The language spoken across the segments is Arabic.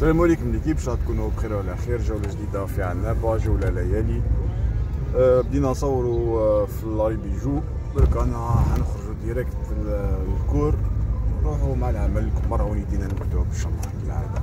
السلام عليكم ليكيب، ان شاء الله تكونوا بخير وعلى خير. جوله جديده في عنابه، جوله ليالي. بدينا نصوروا في لاي بيجو. درك انا حنخرجوا ديريكت للكور، نروحوا مع العمل مرة وليدينا نبداو بالشنطه كالعاده.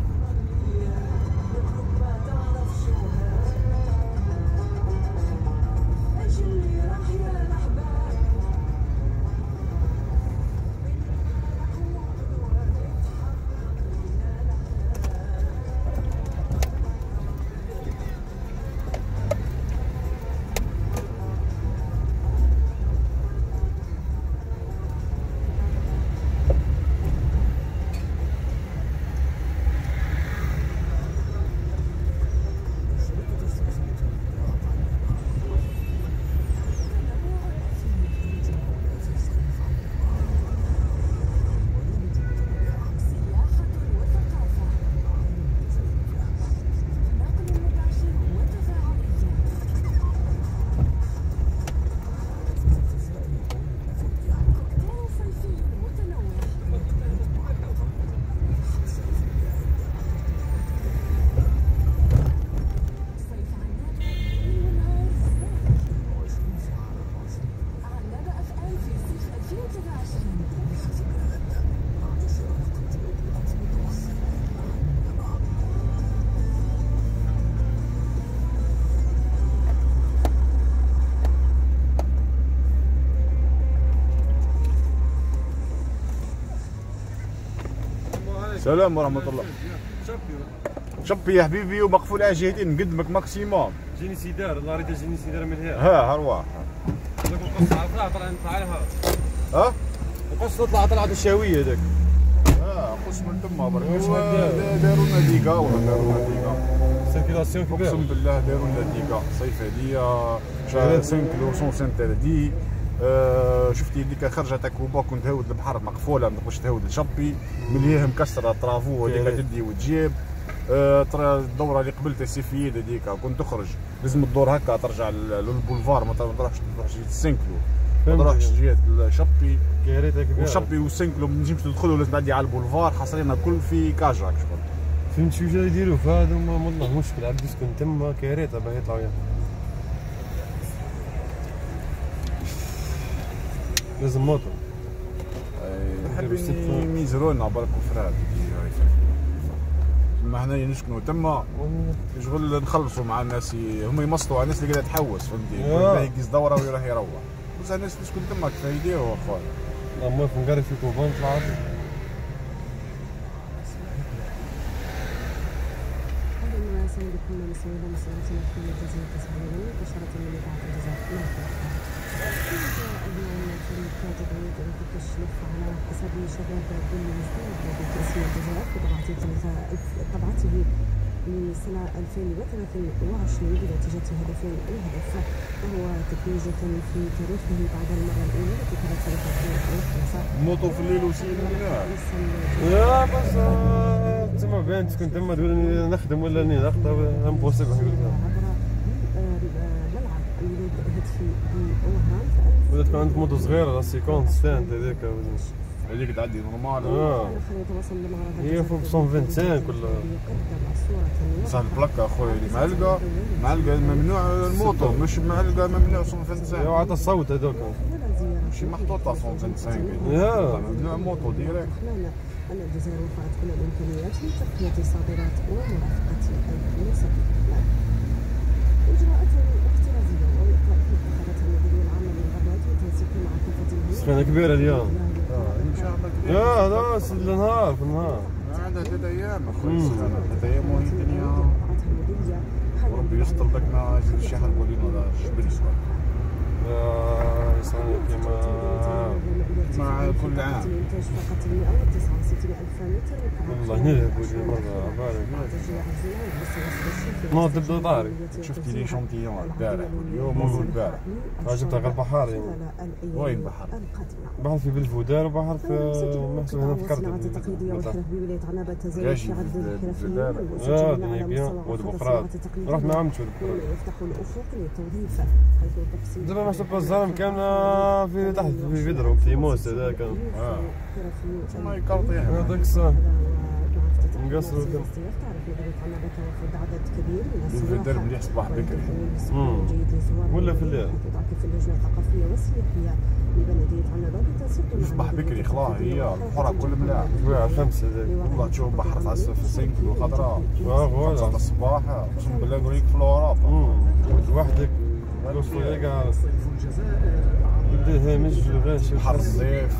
السلام ورحمة الله. شبي يا حبيبي ومقفول على جهتين، نقدمك ماكسيموم. جيني سيدار، الله ريت جيني سيدار من هنا. ها ارواح. هذاك القص طلع نطلع لها. ها؟ القص طلعت الشاوية هذاك. قص من تما برك. داروا لنا ديكا ولا داروا لنا ديكا. سيركيلاسيون كبيرة. اقسم بالله داروا لنا ديكا، صيف هذيا شهر 5 كيلو 100 انتردي. شفتي اللي خرجت تاكوبا كنت تهود البحر مقفوله، ما تقدرش تهود لشبي، مليها مكسره طرافو هذيك تدي وتجيب. الدوره اللي قبلت السيفيد هذيك كنت تخرج لازم الدور هكا ترجع للبولفار، ما تروحش جهه 5 كيلو، ما تروحش جهه شبي. كارثه كبيره. وشبي و 5 كيلو ما تنجمش تدخلوا، لازم تعدي على البولفار، حاصرينها الكل في كاجاك شغل. فهمت شو جاي يديروا في هذا؟ والله مشكل عبد يسكن تما، كارثه باه يطلعوا يعني. لازم موطن. حابين يزرونا برك وفراد. ما هنايا نسكنوا تما شغل نخلصوا مع الناس، هما يمسطوا على الناس اللي قاعده تحوس، فهمتي؟ يقيس دوره ويروح يروح. بس الناس تسكن تما كيف يديروا اخويا. اما في نقري في كوبان طلعت. تشرف على حسب شباب بن مزداد باسم الجزائر في طبعته لسنة 2023 بنتيجة هدفين. الهدف وهو تتويجة في تاريخه بعد المرة الأولى التي كانت سنة 2005. موطو في الليل وسيل يا بس تما باين تكون تما تقول اني نخدم ولا اني نخطب امبوسيبل. عبر ملعب الوليد الهدفي بوهران. ولا تكون عندك موطو صغيرة لا سيكونس ستاند هذيك تعدي نورمال. هي فوق 125 كلها. بصح البلاكه اخويا اللي معلقه ممنوع الموطو، مش معلقه ممنوع 125. ايوا عطا الصوت هذوك ماشي محطوطه 125. ممنوع موطو ديريكت. أن الجزائر وفرت كل الإمكانيات لتقنية الصادرات ومرافقة المصدر. إجراءات احترازية وإلقاء اتخذتها المديرية العامة للغابات بالتنسيق مع كافة سخانة كبيرة اليوم. ان شاء الله كبيرة. لا النهار في النهار. عندها 3 ايام اخويا السخانة، 3 ايام وهي الدنيا. وربي يستر لك ما يجي شي حرب ولينا جبل. يصير كيما مع كل عام. والله نلعبوا دي مرة بارك. ما تبدا طاري. شفتي لي شونتيون البارح واليوم والبارح. جبتها غير البحر يعني. وين بحر؟ بحر في بلفودار وبحر في محسن هنا في كرتة. دنيا بيان ود بقرات. رحت مع عمتي ود بقرات. دابا محسوب الزرم كاملة في تحت في فيدرو في موس هذاك. ما يكرطيها هذاك الصح. قصر وكم تعرف مدينة عنابة توفد عدد كبير من السياح الفدر مليح صباح بكري ولا في الليل تعكف اللجنة الثقافية والسياحية لبلدية عنابة بتنسيق صباح بكري خلاص هي البحر كل ملاح شوية 5 ذاك والله تشوف بحر تعسف في السنك والخضراء فوالا 5 الصباح اقسم بالله نوريك في الاوروبا وحدك وسط هيك بده هامش غاشي بحر الصيف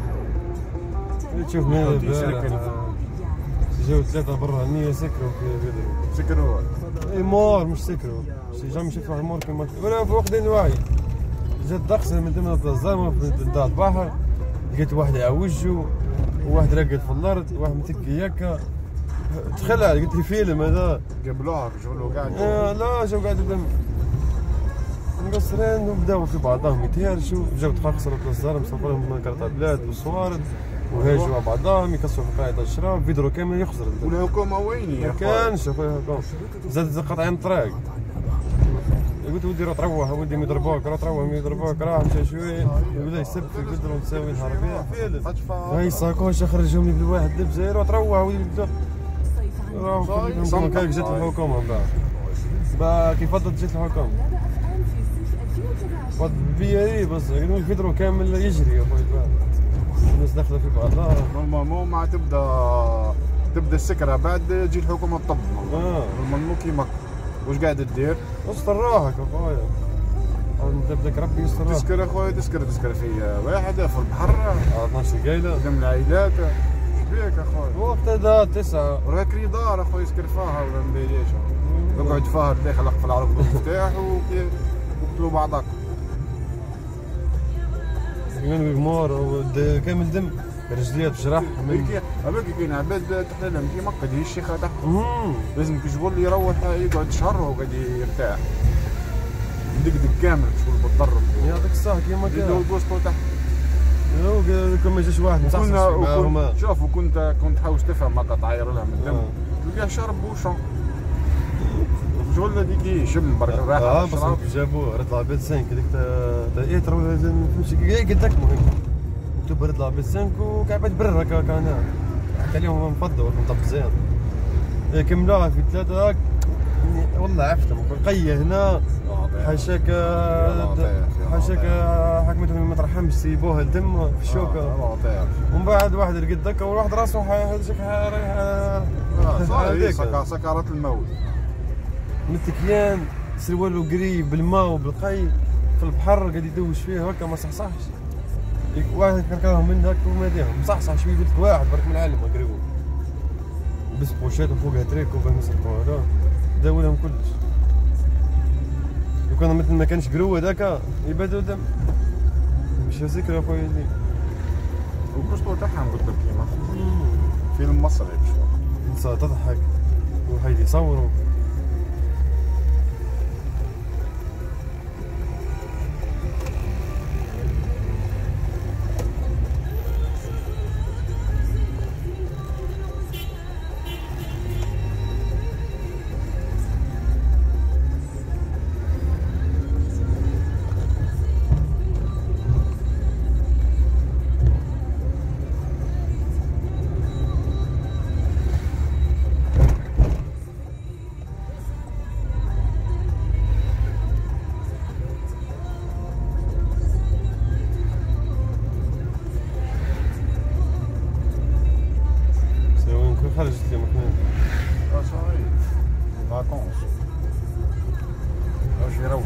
تشوف ماذا جاو 3 برا النية سكروا في بدري سكروا اي مور مش سكروا جا نشوف واحد مور كيما ولا فوقدين الوعي جات دقسه من ضمن الزلمه في دار البحر لقيت واحد يعوجو وواحد راقد في الارض وواحد متكي هكا تخلع قلت لي فيلم هذا قبلوها شغلوا قاعد لا جاو قاعد قدام مقصرين وبداو في بعضهم يتهرشوا جاو تخرخصوا الزلمه صفوا لهم كرت بلاد والصوارد وهاجوا بعضهم يكسروا في قاعده الشراب فيدرو كامل يخزر والحكومه وين يا ما كانش اخويا الحكومه زاد قاطعين الطريق قلت ودي روح تروح ودي يضربوك روح تروح يضربوك راح مشى شويه وبدا يسب في قدرهم تساوي نهار ربيع فيلم هاي ساكوش خرجهم لي بالواحد دبزه روح تروح ويبدا راهم كان جات الحكومه من بعد كيف فضلت جات الحكومه فضل بيا بس الفيدرو كامل يجري يا اخويا الناس داخله في بعضها مو ما تبدا السكره بعد تجي الحكومه تطب مو كيما واش قاعد تدير؟ استر روحك اخويا بدك ربي يستر روحك تسكر اخويا تسكر في واحد في البحر 12 قايله قدام العائلات اش بيك اخويا؟ وقتها دا 9 وراك ريدار اخويا يسكر فيها ولا ما دايريش اقعد فيها داخل قفل على ركبه المفتاح وقتلوا بعضك كمان مور كامل دم رجليات جراح هذاك كاين عباد تحلم كيما قد الشيخ تاعهم لازم كي شغل يروح يقعد شهر وهو قاعد يرتاح دقدق كامل شغل بالضرب هذاك الصح كيما كان يدو البوسطو تاعهم كون ما جاش واحد مصحصح معاهم شوف كنت تحاول تفهم هكا تعاير لها من الدم تلقاه شرب وشرب شغل هذيك يشم برك الراحه بس جابوه رد العباد 5 هذيك تاع ترى لازم تمشي قدك مهم مكتوب رد العباد 5 وكعبات برا هكا كان حتى اليوم مفضل مطبزين كملوها في 3 هاك والله عفتهم قيه هنا حاشاك حكمتهم ما ترحمش سيبوها الدم في الشوكه ومن بعد واحد رقد دكا وواحد راسه هذيك سكرات الموت متكيان سروالو قريب بالماء وبالقي في البحر قاعد يدوش فيه هكا ما صحصحش واحد كركاهم من هكا وما داهم مصحصح شويه قلت واحد برك من العالم قريبو بس بوشاتهم فوقها تريك وباه مسكوها داولهم كلش لو كان مثل ما كانش قروه ذاك يبدو دم مش ذكرى خويا لي والبوسطو تاعهم قلت لك كيما فيلم مصري شويه تضحك وهيدي يصوروا خرجت لي مكان صحيح فاكونس واش يروح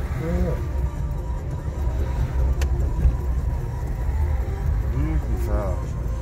كيفاش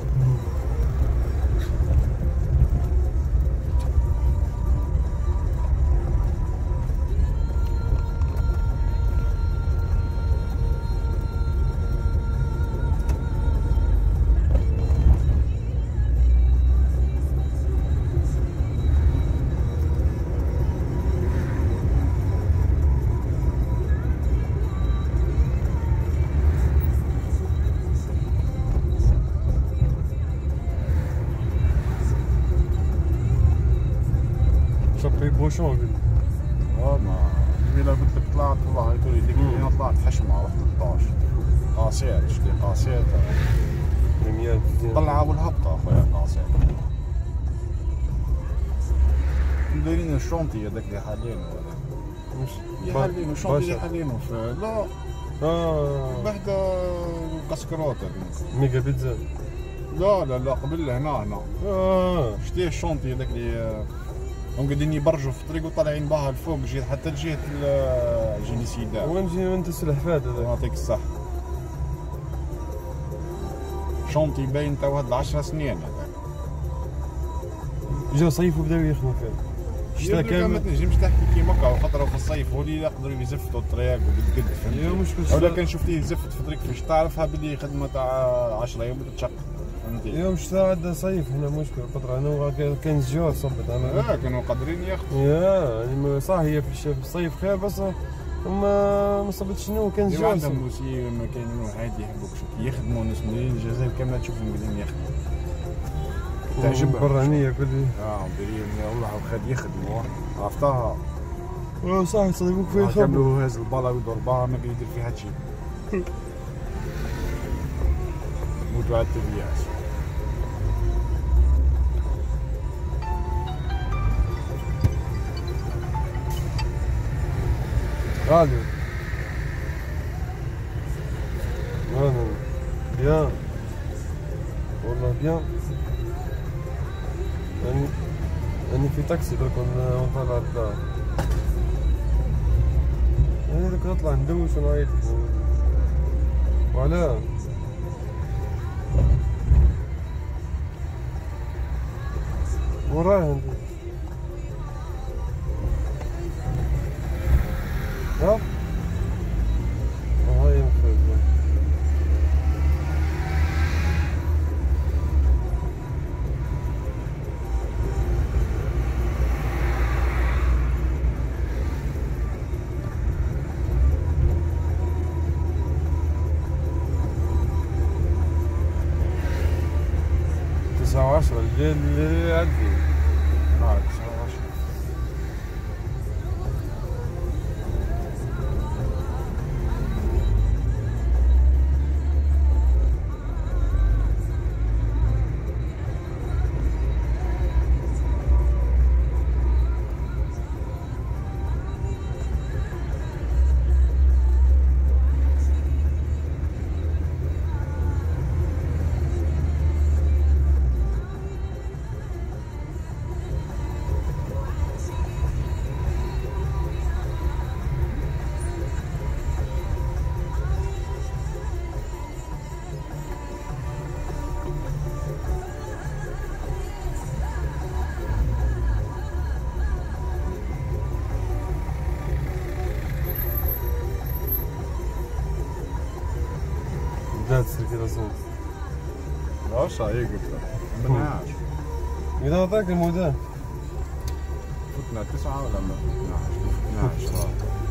شابي بوشون ما قبيله قلت لك طلعت والله تقول لي اليوم طلعت حشمه رحت 13 قاسيات شتي قاسيات رميات طلعه والهبطه اخويا قاسيات دايرين الشونطي هذاك اللي حالينه مش يحلينه الشونطي اللي حالينه في لا بعد كسكروت ميجا بيتزا. لا قبل هنا شتيه الشونطي هذاك اللي هم قاعدين يبرجوا في الطريق وطالعين بها الفوق جهه حتى لجهه جيني سيدا. وين انت السلحفات هذاك؟ يعطيك الصح. شونطي باين تو هاد 10 سنين هذاك. جاو صيف وبداو يخدموا فيه. الشتا كامل ما تنجمش تحكي كيما هكا خاطر في الصيف هو اللي يقدروا يزفتوا الطريق وقد فهمتي. ولا كان شفتيه يزفت في الطريق فاش تعرفها باللي خدمه تاع 10 يوم تتشق فهمتي. يوم شتا عندنا صيف هنا مشكل خاطر انا كان الجو صبت انا. كانوا قادرين ياخذوا. يعني صح هي في الصيف خير بس ما صبت شنو كان الجو. عندهم موسي ما كاينين عادي يحبوك شوف يخدموا ناس من الجزائر كامله تشوفهم قاعدين يخدموا. تعجبهم برانيه كل مديرين والله خد يخدموا عرفتها. صح يصيبوك فيها خبر. كملوا هاز البالا ويدور بها ما يدير فيها هادشي. موتوا على التبياس. غالي بيان والله بيان. يعني في تاكسي درك ونطلع للدار. يعني درك نطلع ندوش ونعيط وعلاه وين رايح انت؟ ها؟ هاي مفيد. عشرة اللي يعدي 19. بدات تصير كذا صوت. واش هي قلت لك ما منعاش. إذا عطاك الموديل فتنا 9 ولا ما 12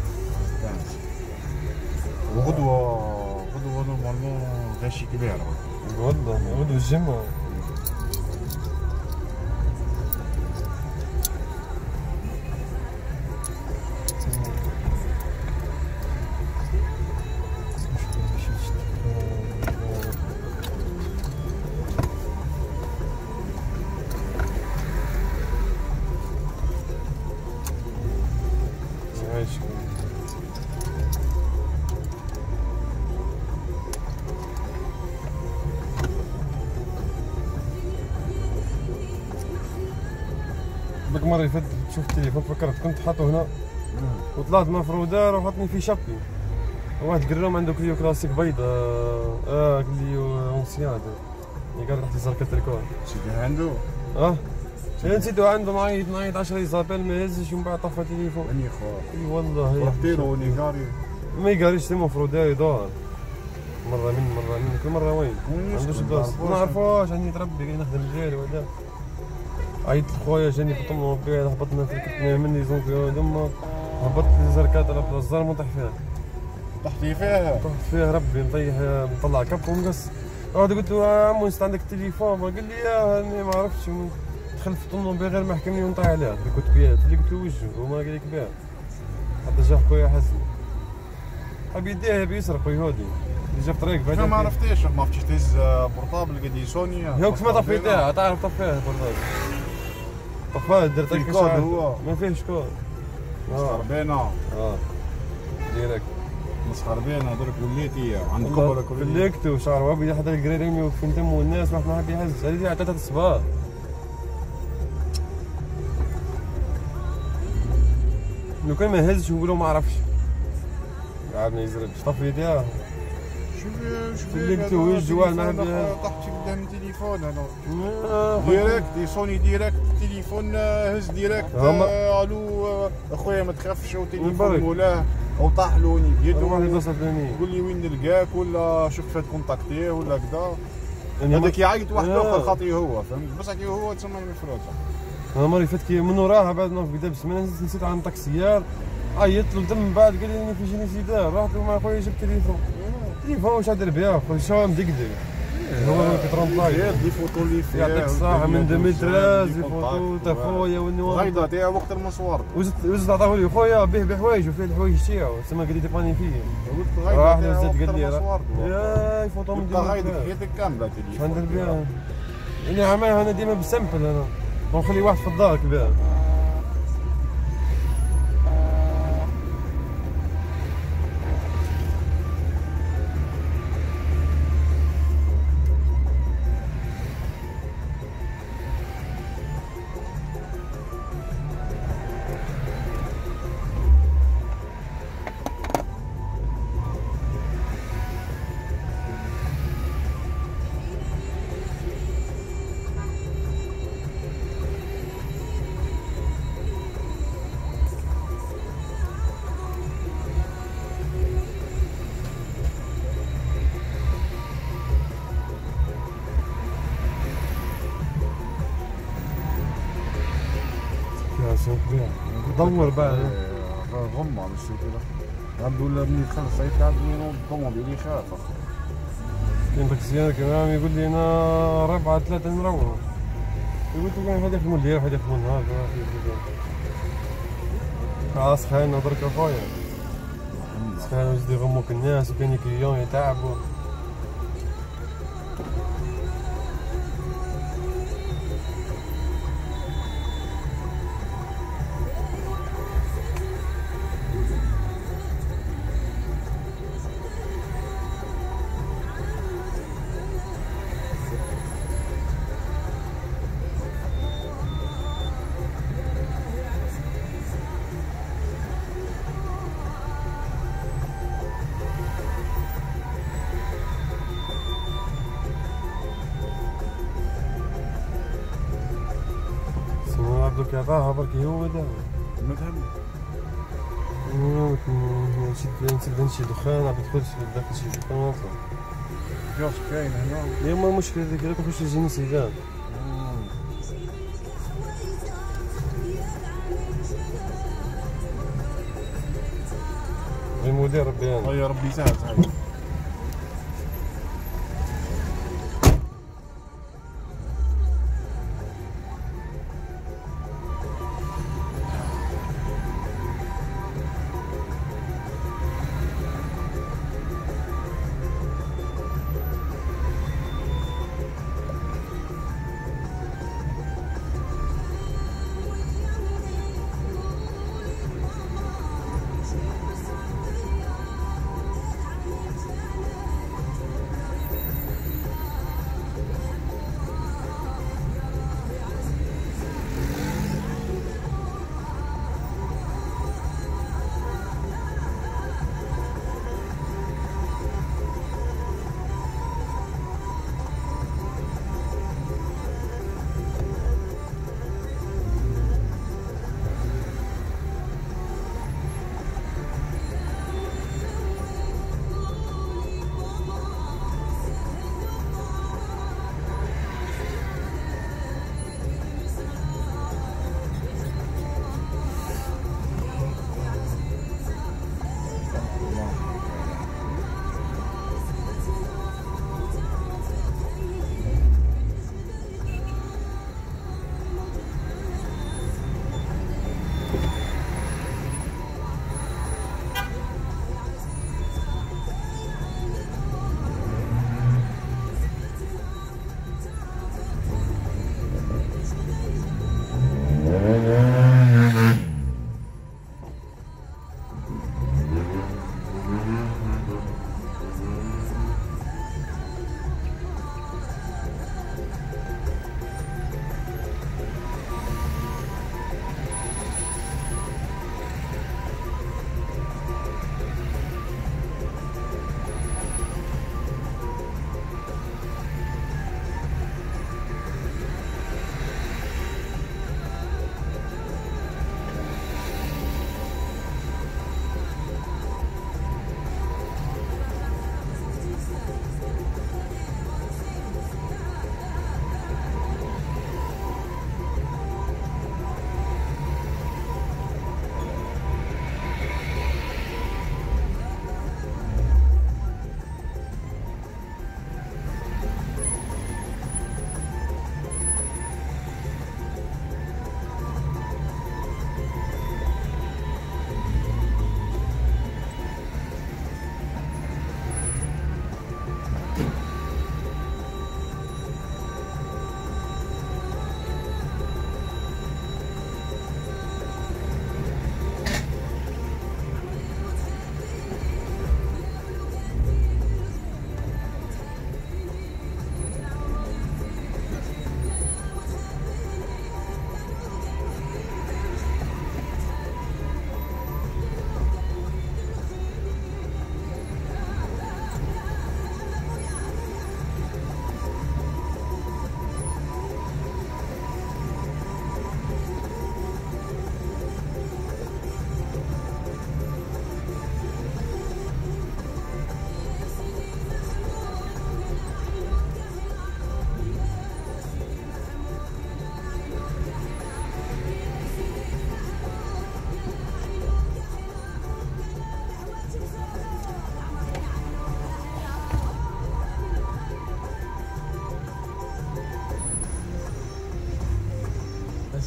وغدوة نورمالمون غاشي كبير. غدوة الجمعة. ديك المرة اللي فاتت شفت التليفون فكرت كنت حاطه هنا وطلعت مفرودة وحطني في شابي. واحد قرام عنده كليو كلاسيك بيضة كليو اونسيان اللي قاعد تحت يزرك التليفون. نسيتو عنده؟ نسيتو عنده نعيط 10 يزابيل ما يهزش ومن بعد طفى التليفون. اني خو اي والله رحتي له ونيكاري ما يقاريش تما مفرودة يدور مرة من كل مرة وين؟ ما عندوش بلاصة ما نعرفوش عني تربي قاعد نخدم ديالي وهذا. عيطت لخويا جاني في الطوموبيل هبطنا في الكتنة مني زون في دما هبطت لي زركات على بلاصة الزرمة ونطيح فيها. طحت فيها ربي نطيح نطلع كف ونقص. قلت له يا عمو نست عندك التليفون قال لي يا ما عرفتش دخلت في الطوموبيل غير ما حكمني ونطيح عليها اللي كنت بيها اللي قلت له وجهه وما قال لك بها. حتى جا خويا حسن حب يديه يبي يسرق ويهودي اللي جا في طريق بعدين ما عرفتيش ما عرفتش تهز بورطابل قال لي سوني هو كيف ما طفيتها تعرف طفيها البورطابل طفاه درت في كود هو ما فيهش كود. خربانه ديريكت خربانه درك وليتي عند كبر فلكت وشعر وابيض حتى الكريريمي وفي نتم والناس واحد ما حد يهز هذه عطاتها الصباح. لو كان ما يهزش نقولوا ما عرفش قاعد ما يزربش طفي يديها فلكت والجوال ما حد يهز طحت قدام التليفون انا ديريكت يصوني ديريكت التليفون هز ديريكت الو اخويا ما تخافش وتليفون مولاه او طاحلوني بيدو واحد يتصل ثاني يقول لي وين نلقاك ولا شوف فات كونتاكتيه ولا كذا هذاك يعيط واحد اخر خاطي هو فهمت بصح كي هو تسمى مفروض. انا مرة فات كي من وراها بعد ما في قدام سمانه نسيت عن طاكسيار عيطت له من بعد قال لي في جيني سيدار رحت له مع خويا جبت تليفون واش عاد بها خويا شو مدقدق هو بيترون طاير لي فوتو اللي فيها يعطيك الصحة من 2013 لي فوتو تاع خويا والنوار غايضه تاع وقت المصور وزدت عطاه لي خويا به بحوايج وفيه الحوايج تاعو تسمى قال لي ديباني فيه راح زاد قال لي يا فوتو من غايضه حياتك كامله تليفون شحال ندير بها يعني عماها انا ديما بسامبل انا ونخلي واحد في الدار كبير. دور بعد غمه مش كذا عبد ولا ملي دخل الصيف عاد الطوموبيل يخاف. كاين طاكسيار كمان يقول لي انا 4-3 نروح قلت له كان هذا يخدموا الليل وهذا يخدموا النهار خلاص خلينا درك اخويا خلينا وجد يغموك الناس وكان كليون يتعبوا. عبدك يعطاها بركي هو داوي ما تهم نسد نمشي دخان عم تدخلش داخل شي دخان ونطلع كيوسك كاين هنا يا ما المشكلة هذيك نخش يجيني سيدان المدير ربي انا يا ربي يسهل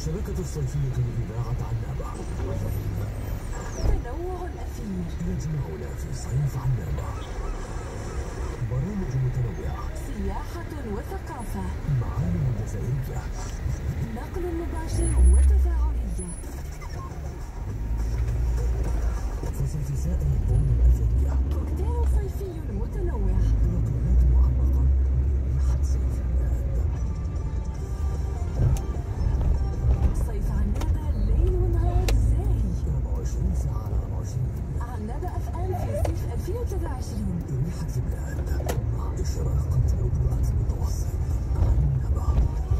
الشبكة الصيفية لإذاعة عنابة. تنوع أثير يجمعنا في صيف عنابة. برامج متنوعة، سياحة وثقافة، معالم جزائرية، نقل مباشر وتفاعلية، فصل سائل الطول الأثرية، كوكتيل صيفي متنوع، نقلات معلقة بريحة صيفيات. صيف عنابة ليل ونهار زاهي. 24 ساعة على 24. عنابة FM في صيف 2023. ريحة البلاد مع إشراقة الأضواء المتوسط. عنابة.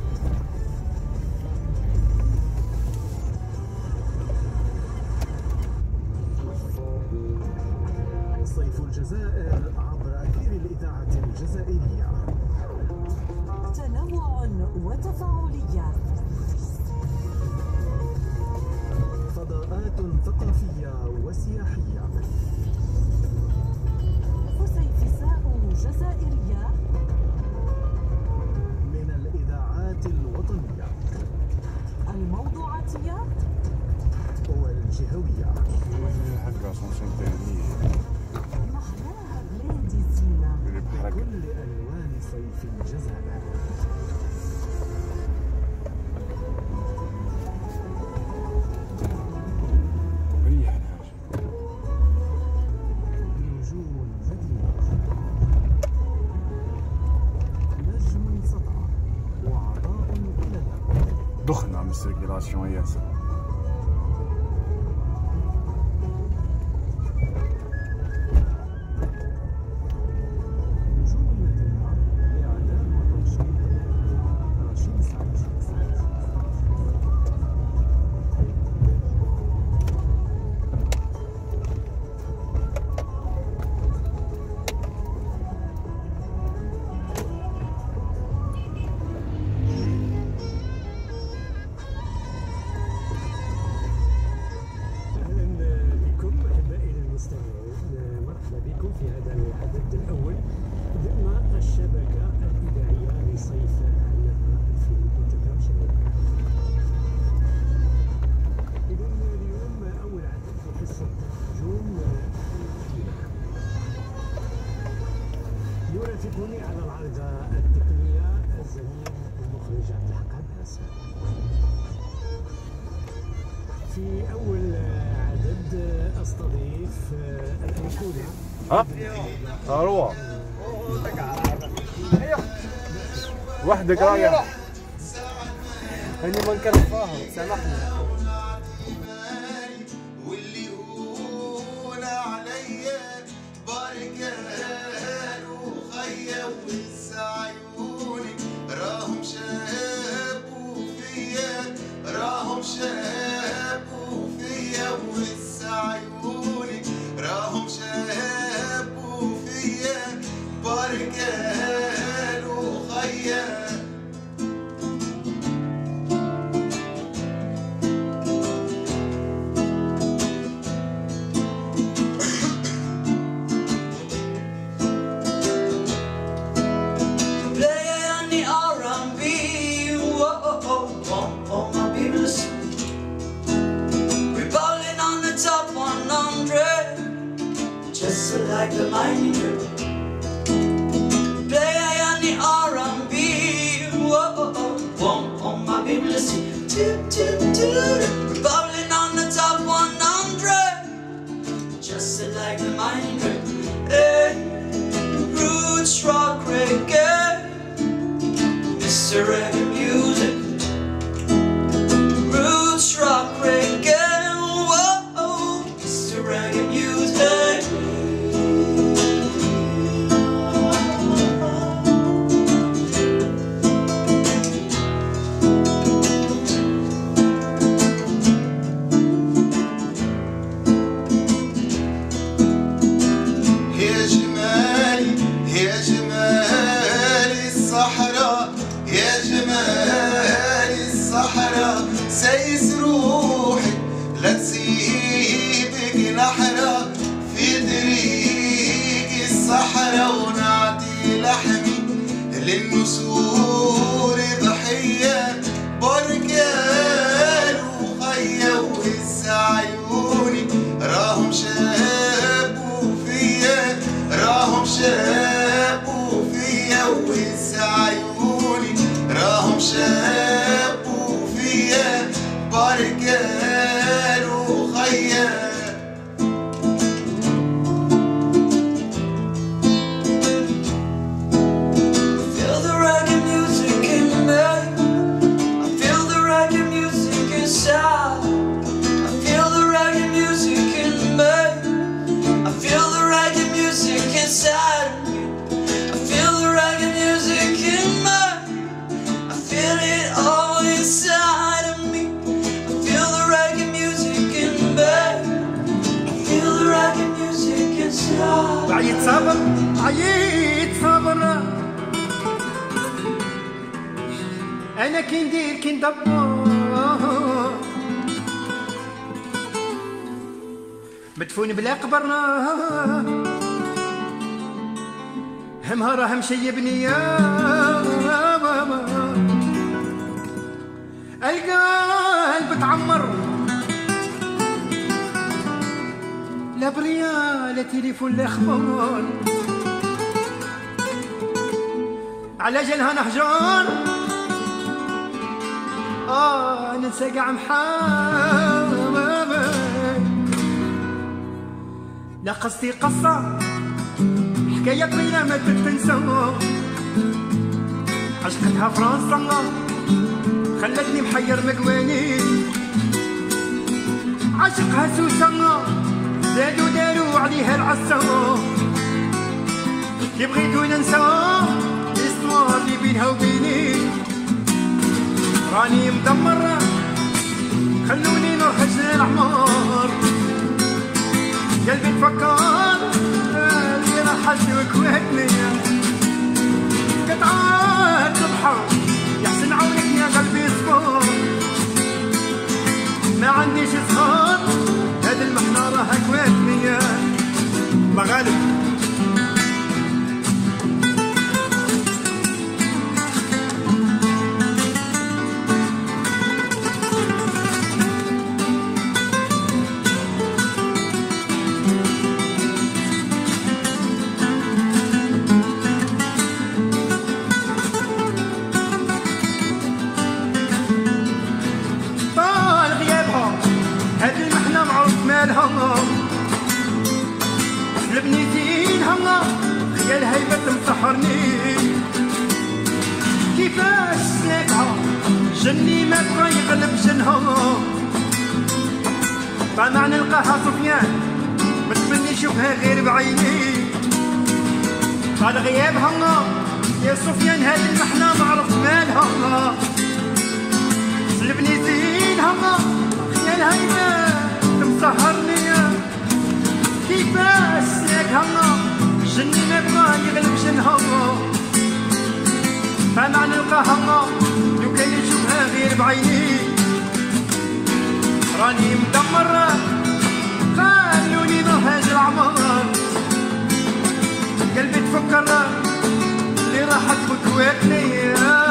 صيف الجزائر عبر أثير الإذاعة الجزائرية. تنوع وتفاعلية، فضاءات ثقافية وسياحية. فسيفساء جزائرية من الإذاعات الوطنية الموضوعاتية والجهوية. حلقة سنسنتينية محلاها بلادي زينة بكل ألوان صيف الجزائر. ريح الحاجة. نجوم جديدة، نجم سطع وعطاء إلى الأبد. دخنا من السيركيلاسيون ياسر. نجوم المدينة لإعلام وترشيد رشيد سعيد. أهلا بكم أحبائي المستمعين، مرحبا بكم في هذا العدد الأول ضمن الشبكة الإذاعية لصيف عنابة 2023. إذا اليوم أول عدد في حصة نجوم الجديدة. يرافقني على العرضة التقنية الزميل المخرج عبد الحق عباس. في أول عدد أستضيف الأيقونة أروى وحدك رايح. هاني ما كان فاهم سامحني. واللي هون عليا بركان وخيا وهز عيوني راهم شافوا فيا راهم شافوا فيا وهز عيوني راهم شافوا فيا بركان وخيا. Like the mining drip, play on the R&B. Whoa, whoa, on my BBC, tip, tip, tip. We're bubbling on the top 100, just like the mining drip. Hey, roots rock reggae, Mr. Reggae music. Roots rock reggae, whoa, Mr. Reggae music. عييت صبر عييت صبر انا كي ندير كي ندبر مدفون بلا قبر همها راه مشيبني القلب تعمر لا بريا لا تليفون لا خبر على جالها نحجر ننسى قاع محامي لا قصتي قصة حكاية طويلة ما تتنسى عشقتها فرنسا خلتني محير مقواني عشقها سوسة زادوا داروا عليها العصا كي بغيتو ننسى الاسطوار اللي بينها وبيني راني مدمر خلوني نرخص العمر قلبي تفكر اللي راحت وكواتني قطعات البحر يحسن عونك يا قلبي صفر ما عنديش صغار هاد المحنة راها كواتني مغالب البنيتين هما خيال هيبة مسحرني كيفاش سلاكها جني ما بغا يغلب جنها طمع نلقاها صفيان متمني نشوفها غير بعيني بعد غيابها يا صفيان هاد المحنة معرف مالها البنيتين هما خيال هيبة مسحرني كيفاش سلاكها جني ما بغا يغلب جنها فما نلقاها لو كان نشوفها غير بعيني راني مدمر خلوني نهاج العمر قلبي تفكر اللي راحت بكواتني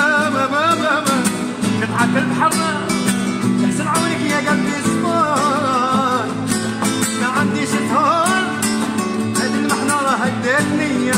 قطعة البحر يحسن عونك يا قلبي صفار ما عنديش طهار هاد المحنة راه هداتني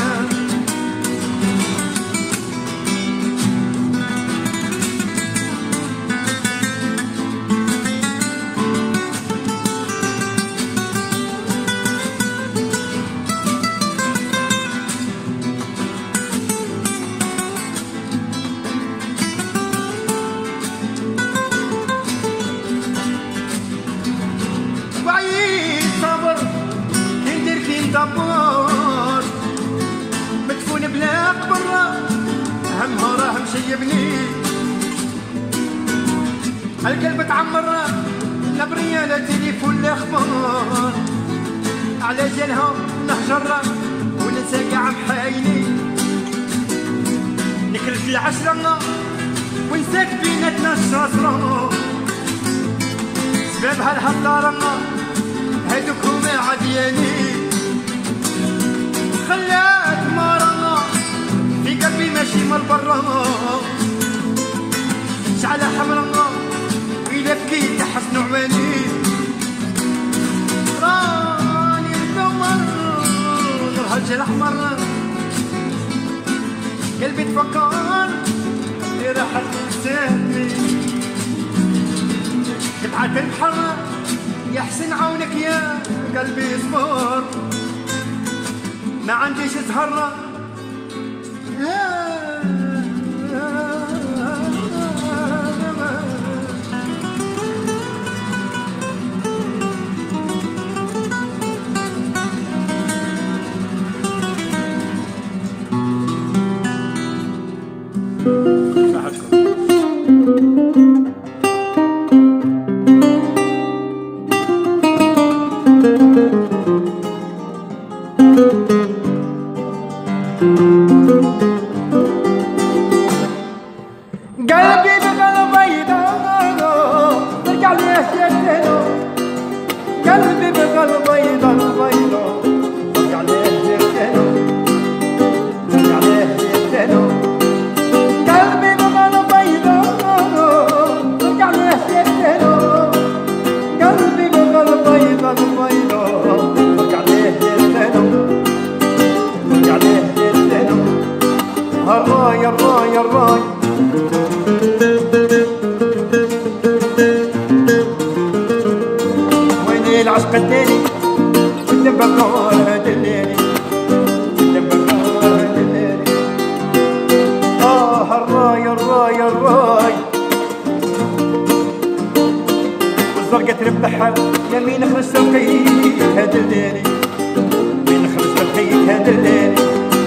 دبار مدفون بلا قبر همها راه مشيبني القلب تعمر لا بريا لا تليفون لا خبر على جالها نهجر وننسى قاع محايني نكرت العشرة ونسات بيناتنا الشجرة سبابها الهضارة هادوك هما عدياني خلات مرة في قلبي ماشي من برا شعلة حمرا وإلا بكيت حسن عماني راني مدور الهج الأحمر قلبي تفكر اللي راحت تنساني قطعة البحر يحسن عونك يا قلبي صبر ما عنديش زهرة Thank you. قلبي بغى البيضة البيضة فرق عليه جيرتانو فرق عليه جيرتانو قلبي بغى البيضة فرق عليه جيرتانو قلبي بغى البيضة البيضة فرق عليه جيرتانو فرق عليه جيرتانو الراي الراي الراي العشق الثاني كل بقار هذا الليالي كل بقار هذا الليالي الراي الراي الراي والزرقاء تربحها يا مين خرجت لقيت هذا الليالي مين خرجت لقيت هذا الليالي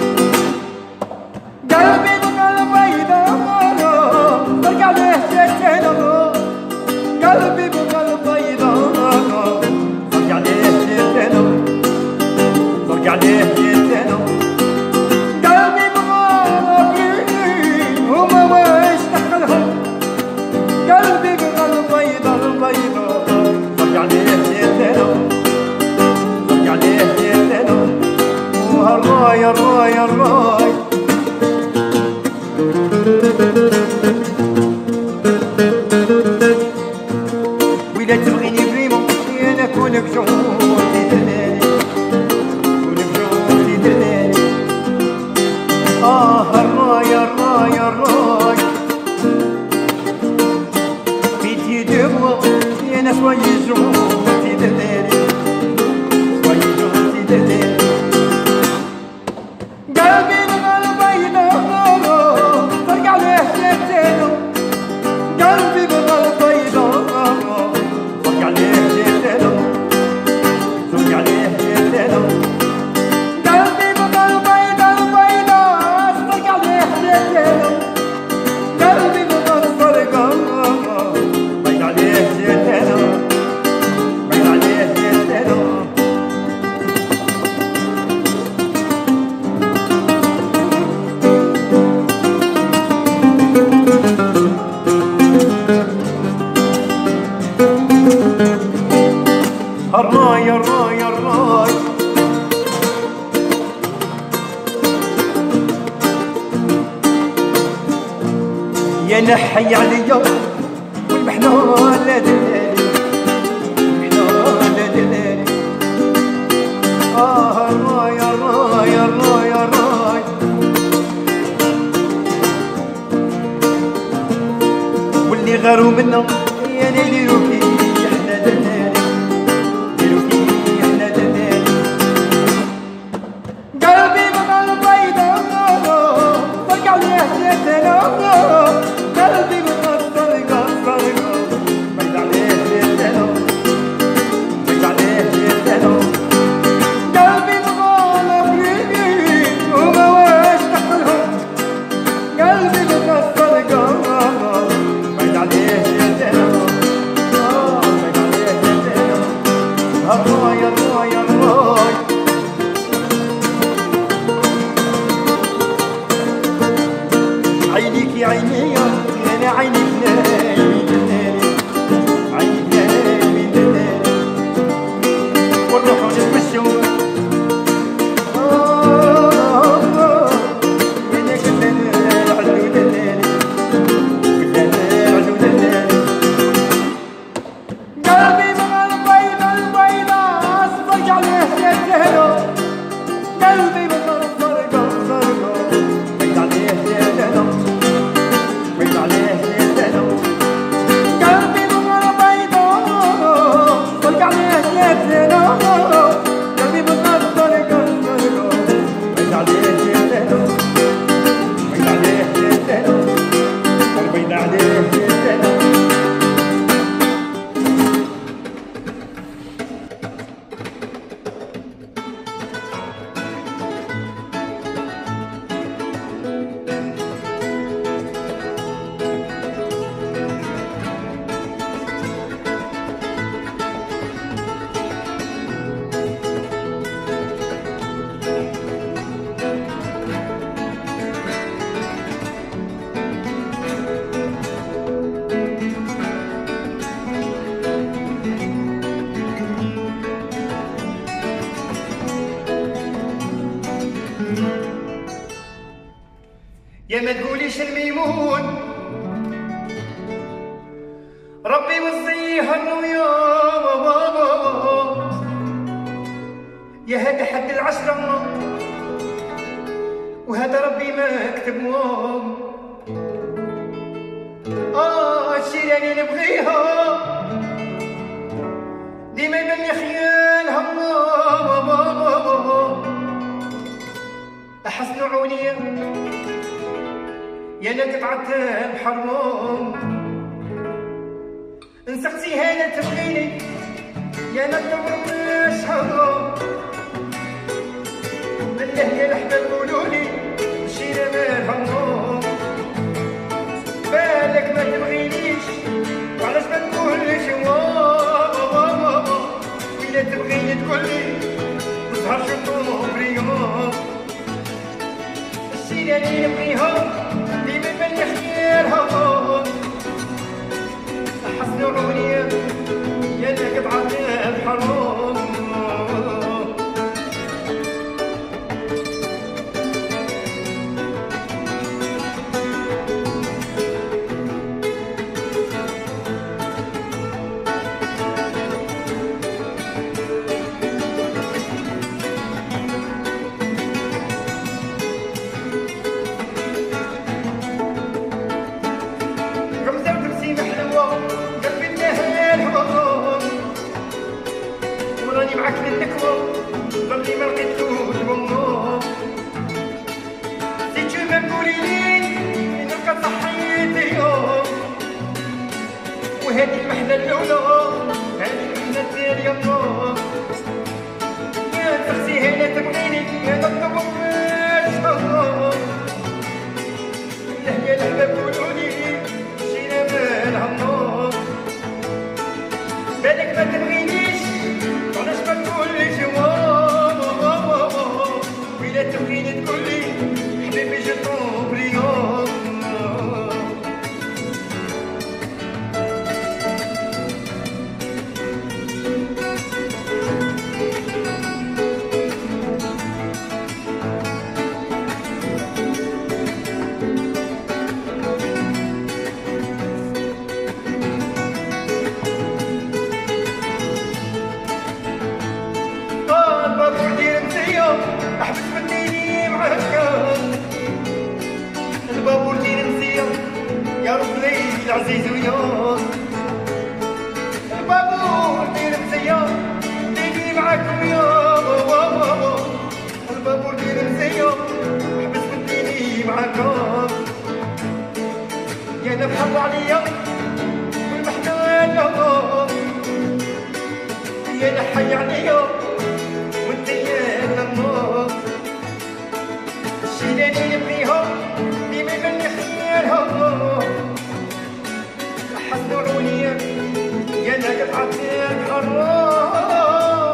قلبي بغى البيضة فرق عليه جيرتانو قلبي بغى البيضة فرق عليه جيرتانو فرق عليه جيرتانو قلبي بغى هما واش دخلهم قلبي بغى البيضة البيضة فرق عليه جيرتانو فرق عليه جيرتانو الراي الراي الراي وإلا تبغيني فريمون أنا كون بجوتي دلالي كون بجوتي دلالي الراي الراي الراي بيتي دموع أنا شوي جوتي دلالي شوي جوتي دلالي قلبي بغى البيضة فرق عليه جيرتانو قلبي بغى البيضة فرق عليه جيرتانو فرق عليه جيرتانو قلبي بغى البيضة البيضة فرق عليه جيرتانو قلبي بغى الزرقا بيض عليه جيرتانو بيض عليه جيرتانو الراي الراي الراي يا نحي عليا والمحنون لا دلالي المحنون لا دلالي الراي الراي الراي الراي واللي غاروا منا يا ليلي روكي احنا دلالي قلبي بغى البيضة فرق عليه جيرتانو قلبي بغى الزرقا الزرقا بيض عليه جيرتانو بيض عليه جيرتانو قلبي بغى الابريق وما واش دخلهم قلبي بغى الزرقا بيض عليه جيرتانو بيض عليه جيرتانو الراي الراي الراي عينيك يا عيني انا عينيك نايمين دلالي عينيك نايمين دلالي ونروحو نتمشو انا كنا نعدو دلالي كنا نعدو دلالي قلبي بغى البيضة البيضة فرق عليه جيرتانو قلبي بغى الزرقا الزرقا بيض عليه جيرتانو بيض عليه جيرتانو قلبي بغى البيضة فرق عليه جيرتانو قلبي بغى الزرقا الزرقا بيض عليه جيرتانو بيض عليه جيرتانو بيض عليه جيرتانو يا ما تقوليش الميمون ربي وصيه النويا يا هذا حد العشرة وهذا ربي ما كتبهم الشي اللي نبغيها ديما يبان لي خيالها احسن عونية يا انا قطعت بحرمهم نسقسيها لا تبغيني يا انا الدور مشهور بالله يا الاحباب قولولي مشينا مالهم بالك ما تبغينيش وعلاش ما تقولش وإلا تبغيني تقولي نسهر شطو بريهم الشي اللي نبغيهم ديما يبان لي خيالهم حسن عونية يا انا قطعت بحرهم معك للنكوة ضلي ما لقيتوش والله سي تو ما تقوليلي نلقى صحيتي وهذه المحنة الأولى هذه المحنة الثانية يا تغسيها لا تبغيني يا نطلب مشهور بالله يا الأحباب قولولي مشينا مالها النار بالك ما تبغينيش علاش ما تقوليش وإلا تبغيني تقولي حبيبي جو طومبريون احبس بديني معاك البابور ديال مزيان يا ربي العزيز وياك البابور ديال مزيان ديني معاك ويا البابور ديال مزيان احبس بديني معاك يا انا بحر عليا والمحنان يا انا حي عليا وانت يا النار الشي اللي نبغيهم ديما يبان لي خيالهم حسن عونية يا انا قطعت الحرام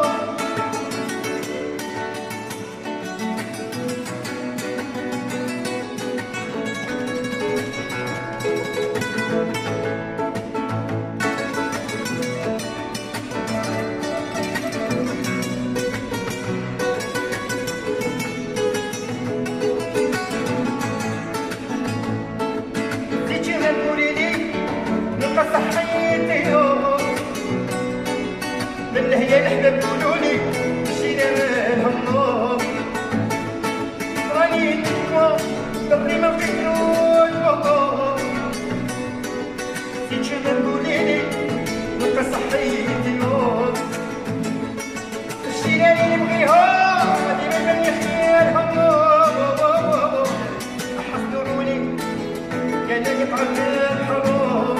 صحيتي بالله يا الأحباب قولولي مشينا مالها النار راني نتوى ضري ما بغيتوش نسيتش ما تقوليلي نبقى صحيتي الشي اللي نبغيها ديما يبان لي خيالها حصلوني يا انا قطعت الحرام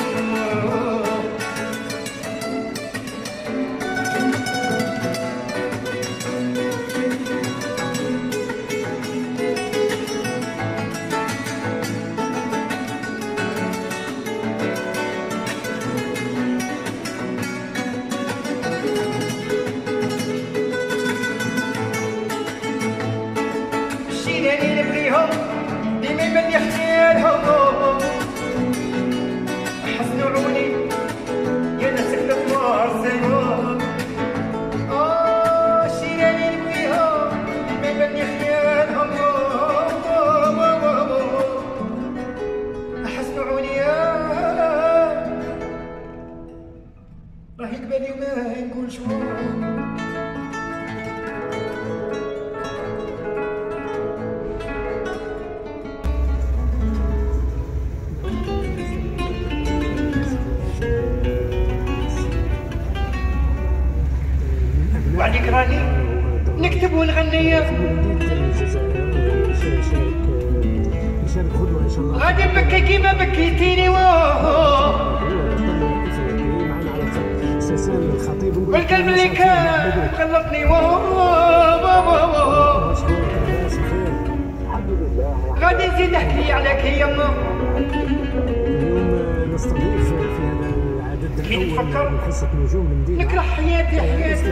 وعليك راني نكتب ونغني. يشارك غدوه ان شاء الله. غادي نبكي كيما بكيتيني ساسان الخطيب والقلب اللي كان غلطني غادي نزيد نحكي عليك يما. اليوم نستضيف في هذا العدد الاول من حصه نجوم المدينه نكره حياتي حياتي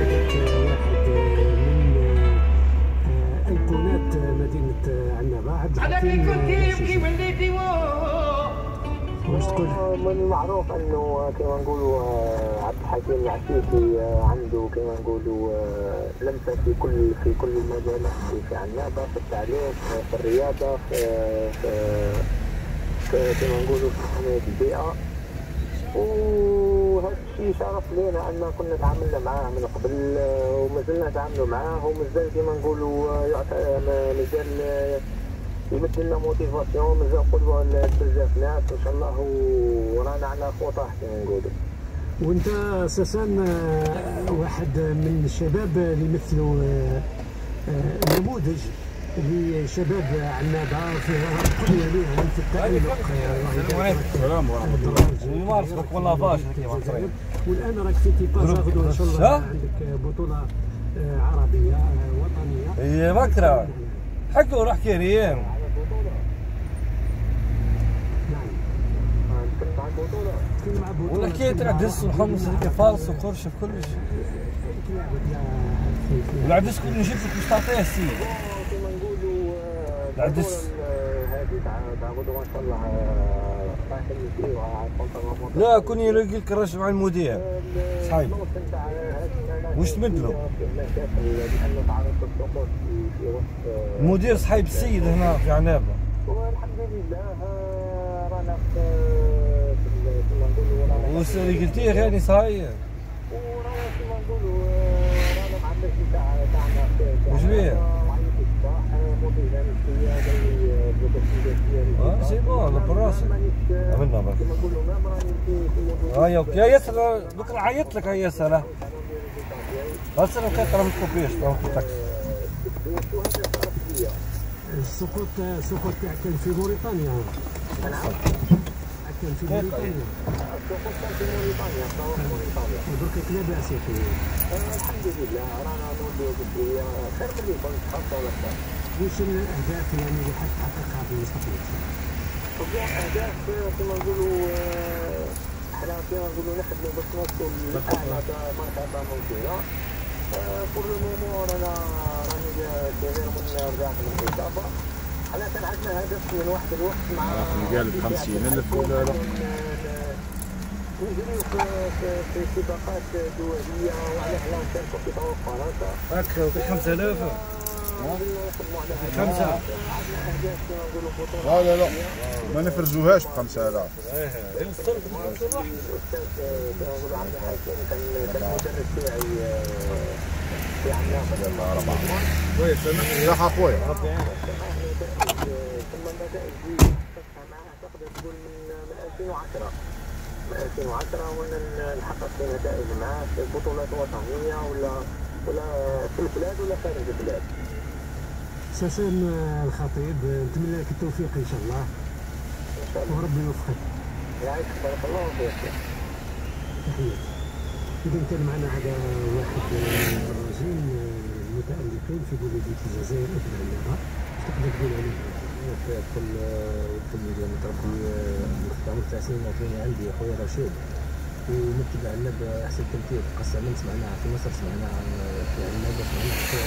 من ايقونات مدينه عنابه عبد على الحكيم. كي كنتي يبكي وليدي واش تقول؟ من المعروف انه كما نقولوا عبد الحكيم العسيسي عنده كما نقولوا لمسه في كل المجالات، في عنابه، في التعليم، في الرياضه، في كما نقولوا في حمايه البيئه. وهذا الشيء شرف لنا ان كنا تعاملنا معاه من قبل ومازلنا نتعاملوا معاه، ومازال كما نقولوا مازال يمثل لنا موتيفاسيون، مازال قدوه لبزاف ناس ان شاء الله، ورانا على خطاه كما نقولوا. وانت ساسان واحد من الشباب اللي يمثلوا نموذج لشباب عنابه في قضيه لهم في التألق. السلام ورحمه الله. نمارسك والله فاش. والان راك في تيباز غدوه ان شاء الله عندك بطوله عربيه وطنيه. اي بكره حكوا روح كريم. ونحكي تاع دس وحمص هذيك فارس وقرش وكل شيء. والعدس كل نجيب لك باش تعطيه السيد. كما نقولوا العدس هذه تاع غدوه ان شاء الله رايحين نسيوها على لا كون يلقي لك الرجل مع المدير صحيح. واش تمدلو؟ المدير صحيب السيد هنا في عنابه. والحمد لله رانا كما نقولوا واش اللي قلتيه يعني صاير. ورانا كما نقولوا رانا مع الناس تاعنا. واش بيه؟ سي بون براسك عملنا برك. هاي اوكي ياسر بكره عيط لك هاي ياسر. بس انا كنت راه متكوبيش السقوط تاعك كان في موريتانيا. كان في موريتانيا. السقوط كان في موريتانيا. ودرك لا باس يا اخي. الحمد لله رانا نوليو بكريه خير من اللي كنت خاصه ولا خير. واش الاهداف يعني اللي حتحققها في المستقبل؟ اهداف كما نقولوا حنا كما نقولوا نخدموا باش نوصلوا لاعلى مرتبه ممكنه. بور لو مومون راني كبير من رجعت من الاصابه. حنا كان عندنا هدف من واحد الوقت مع قال ب 50,000 ولا لا؟ نجريو في سباقات دوليه وعلى احنا نشاركوا في طوق فرنسا. هكا في 5000 5. لا لا ما نفرزوهاش ب 5000. عبد الحكيم كان المدرب تاعي في عنابه. الله يرضى عليك. كويس صح اخويا. ثم النتائج دي شفتها معاه تقدر تقول من 2010. من 2010 وانا نحقق في نتائج معاه في بطولات وطنيه ولا في البلاد ولا خارج البلاد. ساسان الخطيب نتمنى لك التوفيق ان شاء الله. ان شاء الله وربي يوفقك. يعيشك بارك الله فيك. تحياتي. اذا كان معنا هذا واحد من الرجال المتالقين في بلديه الجزائر ابن عنابه. اش تقدر تقول عليه؟ كل اللي متربي مختار تاع سنين عندي اخويا رشيد ومكتب عنابه احسن تمثيل. قسما سمعناها في مصر، سمعناها في عنابه، سمعناها في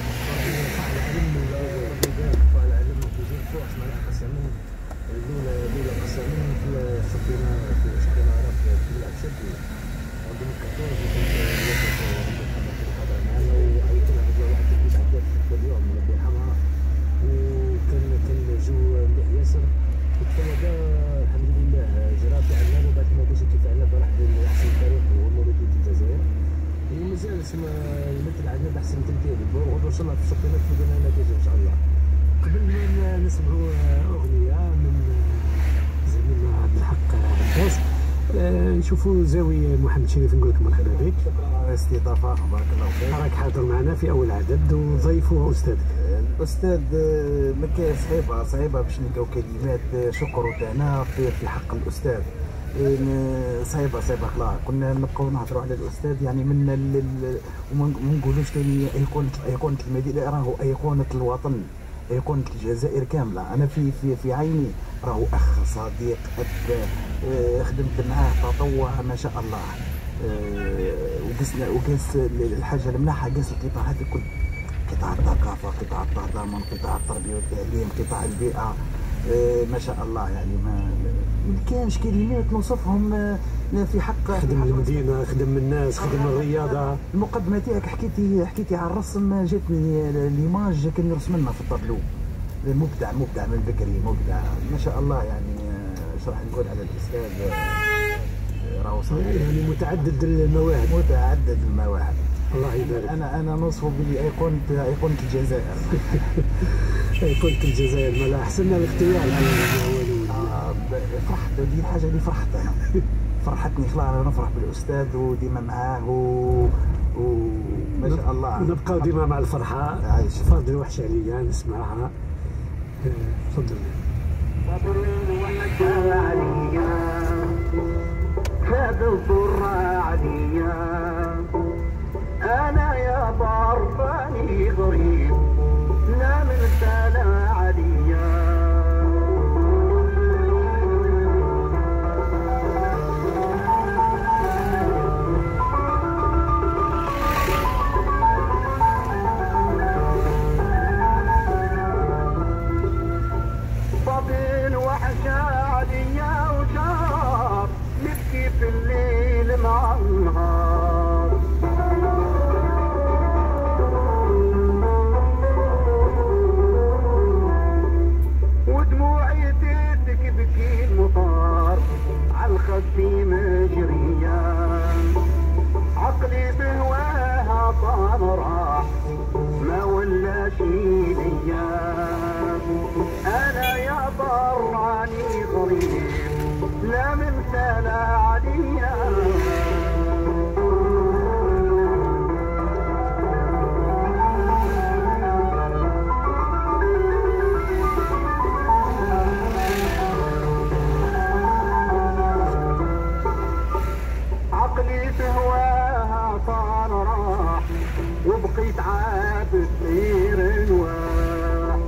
العلم فوق، سمعناها قسما الاولى قسما في شقنا عرف تلعب شدي عند 14 وكنت الحضر معنا وعيطوا لها واحد البيت عندها في اليوم من ربي يرحمها. وكان جو مليح ياسر. وتفرجا الحمد لله جرى في عنابه بعد ما مشى كيف عنابه راح لاحسن فريق هو مولودية الجزائر. ومازال اسمه يمثل عنابه احسن تمثيل. وغدوه ان شاء الله في الشامبيونات تكون لنا نتيجه ان شاء الله. قبل ما نسمعوا اغنيه من زميلنا عبد الحق عباس نشوفوا زاوية محمد شريف، نقول لك مرحبا بك. شكرا على الاستضافة، بارك الله فيك. راك حاضر معنا في أول عدد وضيف هو أستاذك. الأستاذ مكا صعيبة باش نلقاو كلمات شكر وتهنئة في حق الأستاذ. صعيبة خلاص، كنا نبقاو نهضروا على الأستاذ يعني وما نقولوش ثاني أيقونة المدينة، راهو أيقونة الوطن، أيقونة الجزائر كاملة. أنا في عيني راهو أخ صديق أب، خدمت معاه تطوع ما شاء الله. وقاس الحاجة الملاحة، قاس القطاعات الكل، قطاع الثقافة، قطاع التضامن، قطاع التربية والتعليم، قطاع البيئة، ما شاء الله. يعني ما كانش كلمات نوصفهم في حق. خدم المدينة، خدم الناس، خدم الرياضة. المقدمة تاعك حكيتي على الرسم، جاتني ليماج كان يرسم لنا في الطابلو. مبدع من بكري، مبدع ما شاء الله. يعني اش راح نقول على الاستاذ، راهو صحيح يعني متعدد المواهب. الله يبارك. انا نوصفه بلي ايقونه الجزائر. ايقونه الجزائر، مالا احسن الاختيار. فرحت، ودي الحاجه اللي فرحت انا. فرحتني خلاص، انا نفرح بالاستاذ وديما معاه وما شاء الله. نبقاو ديما مع الفرحه. فاضل وحشه عليا نسمعها. تفضل. فاضل وحشه عليا، فاضل ضرة عليا، أنا يا ضرباني غريب، لا من سنة عليا. فاضل وحشة عليا وشار، نبكي في الليل مع النهار. ودموعي تبكي المطار عالخدي مجرية، عقلي بهواها طال راح ما ولا شي ليا. انا يا ضراني غريب، لا من سنة عليا. عقلي في هواها طال راح، وبقيت عابد غير نواح.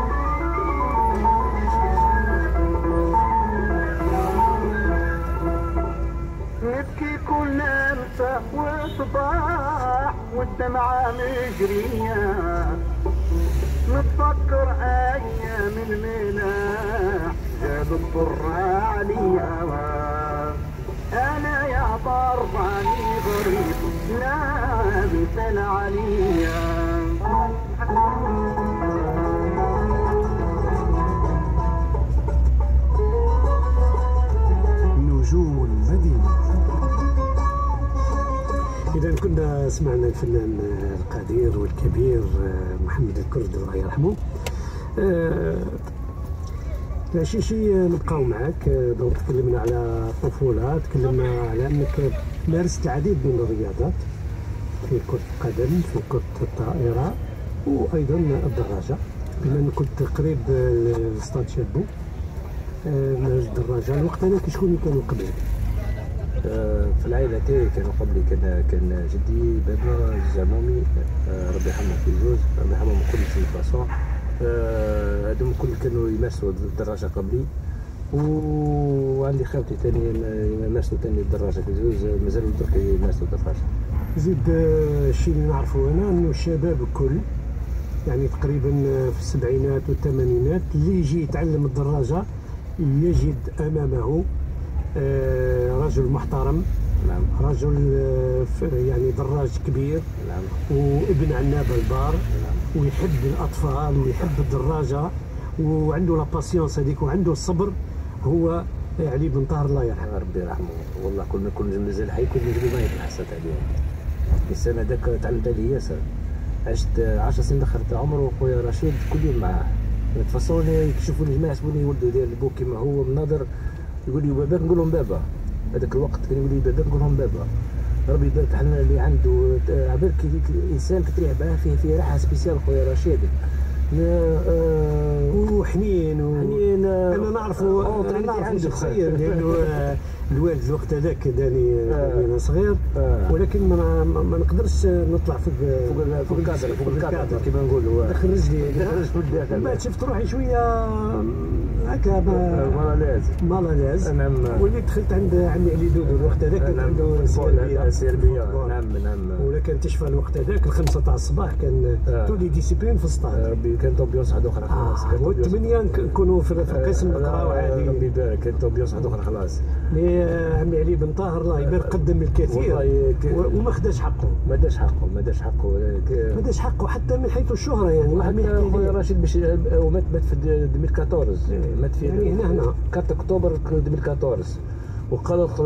نبكي كل نمسة وصباح، والدمعة مجرية، نتفكر أيام الملاح، جاب الضر عليا. أنا يا ضرباني غريب، لا مثل عليا. نجوم المدينة. إذا كنا سمعنا الفنان القدير والكبير محمد الكرد الله يرحمه. شي نبقاو معك. دونك تكلمنا على الطفولة، تكلمنا على أنك مارست العديد من الرياضات، في كرة القدم، في كرة الطائرة، وأيضا الدراجة. بما أنك كنت قريب لستاد شابو، الدراجة الوقت هذاك شكون كانوا قبلك؟ في العائلة تاعي كانوا قبلي، كان جدي بابا الزمومي، ربي يرحمه في زوج، ربي يرحمهم كل سي فاسون. هذوم الكل كانوا يمارسوا الدراجة قبلي، وعندي خالتي ثاني يمارسوا ثاني الدراجة في زوج، مازالوا درك يمارسوا الدراجة. زيد الشيء اللي نعرفه أنا أنه الشباب الكل يعني تقريبا في السبعينات والثمانينات اللي يجي يتعلم الدراجة يجد أمامه رجل محترم. نعم. رجل يعني دراج كبير. نعم. وابن عناب البار. نعم. ويحب الأطفال ويحب الدراجة وعنده لا باسيونس هذيك وعنده الصبر. هو علي بن طاهر الله يرحمه. ربي يرحمه. والله كنا مازال حي، كنا نجري ما يتحسد عليهم. السنة هذاك تعلمت عليه ياسر، عشت 10 سنين دخلت عمره خويا رشيد كل يوم معاه. تفصلوني يكشفوني جماعة يحسبوني ولده ديال بو كيما هو مناظر، يقول لي باباك، نقول لهم بابا هذاك الوقت كان يولي بابا نقول لهم بابا ربي يبارك حنا اللي عنده عبالك الانسان كتريح معاه فيه راحه سبيسيال خويا رشيد وحنين انا نعرفوا شخصيا لانه الوالد الوقت هذاك داني انا صغير ولكن ما نقدرش نطلع فوق الكادر كما نقولوا خرج لي من بعد شفت روحي شويه هكا مالاز وليت دخلت عند عمي علي دودو الوقت هذاك كان عنده سيربيه نعم ولا كان تشفى الوقت هذاك 5 تاع الصباح كان تولي ديسيبلين في السطاد ربي كانت امبيونس واحده اخرى خلاص و8 نكونوا في القسم نقراو عادي ربي يبارك كانت امبيونس واحده اخرى خلاص عمي علي بن طاهر الله يبارك قدم الكثير وما خداش حقه ما داش حقه حتى من حيث الشهره يعني حتى خويا رشيد باش مات في 2014 مات في يعني هنا 4 اكتوبر 2014 وخلق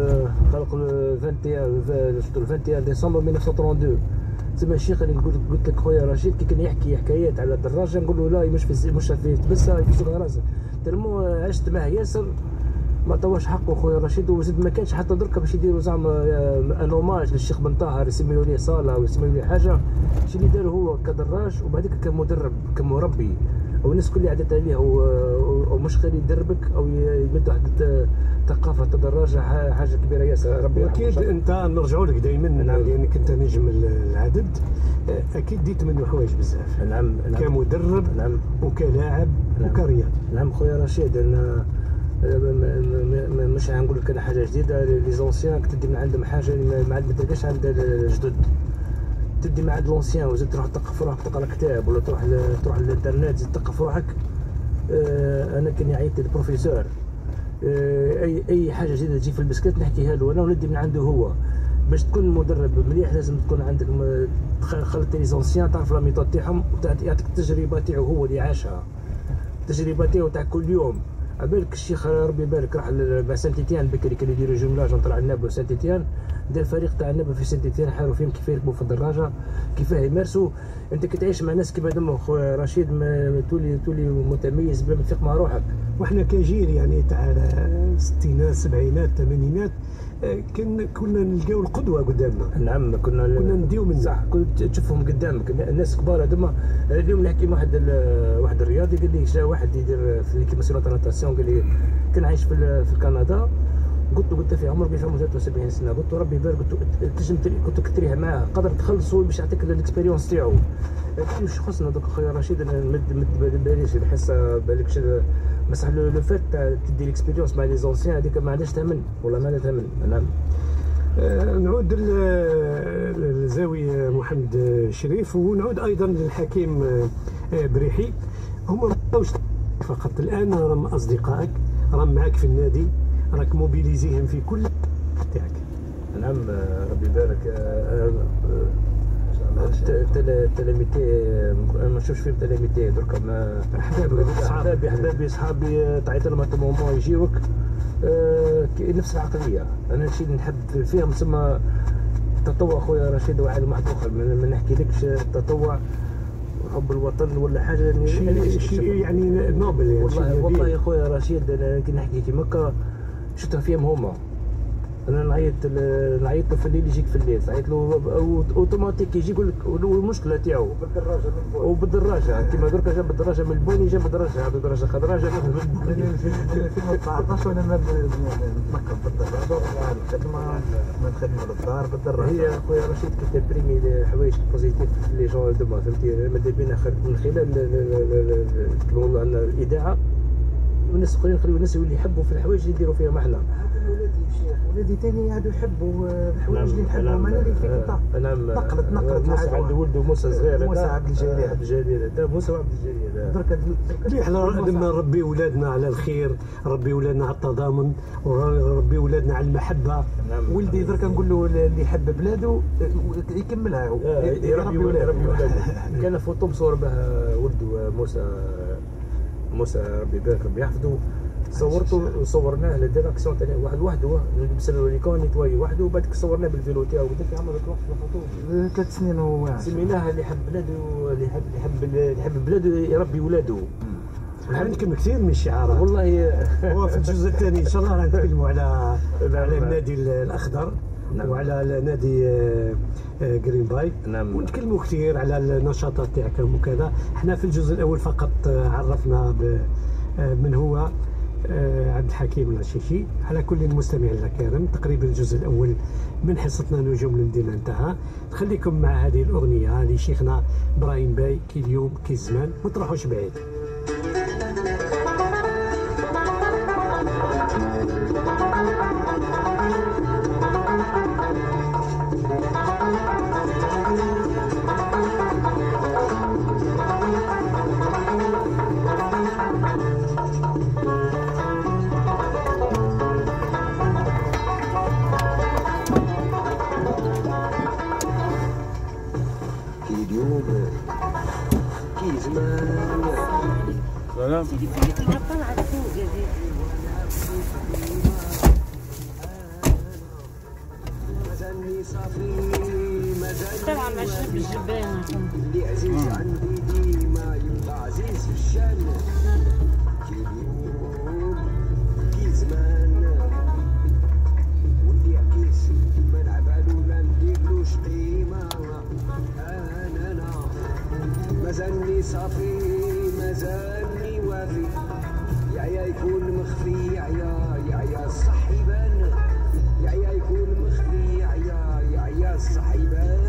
21 ديسمبر 1932 تما الشيخ اللي قلت لك خويا رشيد كي كان يحكي حكايات على الدراجه نقول له لا مش في تبسها يفسق راسه ترمو عشت معاه ياسر ما عطاوش حقه خويا رشيد وزيد ما كانش حتى دركا باش يديروا زعما ان اوماج للشيخ بن طاهر يسميو ليه صاله ويسميو ليه حاجه شي اللي دار هو كدراج وبعديك كان مدرب كان مربي او الناس كل عادت عليه ومش خلي يدربك او يمد واحد ثقافه الدراجه حاجه كبيره ياسر ربي يرحمه. اكيد انت نرجعوا لك دائما لانك انت نجم العدد اكيد ديت منه حوايج بزاف نعم كمدرب وكلاعب وكرياضي نعم خويا رشيد انا مش غنقول لك انا حاجه جديده لي زونسيان تدي من عندهم حاجه ما تلقاش عند الجدد تدي مع عند لونسيان وزيد تروح تثقف روحك تقرا كتاب ولا تروح للانترنت تزيد تثقف روحك انا كني عيطت للبروفيسور اي حاجه جديده تجي في البسكيت نحكيها له انا وندي من عنده هو باش تكون مدرب مليح لازم تكون عندك خلطتي لي زونسيان تعرف لا ميثود تاعهم يعطيك التجربه تاعو هو اللي عاشها التجربه تاعو تاع كل يوم عبالك الشيخ ربي يبارك راح مع سانت تيتيان بكري كانوا يديروا جملاج نطلع الناب وسانت تيتيان دار فريق تاع الناب في سانت تيتيان حاروا فيهم كيف يركبوا في الدراجه كيفاه يمارسوا انت كي تعيش مع ناس كيما هذوما خويا رشيد تولي متميز بلا ما تثق مع روحك وحنا كجيل يعني تاع الستينات السبعينات الثمانينات كنا نلقاو القدوه قدامنا نعم كنا نديو من صح كنت تشوفهم قدامك الناس كبار هذوما اليوم نحكي مع واحد الرياضي قال لي جا واحد يدير في كيما ناتاسيون قال لي كان عايش في كندا قلت في عمرك فيه 73 سنه قلت له ربي يبارك كنت كتريها معاه قدر تخلصوا باش يعطيك الاكسبيريونس تاعو واش خصنا دوك خويا رشيد انا ما باليش الحصه بالكش بصح لو فات تدي الاكسبيريونس مع لي زونسيان هذيك ما عندهاش ثمن والله ما عندها ثمن نعم. نعود للزاوية محمد شريف ونعود ايضا للحكيم بريحي هما ماهوش فقط الان راهم اصدقائك راهم معك في النادي راك موبيليزيهم في كل تاعك نعم ربي يبارك تلاميذي ما نشوفش فيهم تلاميذي دركا ما احبابي صحابي تعيط لهم حتى مومون يجيوك نفس العقليه انا الشيء اللي نحب فيهم تسمى التطوع خويا رشيد وعالم واحد اخر ما نحكيلكش التطوع وحب الوطن ولا حاجه شيء يعني نوبل يعني والله يا خويا رشيد انا كي نحكي في مكه شفتها فيهم هما انا نعيط له في الليل يجيك في الليل نعيط له اوتوماتيك يجي يقول لك المشكله تاعو وبالدراجه كيما دركا جاب الدراجه من البوني جاب الدراجه خضراء جاب في 2019 وانا نتنقل بالدراجه ما نخدموا للدار بالدراجه هي خويا رشيد كي تبريمي الحوايج بوزيتيف لي جون دوما فهمتي ماذا بينا من خلال كيما نقولوا عندنا الاذاعه والناس الاخرين نخليو الناس اللي يحبوا في الحوايج اللي يديروا فيها معنا ولادي ثاني يعادوا يحبوا الحوايج اللي نحبهم انا اللي فيك انت نقلت موسى عند ولده موسى صغير موسى عبد الجليل موسى عبد الجليل درك احنا لما نربي ولادنا على الخير ربي ولادنا على التضامن وربي ولادنا على المحبه ولدي درك نقول له اللي يحب بلاده يكملها هو يربي ولاده كان فوتو مصور به ولده موسى ربي يبارك ربي يحفظه صورته وصورناه للديريكسيون تاع واحد وحده لبس له ليكون نيتواي وحده وبعدك صورناه بالفيلو تاعو قلت لك عمرك وقت الفوتو 3 سنين هو سميناها اللي يحب بلاده اللي يحب بلاده يربي ولاده عندكم كثير من الشعارات والله. هو في الجزء الثاني ان شاء الله غنتكلموا على النادي الاخضر وعلى نادي جرين باي. نعم. ونتكلموا كثير على النشاطات تاعكم وكذا. احنا في الجزء الاول فقط عرفنا من هو عبد الحكيم العشيشي. على كل المستمعين الكرام تقريبا الجزء الاول من حصتنا نجوم المدينه انتهى. نخليكم مع هذه الاغنيه لشيخنا ابراهيم باي كي اليوم كي الزمان. ما تروحوش بعيد. سلام. طبعا ما شرب الجبان اللي عزيز عندي ديما يبقى عزيز في الشان. كي اليوم كي زمان واللي عكيس ما نعبالو لا نديرلوش قيمة. أنا مازالني صافي مازالني وافي. يعيا يكون مخفي يعيا الصح يبان. يعيا يكون مخفي يعيا الصح يبان.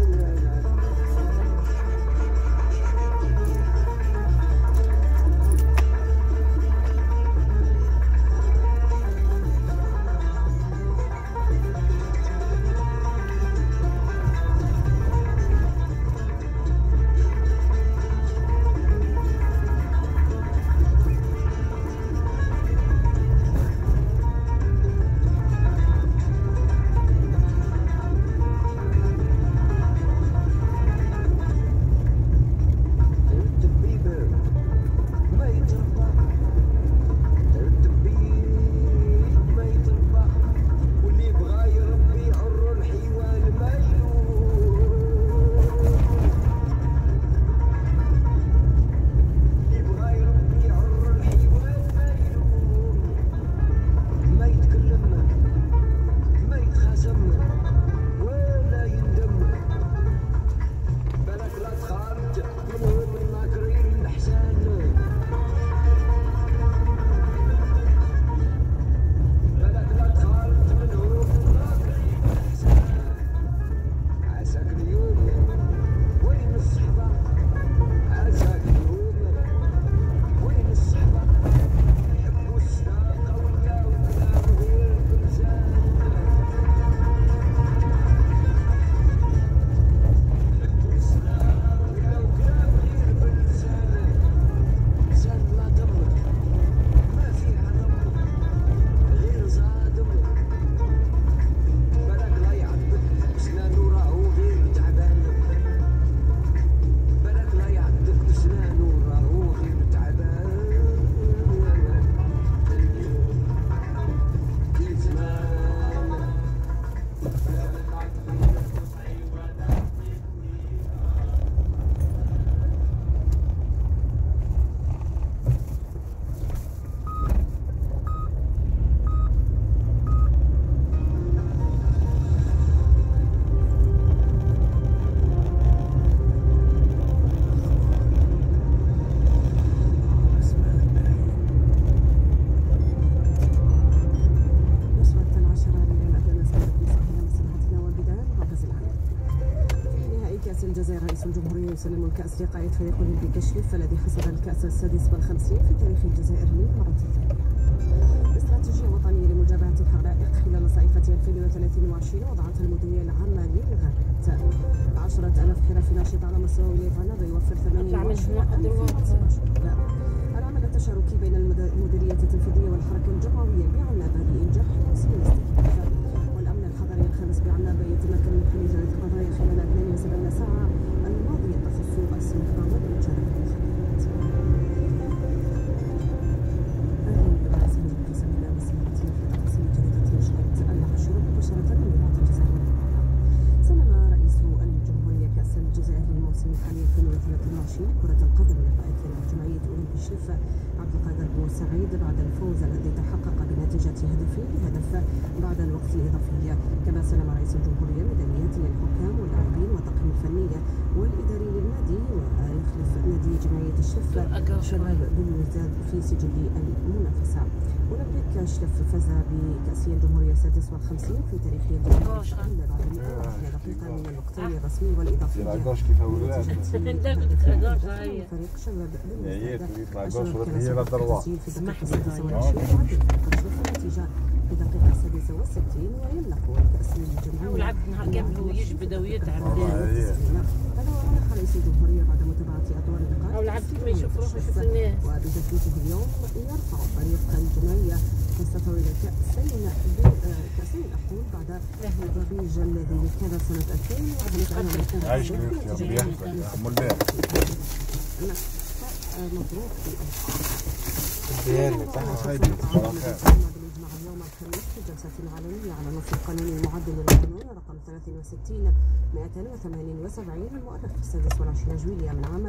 يسلم الكأس لقائد فريق أولمبي كشرف الذي حصد الكأس السادس والخمسين في تاريخ الجزائر للمرة الثانية. الاستراتيجية الوطنية لمجابهة الحرائق خلال صيفة 2023 وضعتها المديرية العامة للغابات. 10,000 حرفي ناشط على مستوى ولاية عنابة يوفر 28,000 العمل التشاركي بين المديرية التنفيذية والحركة الجمهورية بعنابة لإنجاح موسم الاستهداف. والأمن الحضري الخامس بعنابة يتمكن من حل 3 قضايا خلال 72 ساعة الماضية تخص استخدام الرجال المخدرات. أهلا بكم في سبيل مسيرة في تقسيم جريدة نشرة العاشرة مباشرة من إذاعة الجزائر. سلم رئيس الجمهورية كأس الجزائر للموسم الحالي 2023 2024 كرة القدم لقاء ثاني جمعية أولمبي الشلف عبد القادر بوسعيد بعد الفوز الذي تحقق بنتيجة هدفين لهدف بعد الوقت الإضافي. كما سلم رئيس الجمهورية ميداليات للحكام واللاعبين والطاقم الفني والإداري للنادي. ويخلف نادي جمعية الشلف شباب بالمزاد في سجل المنافسة. أولمبيك الشلف فاز بكأسية الجمهورية 56 في تاريخ الجمهورية بعد 101 دقيقة من الوقتين الرسمي والإضافي. فريق شباب النتيجة في دقيقة 66 ويملك الكأس الجمهورية. ولعب نهار كامل هو يجبد ويتعب. هذا هو رأي رئيس الجمهورية بعد متابعة أدوار اللقاء. ولعب كيف ما يشوف روحه يشوف الناس. وبتثبيته اليوم يرفع فريق الجمعية قصته إلى كأسين أحول بعد الضجيج الذي كان سنة 2000. عايش مبروك ديالنا تاعها هايدي بالإجماع اليوم الخميس في جلسة علنية على نص القانون المعدل للقانون رقم 63/278 المؤرخ في 26 جويلية من عام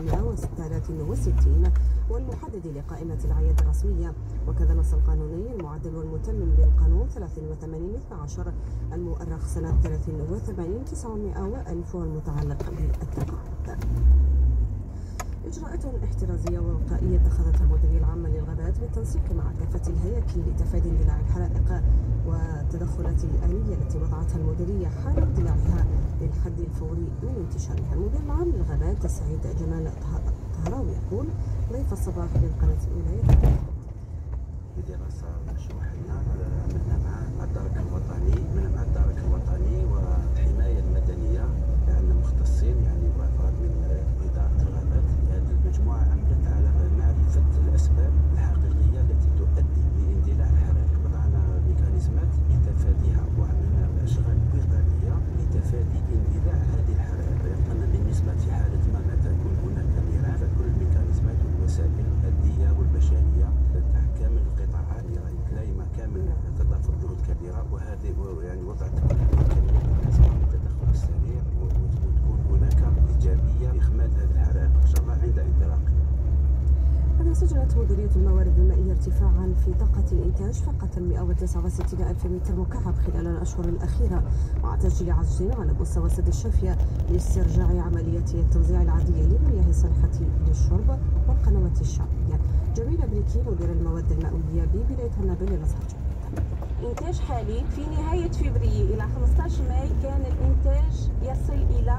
1963 والمحدد لقائمة الأعياد الرسمية. وكذا النص القانوني المعدل والمتمم للقانون 83/12 المؤرخ سنة 83 900 و1000 والمتعلق بالتقاعد. إجراءات احترازية ووقائية اتخذتها المديرية العامة للغابات بالتنسيق مع كافة الهياكل لتفادي اندلاع الحرائق والتدخلات الآلية التي وضعتها المديرية حال اندلاعها للحد الفوري من انتشارها. المدير العام للغابات السعيد جمال طهراوي يقول ضيف الصباح للقناة الأولى. بدراسة مشروعية عملنا مع الدرك الوطني مع الدرك الوطني والحماية المدنية عندنا مختصين يعني وافراد من إدارة الغابات. هذه المجموعة عملت على معرفة الأسباب الحقيقية التي تؤدي لاندلاع الحرائق. وضعنا ميكانيزمات لتفاديها وعملنا أشغال وقائية لتفادي اندلاع هذه الحرائق. أما بالنسبة لحالة ما تكون هناك نيران فكل الميكانيزمات والوسائل المادية والبشرية كامل القطاعات دائما كامل تضافر جهود كبيرة. وهذه يعني وضعت كل الإمكانيات لتسمح بالتدخل السريع وتكون هناك إيجابية لإخماد هذه الحرائق إن شاء الله عند انطلاق. هذا سجلت مديرية الموارد المائية ارتفاعا في طاقة الإنتاج فاقة 169 ألف متر مكعب خلال الأشهر الأخيرة مع تسجيل عجز على مستوى سد الشافية لاسترجاع عمليات التوزيع العادية للمياه الصالحة للشرب والقنوات الشعبية. جميلة بريكي مدير المواد المائية بولاية عنابة للأزهر. إنتاج حالي في نهاية فبراير إلى 15 ماي كان الإنتاج يصل إلى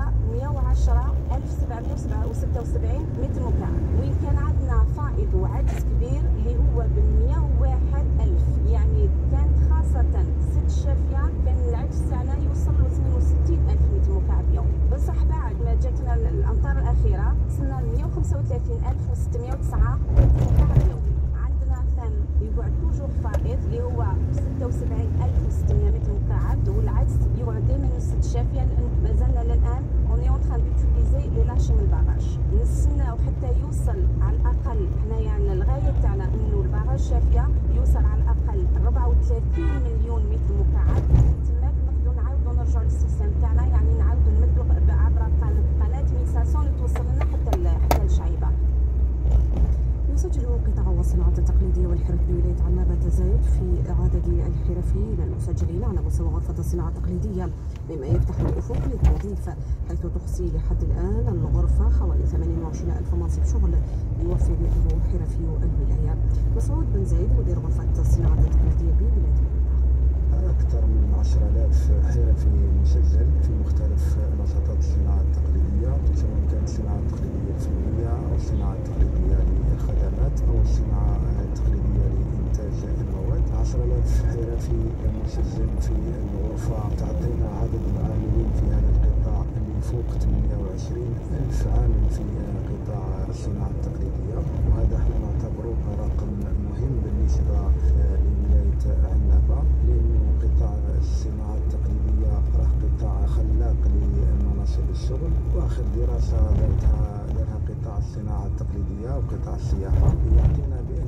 110,776 متر مكعب، وإن كان عندنا فائض وعجز كبير اللي هو ب 101,000. يعني كانت خاصة سد الشافية كان العجز تاعنا يوصل ل 68,000 متر مكعب يوم. بصح بعد ما جاتنا الأمطار الأخيرة وصلنا ل 135,609 متر مكعب يوم. عندنا ثاني يقعد توجور فائض اللي هو 76,600 متر مكعب، والعجز يقعد دائما سد الشافية لأن مازلنا للآن اون اون تران دوتيليزي لي لاشين الباراج. نستناو حتى يوصل على الأقل حنايا الغاية تاعنا إنه الباراج الشافية يوصل على الأقل 34 مليون متر مكعب. تماك نقدروا نعاودوا نرجعوا للسيستم تاعنا، يعني نعاودوا نمدوا عبر قناة ميساسون اللي توصل لنا حتى للشعيبة. يسجل قطاع والصناعات التقليدية والحرف بولاية عنابة تزايد في عدد الحرفيين المسجلين على مستوى غرفة الصناعة التقليدية، مما يفتح الأفق للتوظيف، حيث تحصي لحد الآن الغرفة حوالي 28,000 منصب شغل يوفر به حرفي الولاية. مسعود بن زايد مدير غرفة الصناعة التقليدية بولاية أكثر من 10,000 حرفي مسجل في مختلف نشاطات الصناعة التقليدية، سواء كانت الصناعة التقليدية الفنية أو الصناعة التقليدية للخدمات أو الصناعة التقليدية لإنتاج المواد. 10,000 حرفي مسجل في الغرفة تعطينا عدد العاملين في هذا القطاع اللي يفوق 28,000 عامل في قطاع الصناعة التقليدية، وهذا احنا نعتبره رقم مهم بالنسبة لولاية عنابة، لأنه قطاع الصناعة التقليدية راه قطاع خلاق لمناصب الشغل. وآخر دراسة دارها قطاع الصناعة التقليدية وقطاع السياحة يعطينا بأنه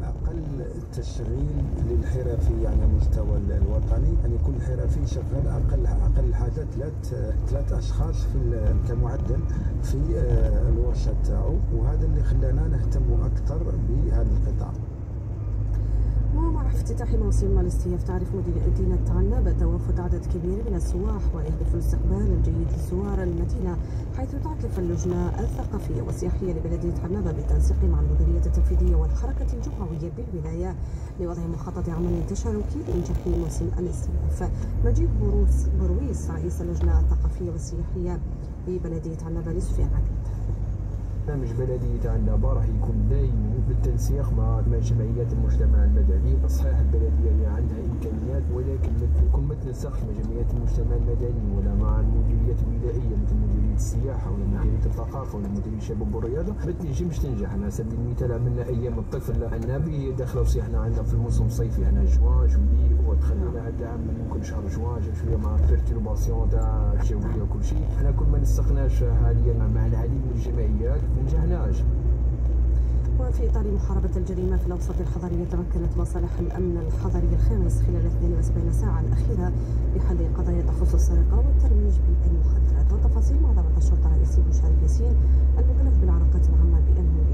اقل تشغيل للحرفي على مستوى الوطني، ان يكون الحرفي شغال اقل حاجه ثلاث اشخاص كمعدل في الورشه تاعو، وهذا اللي خلانا نهتم اكثر بهذا القطاع. ومع افتتاح موسم الاستياف تعرف مدينة عنابة توافد عدد كبير من السواح ويهدف الاستقبال الجيد لزوار المدينة، حيث تعكف اللجنة الثقافية والسياحية لبلدية عنابة بالتنسيق مع المديرية التنفيذية والحركة الجمهورية بالولاية لوضع مخطط عمل تشاركي لإنجاح موسم الاستياف. مجيد برويس رئيس اللجنة الثقافية والسياحية ببلدية عنابة لسفيان عديد. برنامج بلدية عنابة راح يكون دائما بالتنسيق مع جمعيات المجتمع المدني. صحيح البلدية عندها إمكانيات، ولكن يكون ما تنسقش مع جمعيات المجتمع المدني ولا مع المديريات الولائية مثل مديرية السياحة ولا مديرية الثقافة ولا مديرية الشباب والرياضة، ما تنجمش تنجح. على سبيل المثال عملنا أيام الطفل العنابي هي داخلة وصيحنا عندنا في الموسم الصيفي هنا جوان جولي، ودخلنا هذا العام ممكن شهر جوان جا شوية مع بيرتيرباسيون تاع الجوية وكل شيء. حنا كل ما نسقناش حاليا مع العديد من الجمعيات ما نجحناش. وفي إطار محاربة الجريمة في الأوساط الحضرية، تمكنت مصالح الأمن الحضري الخامس خلال 72 ساعة الأخيرة بحل قضايا تخص السرقة والترويج بالمخدرات. والتفاصيل مع ضابط الشرطة الرئيسي بشار ياسين المكلف بالعلاقات العامة بأمن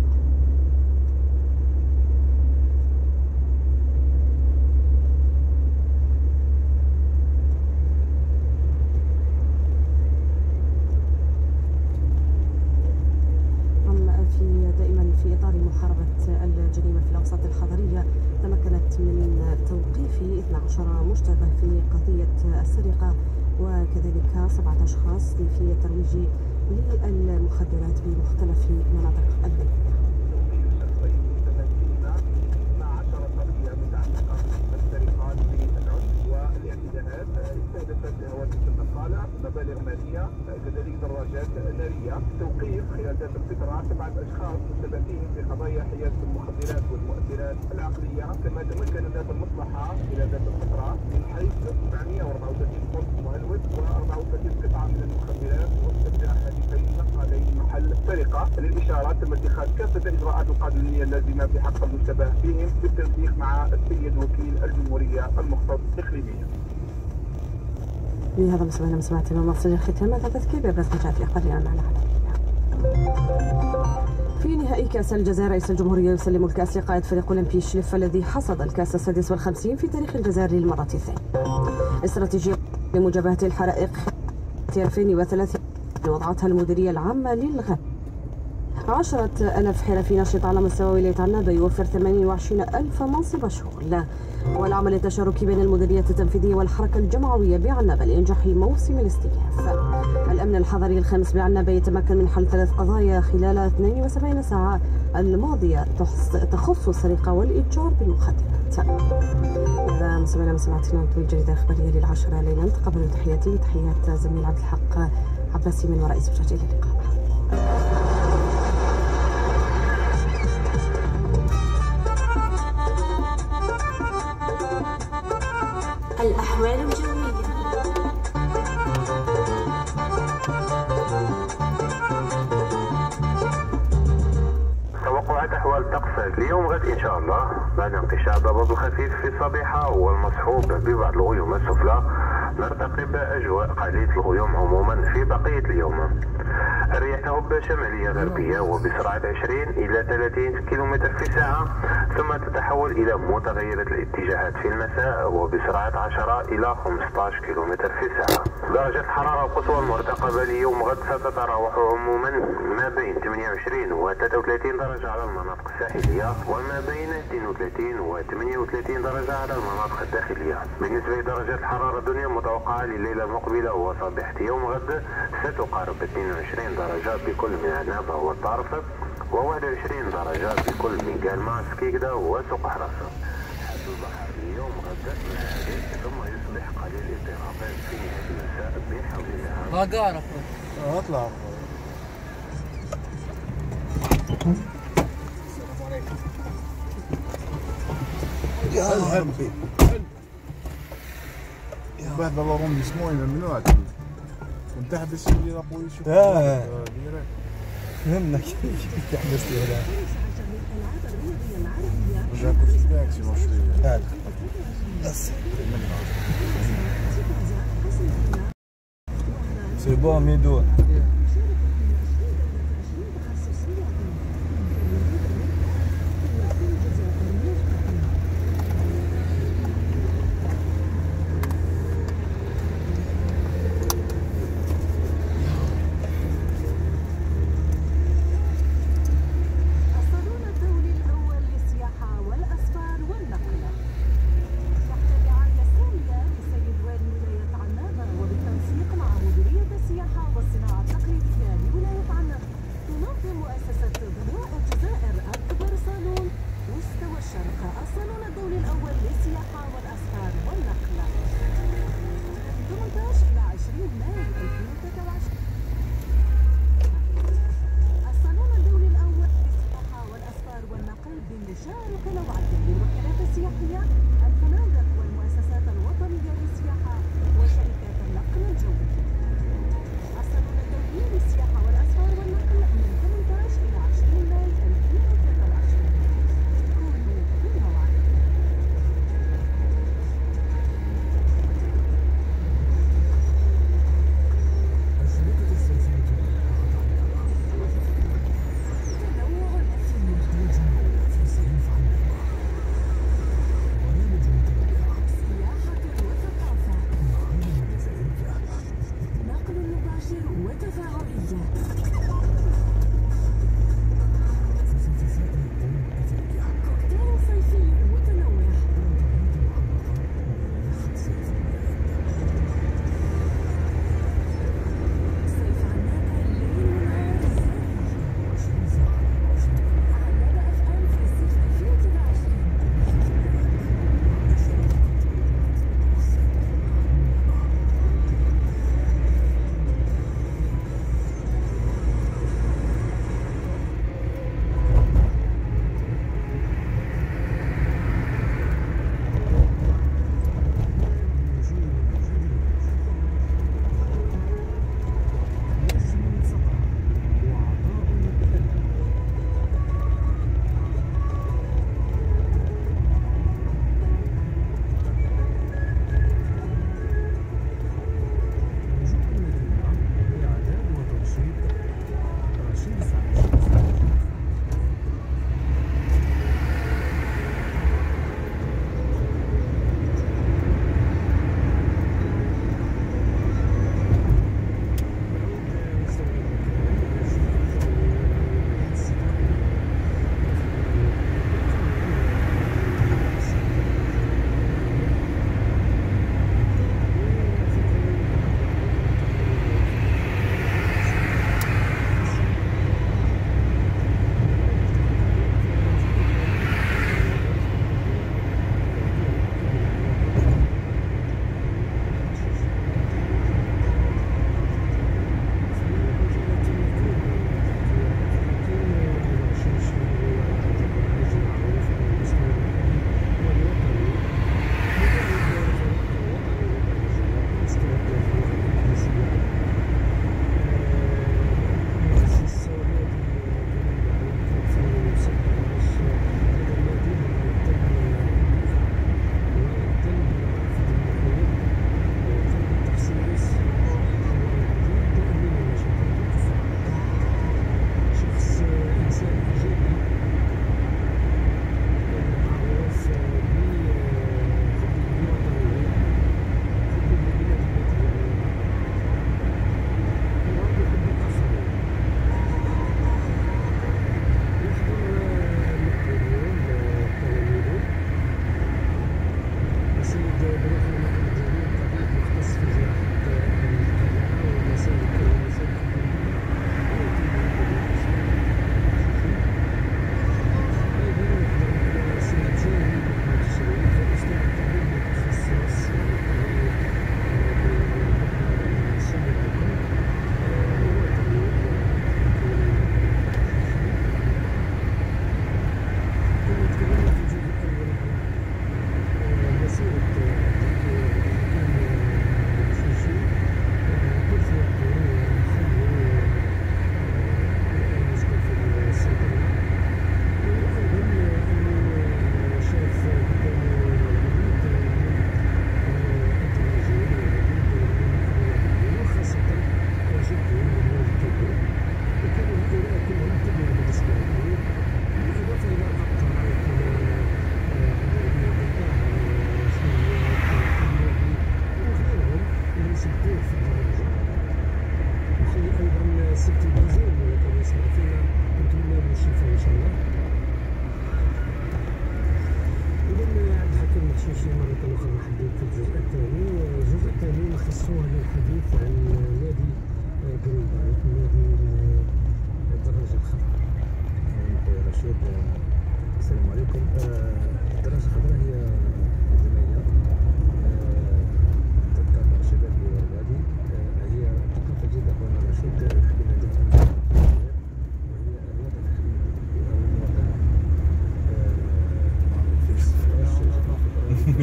في إطار محاربة الجريمة في الأوساط الحضرية، تمكنت من توقيف 12 مشتبه في قضية السرقة، وكذلك 7 أشخاص في الترويج للمخدرات بمختلف مناطق البلاد. استهدفت هواتف النقالة، مبالغ مالية، كذلك دراجات نارية. توقيف خلال ذات الفترة 7 أشخاص مشتبهين في قضايا حيازة المخدرات والمؤثرات العقلية. كما تمكن ذات المصلحة خلال ذات الفترة من حيث 734 قرص مهلوس و34 قطعة من المخدرات واسترجاع هاتفين نقالين محل سرقة. للإشارة تم اتخاذ كافة الإجراءات القانونية اللازمة في حق المشتبه فيهم بالتنسيق مع السيد وكيل الجمهورية المختص إقليميا. بهذا مستمعينا سمعتنا مصدر ختام هذا التذكير بأبرز ما جاء في أخبار اليوم على في نهائي كأس الجزائر، رئيس الجمهورية يسلم الكأس لقائد فريق أولمبي شلف الذي حصد الكأس 56 في تاريخ الجزائر للمرة الثانية. استراتيجية لمجابهة الحرائق 2030 وضعتها المديرية العامة للغد. 10,000 حرفي نشط على مستوى ولاية عنابة يوفر 28,000 منصب شغل. والعمل التشاركي بين المديرية التنفيذية والحركة الجمعوية بعنابة لإنجاح موسم الاستياف. الأمن الحضري الخامس بعنابة يتمكن من حل 3 قضايا خلال 72 ساعة الماضية تخص السرقة والإتجار بالمخدرات. هذا مستمعينا سمعتنا نطوي الجريدة الإخبارية للعشرة ليلا. تقبلوا تحياتي وتحيات زميل عبد الحق عباسي من وراء زجاج. إلى اللقاء. الأحوال الجوية. توقعات أحوال الطقس اليوم غد إن شاء الله بعد انقشاع ضباب الخفيف في الصبيحة والمصحوب ببعض الغيوم السفلى، نرتقي بأجواء قليلة الغيوم عموما في بقية اليوم. الرياح تهب شمالية غربية وبسرعة 20 إلى 30 كم في الساعة، ثم تتحول إلى متغيرة الاتجاهات في المساء وبسرعة 10 إلى 15 كم في الساعة. درجة الحرارة القصوى المرتقبة ليوم غد ستتراوح عموما ما بين 28 و 33 درجة على المناطق الساحلية، وما بين 32 و 38 درجة على المناطق الداخلية. بالنسبة لدرجة الحرارة الدنيا المتوقعة لليلة المقبلة وصباحة يوم غد ستقارب 22 درجة بكل من عنابة والطرف، و21 درجة بكل من قالما سكيكدا وسوق حراسة. حد البحر اليوم غد هادئ ثم يصبح قليل اضطرابات في نهاية المساء بحول الله. غارة اطلع. يا الهبي بعد الله روم يسموني ممنوع كنت تحبس لي ابوي شوف فهمنا كيف تحبس لي هنا. الألعاب الرياضية العربية J'accouche bien que sinon je suis. هذا بس سي بون ميدو والصناعة التقليدية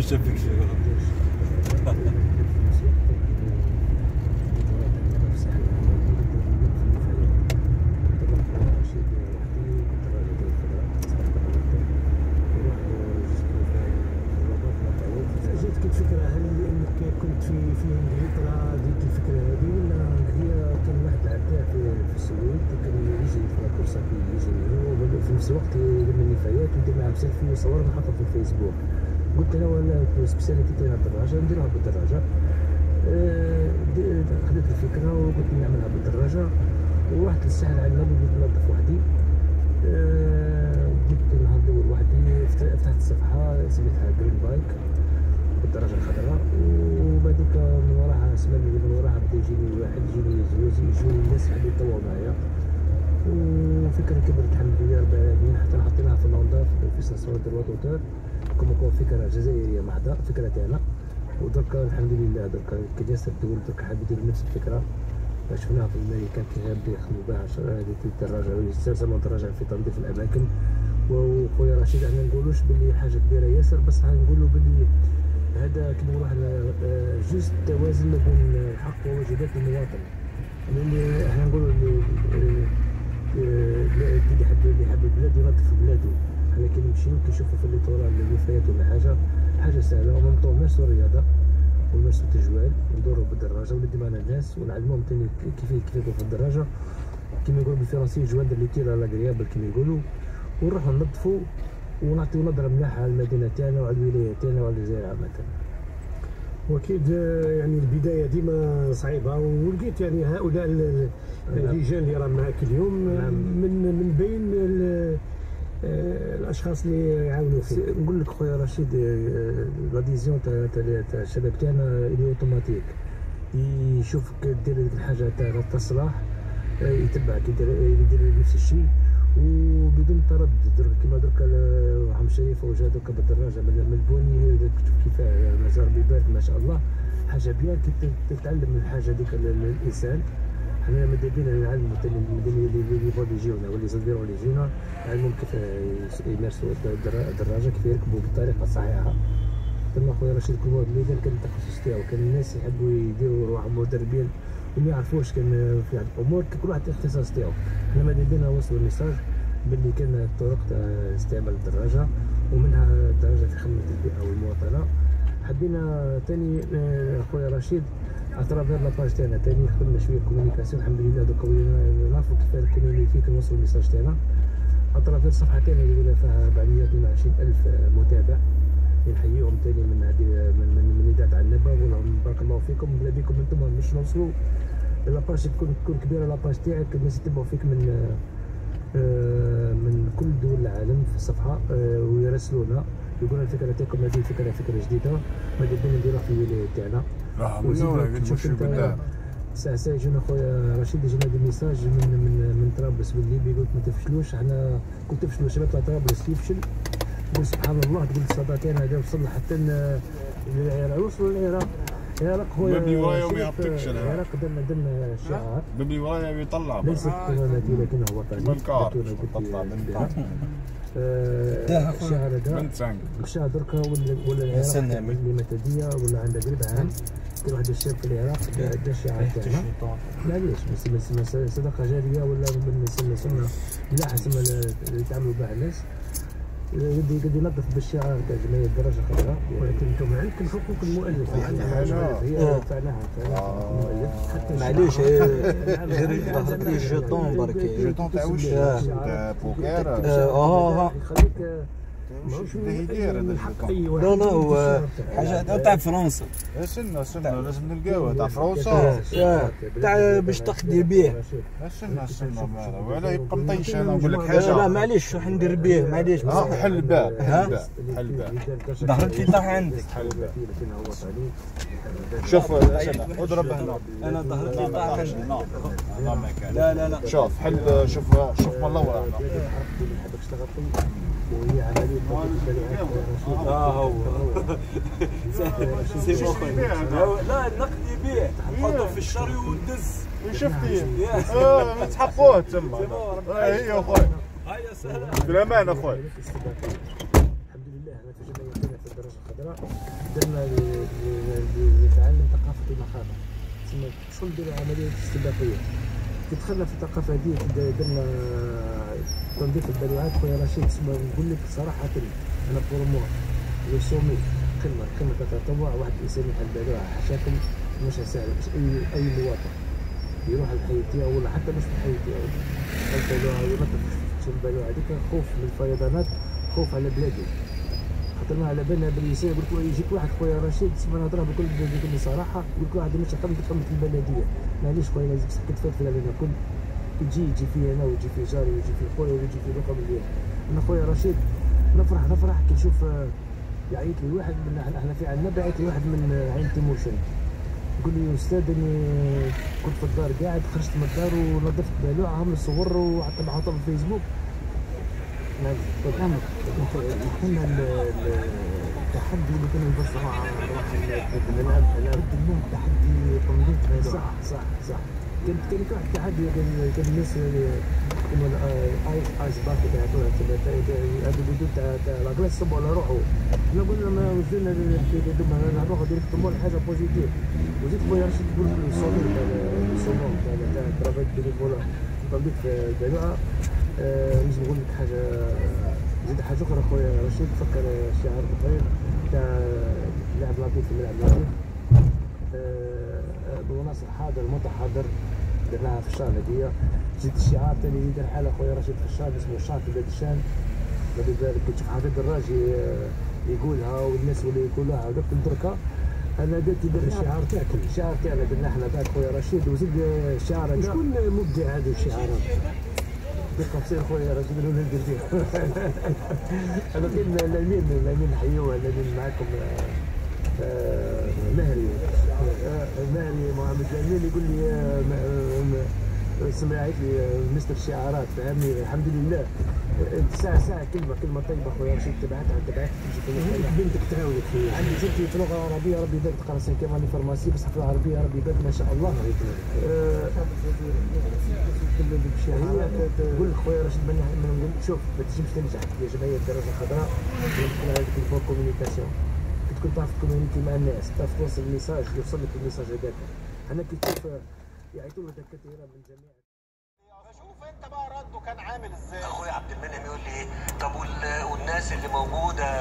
شافك شي الفكرة هل انك كنت في انجلترا ديك الفكرة هذه ولا هي كان واحد العداء في السويد كان يجي في الكورسة يجي وفي نفس الوقت يدير النفايات ويدير معاه سيلفي ويصور ونحطها في الفيسبوك. قلت له ولا سبيسياليتي تاعنا الدراجة نديرها بالدراجة. خديت الفكرة وقلت نعملها بالدراجة ورحت للساحل العلماني بديت ننظف وحدي. بديت ندور وحدي فتحت الصفحة سميتها جرين بايك بالدراجة الخضراء وبعديك من وراها سمعني من وراها بدا يجيني واحد يجوني الناس حبوا يتطوعوا معايا وفكرة كبرت الحمد لله رب العالمين حتى حطيناها في لوندا في ساسون دروات اوتور كما كون فكرة جزائرية محضة فكرة تاعنا ودركا الحمد لله دركا كناس الدول دركا حاب يديروا نفس الفكرة شفناها في الامريكان كي يبدا يخدموا بها هذه الدراجة يستلزموا الدراجة في تنظيف الأماكن. وخويا رشيد احنا نقولوش باللي حاجة كبيرة ياسر بس نقولوا باللي هذا كما نقولوا احنا جوست توازن ما بين الحق وواجبات المواطن. لان احنا نقولوا اللي يحب البلاد ينظف بلاده. احنا كي نمشيو كي نشوفوا في الليتورال الوفيات ولا حاجه سهله ومنطوع نمارسوا الرياضه ونمارسوا التجوال وندوروا بالدراجه وندي معنا الناس ونعلموهم ثاني كيف يكونوا في الدراجه كيما يقولوا بالفرنسي جواندر لي تير على لاغريابل كيما يقولوا ونروحوا ننظفوا ونعطيو نظرة ملاحة على المدينة تاعنا وعلى الولاية تاعنا وعلى الجزائر عامة. واكيد يعني البداية ديما صعيبة ولقيت يعني هؤلاء الرجال اللي راهم معك اليوم من بين الاشخاص اللي يعاونوا فيك. نقول لك خويا رشيد لاديزيون تاع الشباب تاعنا اللي اوتوماتيك يشوفك دير الحاجة تاع الصلاح يتبعك يدير نفس الشيء وبدون تردد كما دركا عم شريف وجا دركا بالدراجه من البوني تشوف كيف مزار بيبات ما شاء الله حاجه بيان كي تتعلم الحاجه ديك الانسان. حنا ماذا بينا نعلموا اللي يبغوا يجيونا واللي يصدروا اللي يجينا نعلمهم كيف يمارسوا الدراجه كيف يركبوا بالطريقه الصحيحه. كما خويا رشيد كل واحد الميدان كان التخصص تاعو كان الناس يحبوا يديروا روحهم مدربين وما يعرفوش كان في الامور كل واحد الاختصاص تاعو. حنا ماذا بينا نوصلوا الميساج باللي كان الطرق تاع استعمال الدراجه ومنها الدراجه في خدمه البيئه والمواطنه. حبينا ثاني خويا رشيد اترافير لاباج تاعنا ثاني خدمنا شويه كومونيكاسيون الحمد لله دوكا ولينا نعرفوا كيف نكومونيكي نوصلوا الميساج تاعنا اترافير الصفحه تاعنا اللي ولا فيها 422,000 متابع. نحييهم ثاني من هذه من اذاعه عنابه ونقول لهم بارك الله فيكم بلا بكم انتم باش نوصلوا لاباج تكون كبيره لاباج تاعك الناس يتبعوا فيك من كل دول العالم في الصفحه ويرسلونا يقولون الفكره تاعكم هذه فكره جديده ماذا بينا نديروها في الولايه تاعنا. قلت شو بالله ساعه يجونا خويا رشيد يجينا دي ميساج من طرابلس باللي بيقول ما تفشلوش احنا كنت تفشلوا شباب تاع طرابلس يفشل تقول سبحان الله تقول الصدى تاعنا هذا وصل حتى للعراق وصلوا للعراق. العراق خويا ببني ورايا وما يعطيكش العراق درنا شعار ببني ورايا ويطلع ليست كمامتي لكنه وطني تطلع الشهر هذا مشى دركا ولا العراق اللي متديه ولا عندها قريب عام كل واحد الشاب في العراق دا الشعار تاعنا معليش صدقه جاريه ولا سنه ملاحه اللي يتعاملوا بها الناس قد ينظف بالشعار تاع جمعيه الدراجه الخضراء. ولكن انتم عندكم حقوق المؤلف هي فعلها المؤلف حتى معليش غير ظهرت لي الجيتون برك جيتون تاع واش تاع بوكير يخليك ماهوش يدير هذا لا لا هو حاجه تاع فرنسا سنة لازم نلقاوها تاع فرنسا تاع باش تقضي بيه سنة مالا ولا يبقى مطيش. انا نقول لك حاجه لا معليش راح ندير بيه معليش حل باب ظهرت لي طاح عندك شوف اضرب هنا انا ظهرت لي طاح عندك لا شوف حل شوف من الاول وهي عمليه هو سي لا نقضي بيه نحطه في الشري وندز شفتي نتحقوه تما هي اخويا هيا سهله بالامان اخويا. الحمد لله انا في جمعيه الدرجه الخضراء درنا لتعلم ثقافه المخاطر، تسمى شغل نديرو عمليه استباقيه. كي دخلنا في الثقافه هذه درنا تنظيف البلوعات. خويا رشيد تسمى نقول لك صراحه انا بور موا لو سومي قمه التطوع. واحد الانسان يحل البلوعه حاشاكم مش سهل، باش اي مواطن يروح الحي تاعو ولا حتى مش في الحي تاعو البلوعه ينظف في البلوعه هذيك، خوف من الفيضانات، خوف على بلادي. خاطر ما على بالنا بالانسان قلت له يجيك واحد خويا رشيد تسمى نهضرها بكل صراحه، يقول لك واحد ماشي قمه البلديه، معليش خويا لازم تسكت تفلفل علينا الكل. يجي في انا ويجي في جاري ويجي في خويا ويجي في رقم مليان. انا خويا رشيد نفرح كي نشوف يعيط لي واحد من احنا في عندنا بعث لي واحد من عين تيموشن يقول لي استاذ اني كنت في الدار قاعد، خرجت من الدار ونظفت بلوعه، عمل صور وحتى نحطها في الفيسبوك. نعم كنا التحدي اللي كنا نبصوا مع الالعاب اليوم تحدي تنظيف. صح كان واحد التحدي كان الناس كما ايس باك تاعتوها هذو البدود تاع لاكلاس صبوا على روحه. انا قلنا ما وزلنا نروحوا ديريكتومون لحاجه بوزيتيف. وزيد خويا رشيد تقول الصومون تاع ترافاي بينيفولا تنظيف البلوعه. لازم نقول لك حاجه زيد حاجه اخرى خويا رشيد، فكر شعار اخرين تاع لعب لطيف في الملعب لطيف. بالمناسبة حاضر متحضر درناها في الشهر هذيا. زيد الشعار ثاني اللي دار حاله خويا رشيد في الشهر اسمه الشهر في بلاد الشام. لذلك تشوف حفيظ الراجي يقولها والناس اللي يقولوها هذوك دركا. انا قلت درنا الشعار تاعك، الشعار تاعنا درنا احنا بعد خويا رشيد. وزيد الشعار شكون مبدع هذا الشعارات؟ بقصير خويا رشيد ولا ندير فيه. انا كاين الامين نحيوه الامين معكم مهري محمد جميل يقول لي سمعت لي مستر الشعارات فهمني. الحمد لله ساعة كلمة طيبة خويا رشيد تبعتها تمشي في بنتك تعاونك فيها. عندي بنتي في اللغة العربية ربي يبارك تقرا سانكيام فارماسي بس في العربية ربي يبارك ما شاء الله. نقول لك خويا رشيد نقول شوف ما تجيش تنجح يا جمعية الدرجة الخضراء ندخل على التليفون كوميونيكاسيون. تكون تعرف تكومونيكي مع الناس، تعرف توصل الميساج يوصل لك الميساج هذاك. انا كي تشوف يعيطوا لنا دكاتره من جميع. شوف انت بقى رده كان عامل ازاي. اخويا عبد المنعم يقول لي طب والناس اللي موجوده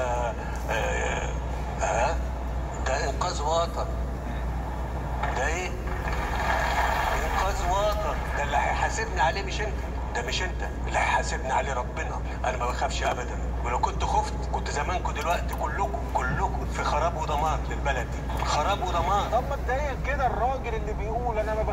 ده انقاذ وطن. ده ايه؟ انقاذ وطن. ده اللي هيحاسبني عليه مش انت، ده مش انت اللي هيحاسبني عليه ربنا. انا ما بخافش ابدا، ولو كنت خفت كنت زمانكم دلوقتي كلكم في خراب ودمار للبلد دي، خراب ودمار. طب مبدئيا كده الراجل اللي بيقول انا ما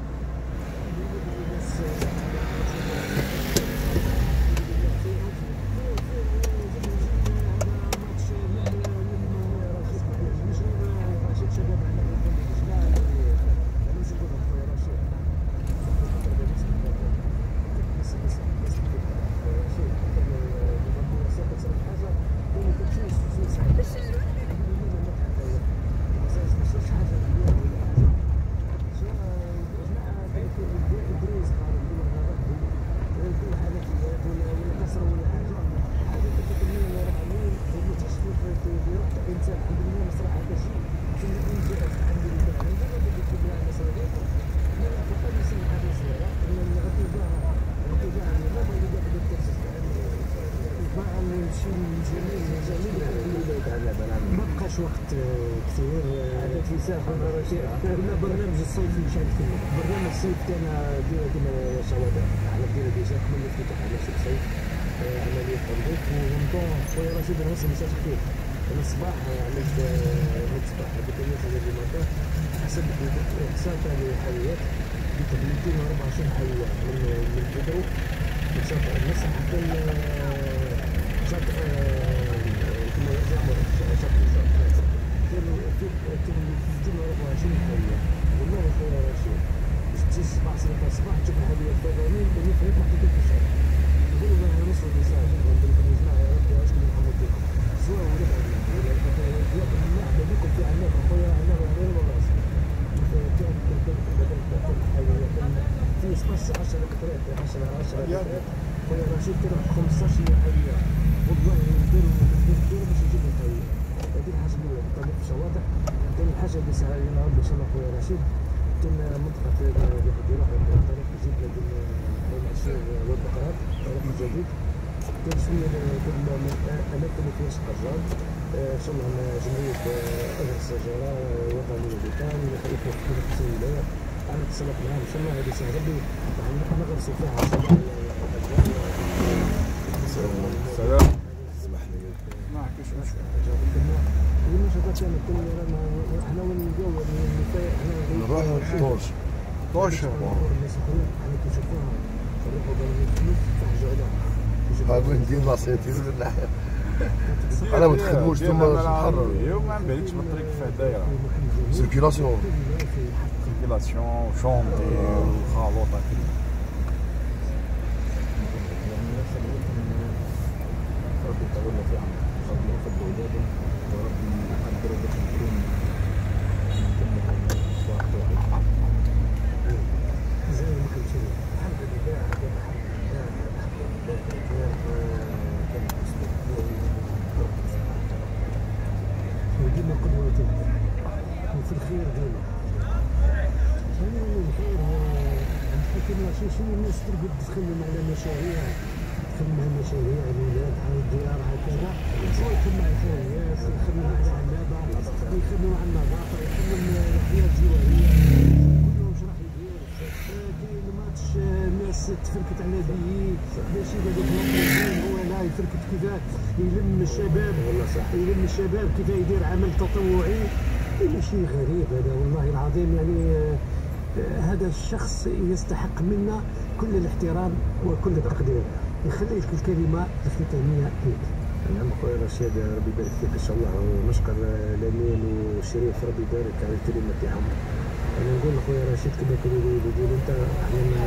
وقت كثير هذا في ساحه برنامج الصيفي مش عارف كله برنامج الصيف تاعنا كما شواطئ احنا بدينا ديجا قبل الافتتاح على الصيف عمليه تنظيف ورمضان خويا رشيد نوصل مساج كثير. انا الصباح عملت الصباح بكميه المطار حسب الاحصاء تاع الحيويات قلت 224 حيوان من البدرو من شاطئ النصر حتى شاطئ كما يعمر شاطئ كانوا في 224 حيوان. والله يا خويا رشيد باش تجي الصباح الصباح تشوف الحيوانات الفضانيين اللي فريق محطوطين في الشارع. نقولوا لهم نوصلوا رساله بالجماعه يا ربي اشكر محمد بكم سواء ولا نحن بكم في عناق اخويا عناق غير والراس في 15 10 قطرات 10 قطرات خويا رشيد كده 15 حيوان والله نديروا باش نجيبوا حيوان هذه الحاجه الاولى بالطريق في الشواطئ. ثاني حاجه اللي سهل لنا ربي ان شاء الله خويا رشيد كاين منطقه اللي حد يروح عند الطريق الجديد بين العشير والبقرات الطريق الجديد كاين شويه الاماكن اللي فيها شقرجات ان شاء الله جمعيه اهل الشجره وطنيه لوطان اللي خليفه في 50 ولايه انا اتصلت معاهم ان شاء الله هذه سهل ربي نغرسوا فيها ان شاء الله. السلام اسمح لي ما كاينش مشكل النشاطات يعني كل احنا وين نديرو نروح طوش الناس الاخرين احنا كنشوفوها نروحوا بالفلوس نحجوا عليها هاكو ندير ناصيتي من الناحيه انا ما تخدموش ثم تحرر اليوم ما بالكش بالطريق كيفاه دايره سيركيلاسيون شونطي وخالوطه ربي يطولنا في عمرك ربي يحفظ اولادهم وربي يقدر باش نكون نكمل واحد زي ما كنت شوف الحمد لله كان اسلوب وديما قدوتي وفي الخير ديما الخير الحكم شنو الناس ترقد تخمم على مشاريع تخمم على مشاريع الولاد على الديار هكذا سواء يخمم على الحاويات يخمم على العنابه يخمم على النظافه يخمم الحياه الجواريه كلهم اش راح يدير كاين ماتش الناس تفركت على بيه ماشي هذاك هو لا يفركت كيفاه يلم الشباب يلم الشباب كيفاه يدير عمل تطوعي ماشي غريب هذا والله العظيم يعني هذا الشخص يستحق منا كل الاحترام وكل التقدير. يخليك الكلمه الختاميه لك. نعم خويا رشيد ربي يبارك فيك ان شاء الله ونشكر لامين والشريف ربي يبارك على الكلمه تاعهم. انا نقول لخويا رشيد كما كانوا يقولوا انت احنا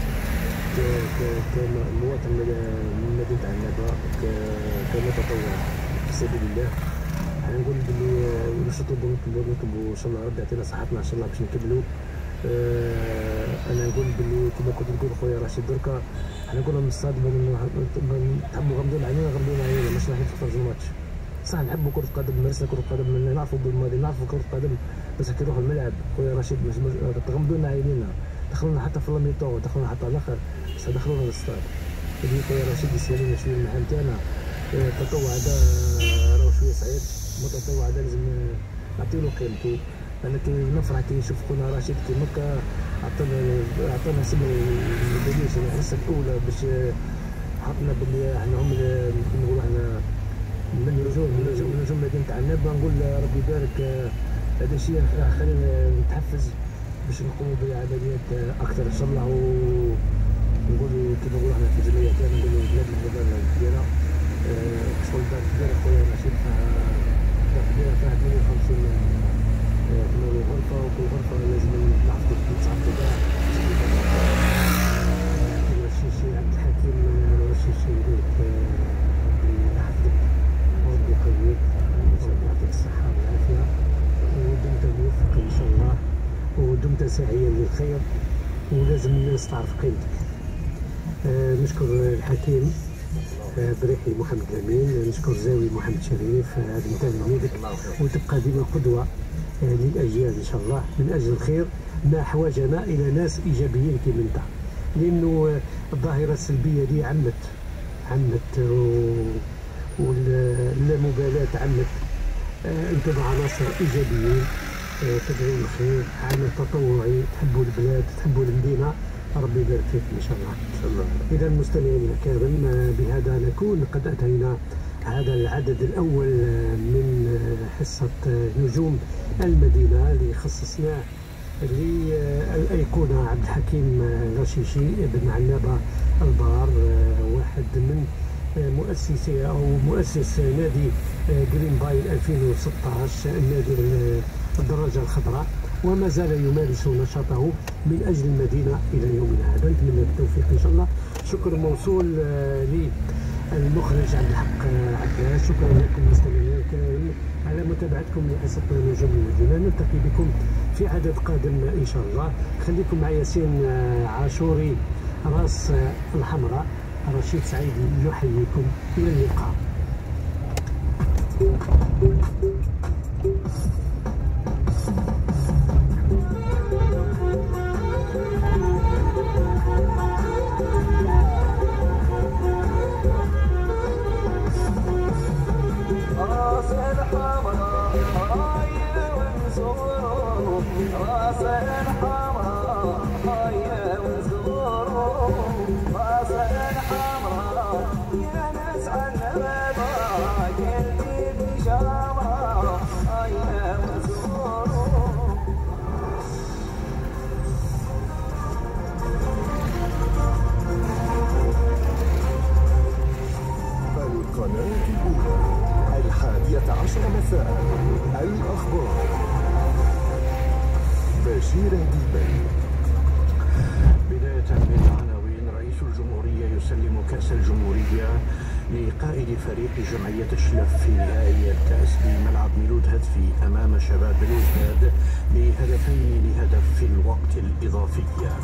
كمواطن من مدينه عنابه كمتطوع في سبيل الله انا نقول بلي نطلبوا ان شاء الله ربي يعطينا صحتنا ان شاء الله باش نكملوا. انا نقول بلي كما كنت نقول خويا رشيد دركا انا نقول لهم الصاد نحبوا غمضوا علينا مش راح نتفرجوا الماتش صح نحبوا كرة قدم مارسنا كرة قدم نعرفوا بالماضي نعرفوا كرة قدم بس كي نروحوا الملعب خويا رشيد تغمضوا لنا عينينا دخلونا حتى في الميطو دخلونا حتى الاخر بس دخلونا للصاد اللي خويا رشيد يسالينا شويه المحل تاعنا التطوع هذا راهو شويه صعيب المتطوع هذا لازم نعطيو له قيمته. انا كي نفرح كي نشوف خونا رشيد كي مكا عطانا سبب البديش الحصه الاولى باش حطنا باللي احنا هم نقولوا احنا من نجوم مدينه عنابه نقول ربي يبارك هذا الشيء خلينا نتحفز باش نقوموا بعمليات اكثر ان شاء الله ونقولوا كيما نقولوا احنا في جمعيتنا نقولوا بلاد الحضاره الكبيره شغل دار كبيره خويا رشيد فيها 58 غرفة وكل غرفة لازم نحفظوا نتصعدوا بها. الرشيشي عبد الحكيم الرشيشي ربي يحفظك وربي يقويك ويعطيك الصحة والعافية ودمت موفق إن شاء الله ودمت ساعيا للخير ولازم الناس تعرف قيمتك. نشكر الحكيم بريحي محمد الأمين نشكر زاوي محمد شريف هذا مثال يدك وتبقى ديما قدوة للأجيال إن شاء الله من أجل الخير ما حوجنا إلى ناس إيجابيين كيما أنت لأنه الظاهرة السلبية دي عمت واللامبالاة عمت. أنتم عناصر إيجابيين تدعون الخير عمل تطوعي تحبوا البلاد تحبوا المدينة ربي يبارك فيك إن شاء الله. إذا مستمعينا الكرام بهذا نكون قد أتينا هذا العدد الأول من حصة نجوم المدينة اللي خصصناه للأيقونة عبد الحكيم الرشيشي ابن عنابة البار واحد من مؤسسي أو مؤسس نادي جرين باي 2016 النادي الدراجة الخضراء وما زال يمارس نشاطه من أجل المدينة إلى يومنا هذا. نتمنى التوفيق إن شاء الله. شكر موصول للمخرج عبد الحق عباس. شكرا لكم مستمعينا الكرام على متابعتكم لحصة نجوم المدينة. نلتقي بكم في عدد قادم إن شاء الله. خليكم مع ياسين عاشوري راس الحمراء. رشيد سعيد يحييكم إلى اللقاء. حمراء يا ناس عنبة قلبي بشمرة يا مسرور. القناة الأولى 11 مساء الأخبار بشير هديبي. بداية بالعناوين. رئيس الجمهورية يسلم كأس الجمهورية لقائد فريق جمعية شلف في نهائي الكأس بملعب ميلود هدفي أمام شباب بلوزداد بهدفين لهدف في الوقت الإضافي.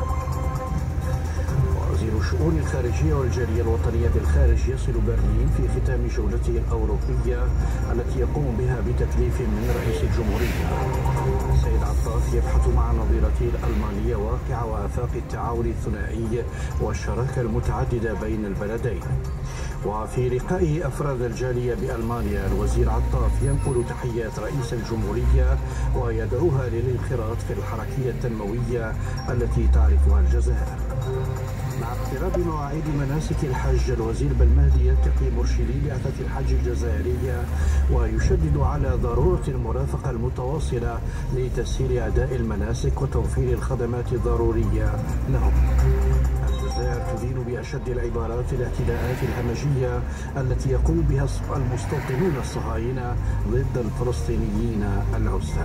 وزير الشؤون الخارجية والجالية الوطنية بالخارج يصل برلين في ختام جولته الأوروبية التي يقوم بها بتكليف من رئيس الجمهورية. السيد عطاف يبحث مع نظيرته الألمانية واقع وآفاق التعاون الثنائي والشراكة المتعددة بين البلدين. وفي لقائه أفراد الجالية بألمانيا الوزير عطاف ينقل تحيات رئيس الجمهورية ويدعوها للانخراط في الحركية التنموية التي تعرفها الجزائر. مع اقتراب مواعيد مناسك الحج الوزير بالمهدي يلتقي مرشدي بعثة الحج الجزائرية ويشدد على ضرورة المرافقة المتواصلة لتسهيل أداء المناسك وتوفير الخدمات الضرورية لهم. الجزائر تدين بأشد العبارات الاعتداءات الهمجية التي يقوم بها المستوطنون الصهاينة ضد الفلسطينيين العزل.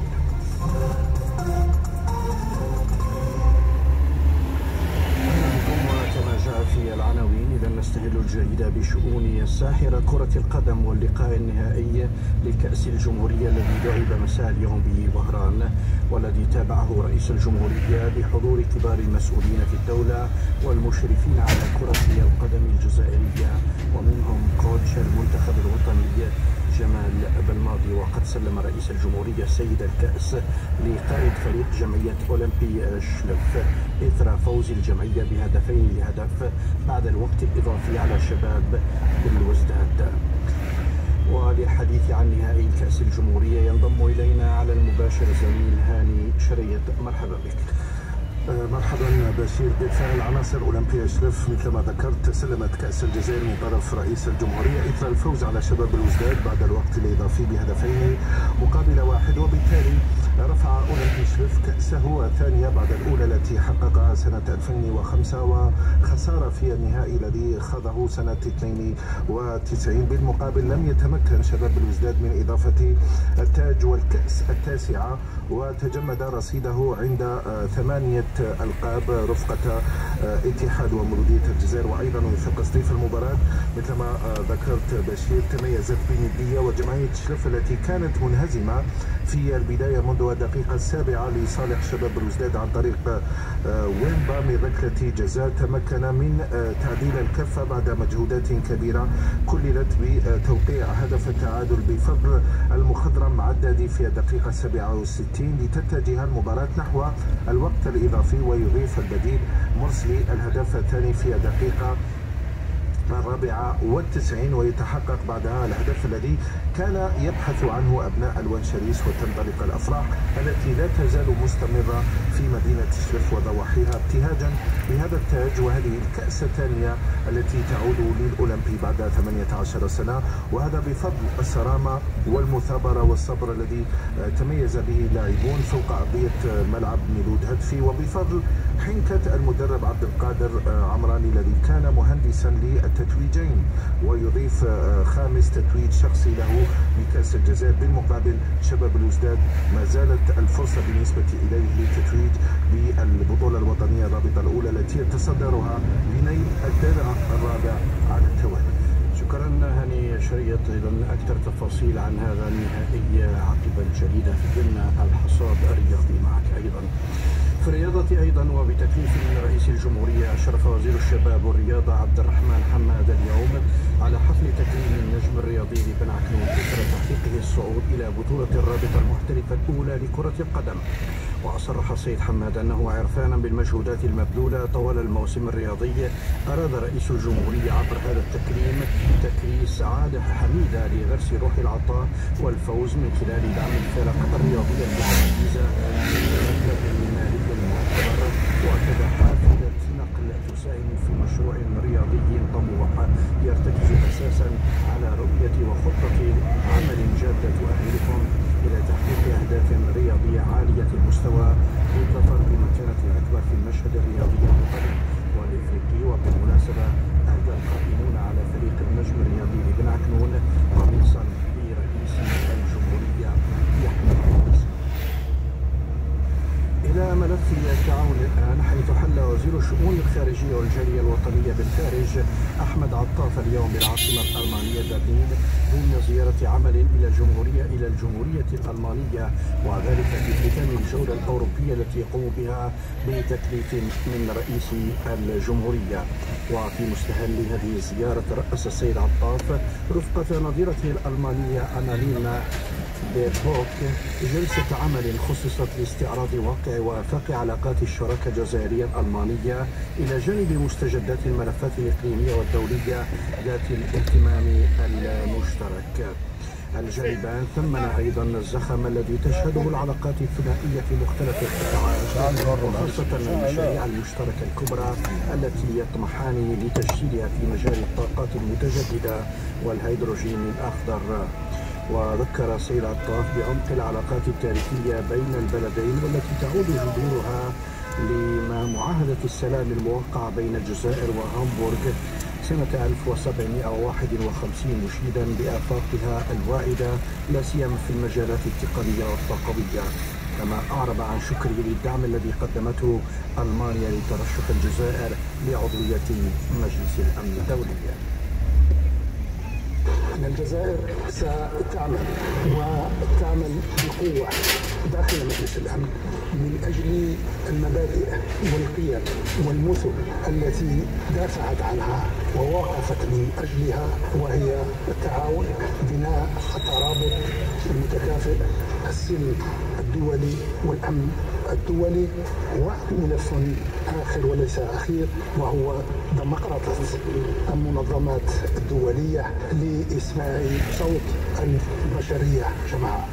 في العناوين إذا نستهل الجريدة بشؤون الساحرة كرة القدم واللقاء النهائي لكأس الجمهورية الذي لعب مساء اليوم بوهران والذي تابعه رئيس الجمهورية بحضور كبار المسؤولين في الدولة والمشرفين على كرة القدم الجزائرية ومنهم كوتش المنتخب الوطني جمال بالماضي. وقد سلم رئيس الجمهورية سيد الكأس لقائد فريق جمعية أولمبي شلف إثر فوز الجمعية بهدفين لهدف بعد الوقت الإضافي على شباب بلوزداد. وللحديث عن نهائي كأس الجمهورية ينضم إلينا على المباشر زميل هاني شريط. مرحبا بك. مرحبا بشير. بالفعل عناصر أولمبيا شلف مثل ما ذكرت سلمت كأس الجزائر من طرف رئيس الجمهورية إثر الفوز على شباب بلوزداد بعد الوقت الإضافي بهدفين مقابل واحد، وبالتالي رفع أولمبي شلف كأسه الثانية بعد الأولى التي حققها سنة 2005 وخسارة في النهائي الذي خاضه سنة 92. بالمقابل لم يتمكن شباب بلوزداد من إضافة التاج والكأس التاسعة وتجمد رصيده عند 8 ألقاب رفقة اتحاد ومولودية الجزائر. وأيضا وفق تصنيف المباراة مثل ما ذكرت بشير تميزت بندية، وجمعية شلف التي كانت منهزمة في البداية منذ الدقيقة 7 لصالح شباب بلوزداد عن طريق ويمبا من ركلة جزاء تمكن من تعديل الكفة بعد مجهودات كبيرة كللت بتوقيع هدف التعادل بفضل المخضرم عدادي في الدقيقة 67 لتتجه المباراة نحو الوقت الإضافي ويضيف البديل مرسلي الهدف الثاني في الدقيقة 94 ويتحقق بعدها الهدف الذي كان يبحث عنه أبناء الونشريس وتنطلق الأفراح التي لا تزال مستمرة في مدينة شلف وضواحيها ابتهاجا بهذا التاج وهذه الكأس الثانية التي تعود للأولمبي بعد 18 سنة، وهذا بفضل الصرامة والمثابرة والصبر الذي تميز به اللاعبون فوق أرضية ملعب ميلود هدفي، وبفضل حنكة المدرب عبد القادر عمراني الذي كان مهندسا للتتويجين ويضيف خامس تتويج شخصي له بكأس الجزائر. بالمقابل شباب بلوزداد ما زالت الفرصة بالنسبة إليه للتتويج بالبطولة الوطنية الرابطة الأولى التي يتصدرها لنيل الدرع الرابع على التوالي. شكرا هاني شريط. إذا أكثر تفاصيل عن هذا النهائي عقب الجريدة في ضمن الحصاد الرياضي معك أيضا. في الرياضة أيضا وبتكليف من رئيس الجمهورية أشرف وزير الشباب والرياضة عبد الرحمن حماد اليوم على حفل تكريم النجم الرياضي لبن عكنون إثر تحقيقه الصعود إلى بطولة الرابطة المحترفة الأولى لكرة القدم. وأصرح السيد حماد أنه عرفانا بالمجهودات المبذولة طوال الموسم الرياضي أراد رئيس الجمهورية عبر هذا التكريم تكريس سعادة حميدة لغرس روح العطاء والفوز من خلال دعم الفرق الرياضية المتميزة وكذا حافلة نقل تساهم في مشروع رياضي طموح يرتكز أساسا على رؤية وخطة عمل جادة تؤهلكم إلى تحقيق أهداف رياضية عالية المستوى للظفر بمكانة أكبر في المشهد الرياضي الوطني والإفريقي. وبالمناسبة أهدى القائمون على فريق النجم الرياضي لبن عكنون قميصا لرئيس الجمهورية يحمل اسمه. إلى ملف التعاون الآن، حيث حل وزير الشؤون الخارجية والجالية الوطنية بالخارج أحمد عطاف اليوم بالعاصمة الألمانية برلين ضمن زيارة عمل إلى الجمهورية الألمانية، وذلك في ختام الجولة الأوروبية التي يقوم بها بتكليف من رئيس الجمهورية. وفي مستهل هذه الزيارة رأس السيد عطاف رفقة نظيرته الألمانية أنالينا بيربوك جلسة عمل خصصت لاستعراض واقع وآفاق علاقات الشراكة الجزائرية الألمانية إلى جانب مستجدات الملفات الإقليمية والدولية ذات الاهتمام المشترك. الجانبان ثمن أيضا الزخم الذي تشهده العلاقات الثنائية في مختلف القطاعات، وخاصة المشاريع المشتركة الكبرى التي يطمحان لتجسيدها في مجال الطاقات المتجددة والهيدروجين الأخضر. وذكر السيد عطاف بعمق العلاقات التاريخية بين البلدين والتي تعود جذورها لمعاهدة السلام الموقعة بين الجزائر وهامبورغ سنة 1751، مشيدا بآفاقها الواعدة لا سيما في المجالات التقنية والطاقوية. كما أعرب عن شكره للدعم الذي قدمته ألمانيا لترشح الجزائر لعضوية مجلس الأمن الدولي. أن الجزائر ستعمل بقوة داخل مجلس الأمن من أجل المبادئ والقيم والمثل التي دافعت عنها ووقفت من أجلها، وهي التعاون، بناء الترابط المتكافئ، السلم الدولي والأمن الدولي، وملف آخر وليس أخير وهو ديمقراطية المنظمات الدولية لإسماع صوت البشرية جماعة.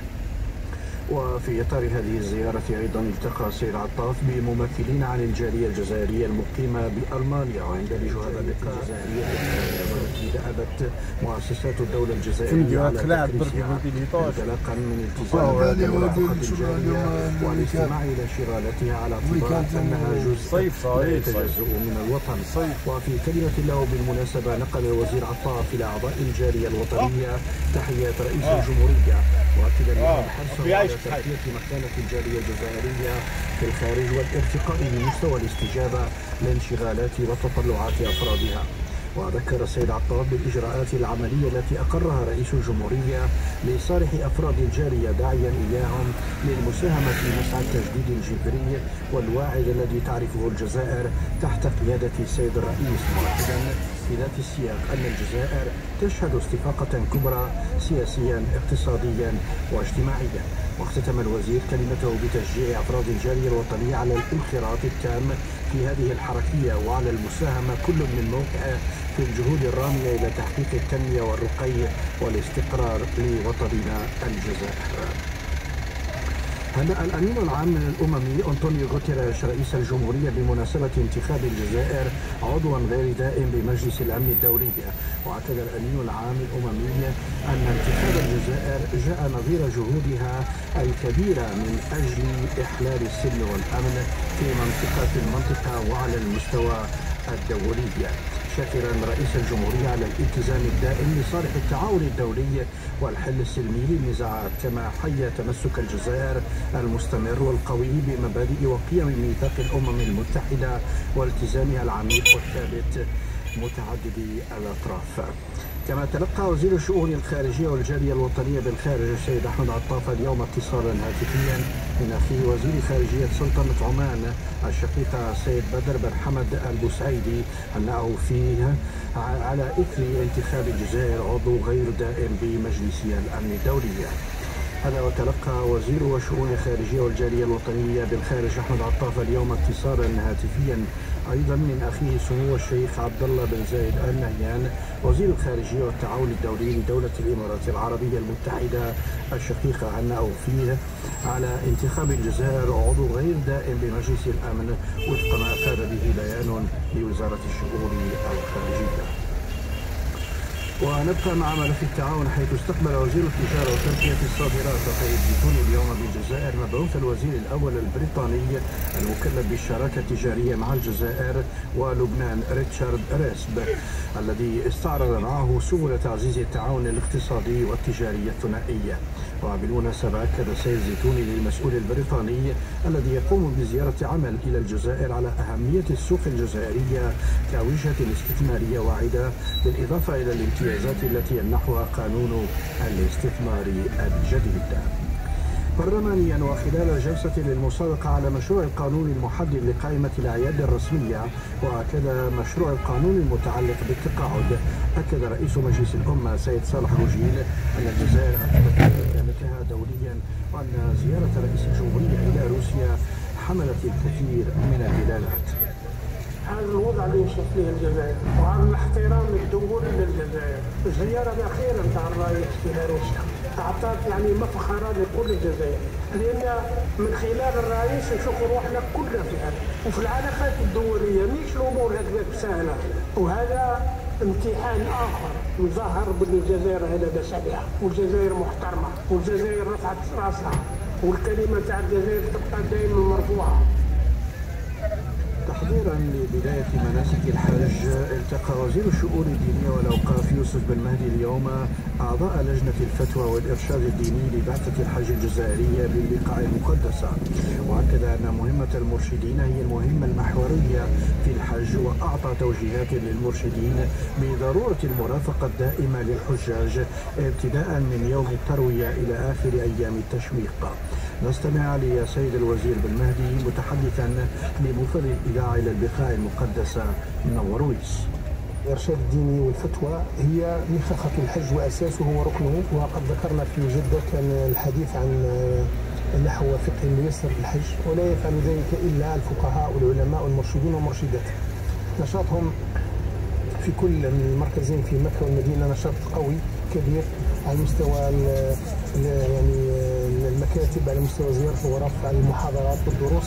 وفي إطار هذه الزيارة أيضا التقى السيد عطاف بممثلين عن الجالية الجزائرية المقيمة بألمانيا، ويندرج هذا اللقاء الجزائرية التي دأبت مؤسسات الدولة الجزائرية على تكريسها انطلاقا من التزام مرافقة الجالية والاستماع إلى شغالتها على اعتبار أنها جزء لا يتجزأ من الوطن. وفي كلمة له بالمناسبة نقل الوزير عطاف إلى أعضاء الجالية الوطنية تحيات رئيس الجمهورية، وأكد لهم حرصه على ترقية مكانة الجالية الجزائرية في الخارج والارتقاء بمستوى الاستجابة لانشغالات وتطلعات أفرادها. وذكر السيد عطاف بالإجراءات العملية التي أقرها رئيس الجمهورية لصالح أفراد الجالية، داعيا إياهم للمساهمة في مسعى التجديد الجذري والواعد الذي تعرفه الجزائر تحت قيادة السيد الرئيس، مؤكدا في ذات السياق أن الجزائر تشهد استفاقة كبرى سياسيا اقتصاديا واجتماعيا. واختتم الوزير كلمته بتشجيع أفراد الجالية الوطنية على الانخراط التام في هذه الحركية وعلى المساهمة كل من موقعه في الجهود الرامية إلى تحقيق التنمية والرقي والاستقرار لوطننا الجزائر. هنأ الأمين العام الأممي أنطونيو غوتيريش رئيس الجمهورية بمناسبة انتخاب الجزائر عضوا غير دائم بمجلس الأمن الدولي. واعتبر الأمين العام الأممي أن انتخاب الجزائر جاء نظير جهودها الكبيرة من أجل إحلال السلم والأمن في المنطقة وعلى المستوى الدولي، شاكرا رئيس الجمهورية على الالتزام الدائم لصالح التعاون الدولي والحل السلمي للنزاعات، كما حيا تمسك الجزائر المستمر والقوي بمبادئ وقيم ميثاق الأمم المتحدة والتزامها العميق والثابت متعددي الأطراف. كما تلقى وزير الشؤون الخارجية والجالية الوطنية بالخارج السيد أحمد عطاف اليوم اتصالا هاتفيا من أخيه وزير خارجية سلطنة عمان الشقيقة السيد بدر بن حمد البوسعيدي أنه فيه على إثر انتخاب الجزائر عضو غير دائم بمجلس الأمن الدولي. هذا وتلقى وزير الشؤون الخارجية والجالية الوطنية بالخارج أحمد عطاف اليوم اتصالا هاتفيا أيضا من أخيه سمو الشيخ عبد الله بن زايد آل نهيان وزير الخارجية والتعاون الدولي لدولة الإمارات العربية المتحدة الشقيقة عن أوفيه على انتخاب الجزائر عضو غير دائم بمجلس الأمن وفق ما أفاد به بيان لوزارة الشؤون الخارجية. ونبقى مع ملف التعاون حيث استقبل وزير التجارة وتنمية الصادرات وخير الزيتون اليوم بالجزائر مبعوث الوزير الأول البريطاني المكلف بالشراكة التجارية مع الجزائر ولبنان ريتشارد ريسب الذي استعرض معه سبل تعزيز التعاون الاقتصادي والتجاري الثنائي. وبالمناسبة أكد السيد الزيتوني للمسؤول البريطاني الذي يقوم بزيارة عمل إلى الجزائر على أهمية السوق الجزائرية كوجهة استثمارية واعدة بالإضافة إلى الامتيازات التي يمنحها قانون الاستثمار الجديد. برلمانيا وخلال جلسة للمصادقة على مشروع القانون المحدد لقائمة الأعياد الرسمية وأكد مشروع القانون المتعلق بالتقاعد، أكد رئيس مجلس الأمة سيد صالح رجيل أن الجزائر أثبتت مكانتها دوليا وأن زيارة رئيس الجمهورية إلى روسيا حملت الكثير من الدلالات. هذا الوضع اللي نشوف فيه الجزائر وهذا الاحترام الدولي للجزائر. الزيارة الأخيرة نتاع الرئيس إلى روسيا أعطت يعني مفخرة لكل الجزائر، لأن من خلال الرئيس نشوف روحنا كلنا في هذا وفي العلاقات الدولية مش الأمور هكذا سهلة، وهذا امتحان آخر يظهر بأن الجزائر هذا بس عليها والجزائر محترمة والجزائر رفعت راسها والكلمة تاع الجزائر تبقى دائما مرفوعة. تحضيرا لبداية مناسك الحج التقى وزير الشؤون الدينية والأوقاف يوسف بن مهدي اليوم أعضاء لجنة الفتوى والإرشاد الديني لبعثة الحج الجزائرية بالبقاع المقدسة، وأكد أن مهمة المرشدين هي المهمة المحورية في الحج وأعطى توجيهات للمرشدين بضرورة المرافقة الدائمة للحجاج ابتداء من يوم التروية إلى آخر أيام التشويق. نستمع لسيد الوزير بن مهدي متحدثا لمفر الإذاعة إلى البقاع المقدسة من ورويس. الإرشاد الديني والفتوى هي مخخة الحج وأساسه وركنه، وقد ذكرنا في جدة كان الحديث عن النحو وفقه الميسر في الحج، ولا يفعل ذلك إلا الفقهاء والعلماء والمرشدين والمرشدات. نشاطهم في كل من المركزين في مكة والمدينة نشاط قوي كبير على مستوى يعني المكاتب، على مستوى زيارة الغرف، على المحاضرات والدروس.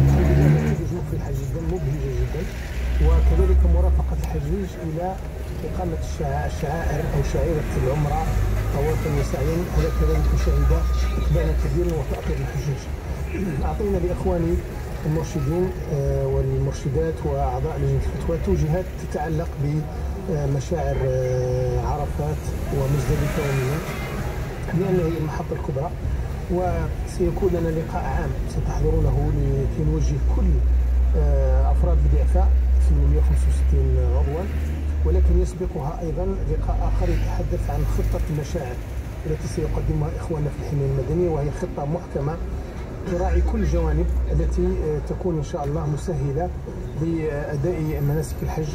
في الحج جدا مبهجة جدا، وكذلك مرافقة الحجيج إلى إقامة الشعائر أو شعيرة العمرة طوافا وسعيا، هذا كذلك شهد إقبالا كبيرا وتأطير الحجيج. أعطينا لإخواني المرشدين والمرشدات وأعضاء لجنة الفتوى توجيهات تتعلق بمشاعر عرفات ومزدلفة ومنى، لأن هي المحطة الكبرى، وسيكون لنا لقاء عام ستحضرونه لكي نوجه كل أفراد البعثة في 165 عضوا، ولكن يسبقها أيضا لقاء آخر يتحدث عن خطة المشاعر التي سيقدمها إخواننا في الحماية المدنية، وهي خطة محكمة تراعي كل الجوانب التي تكون إن شاء الله مسهلة لأداء مناسك الحج.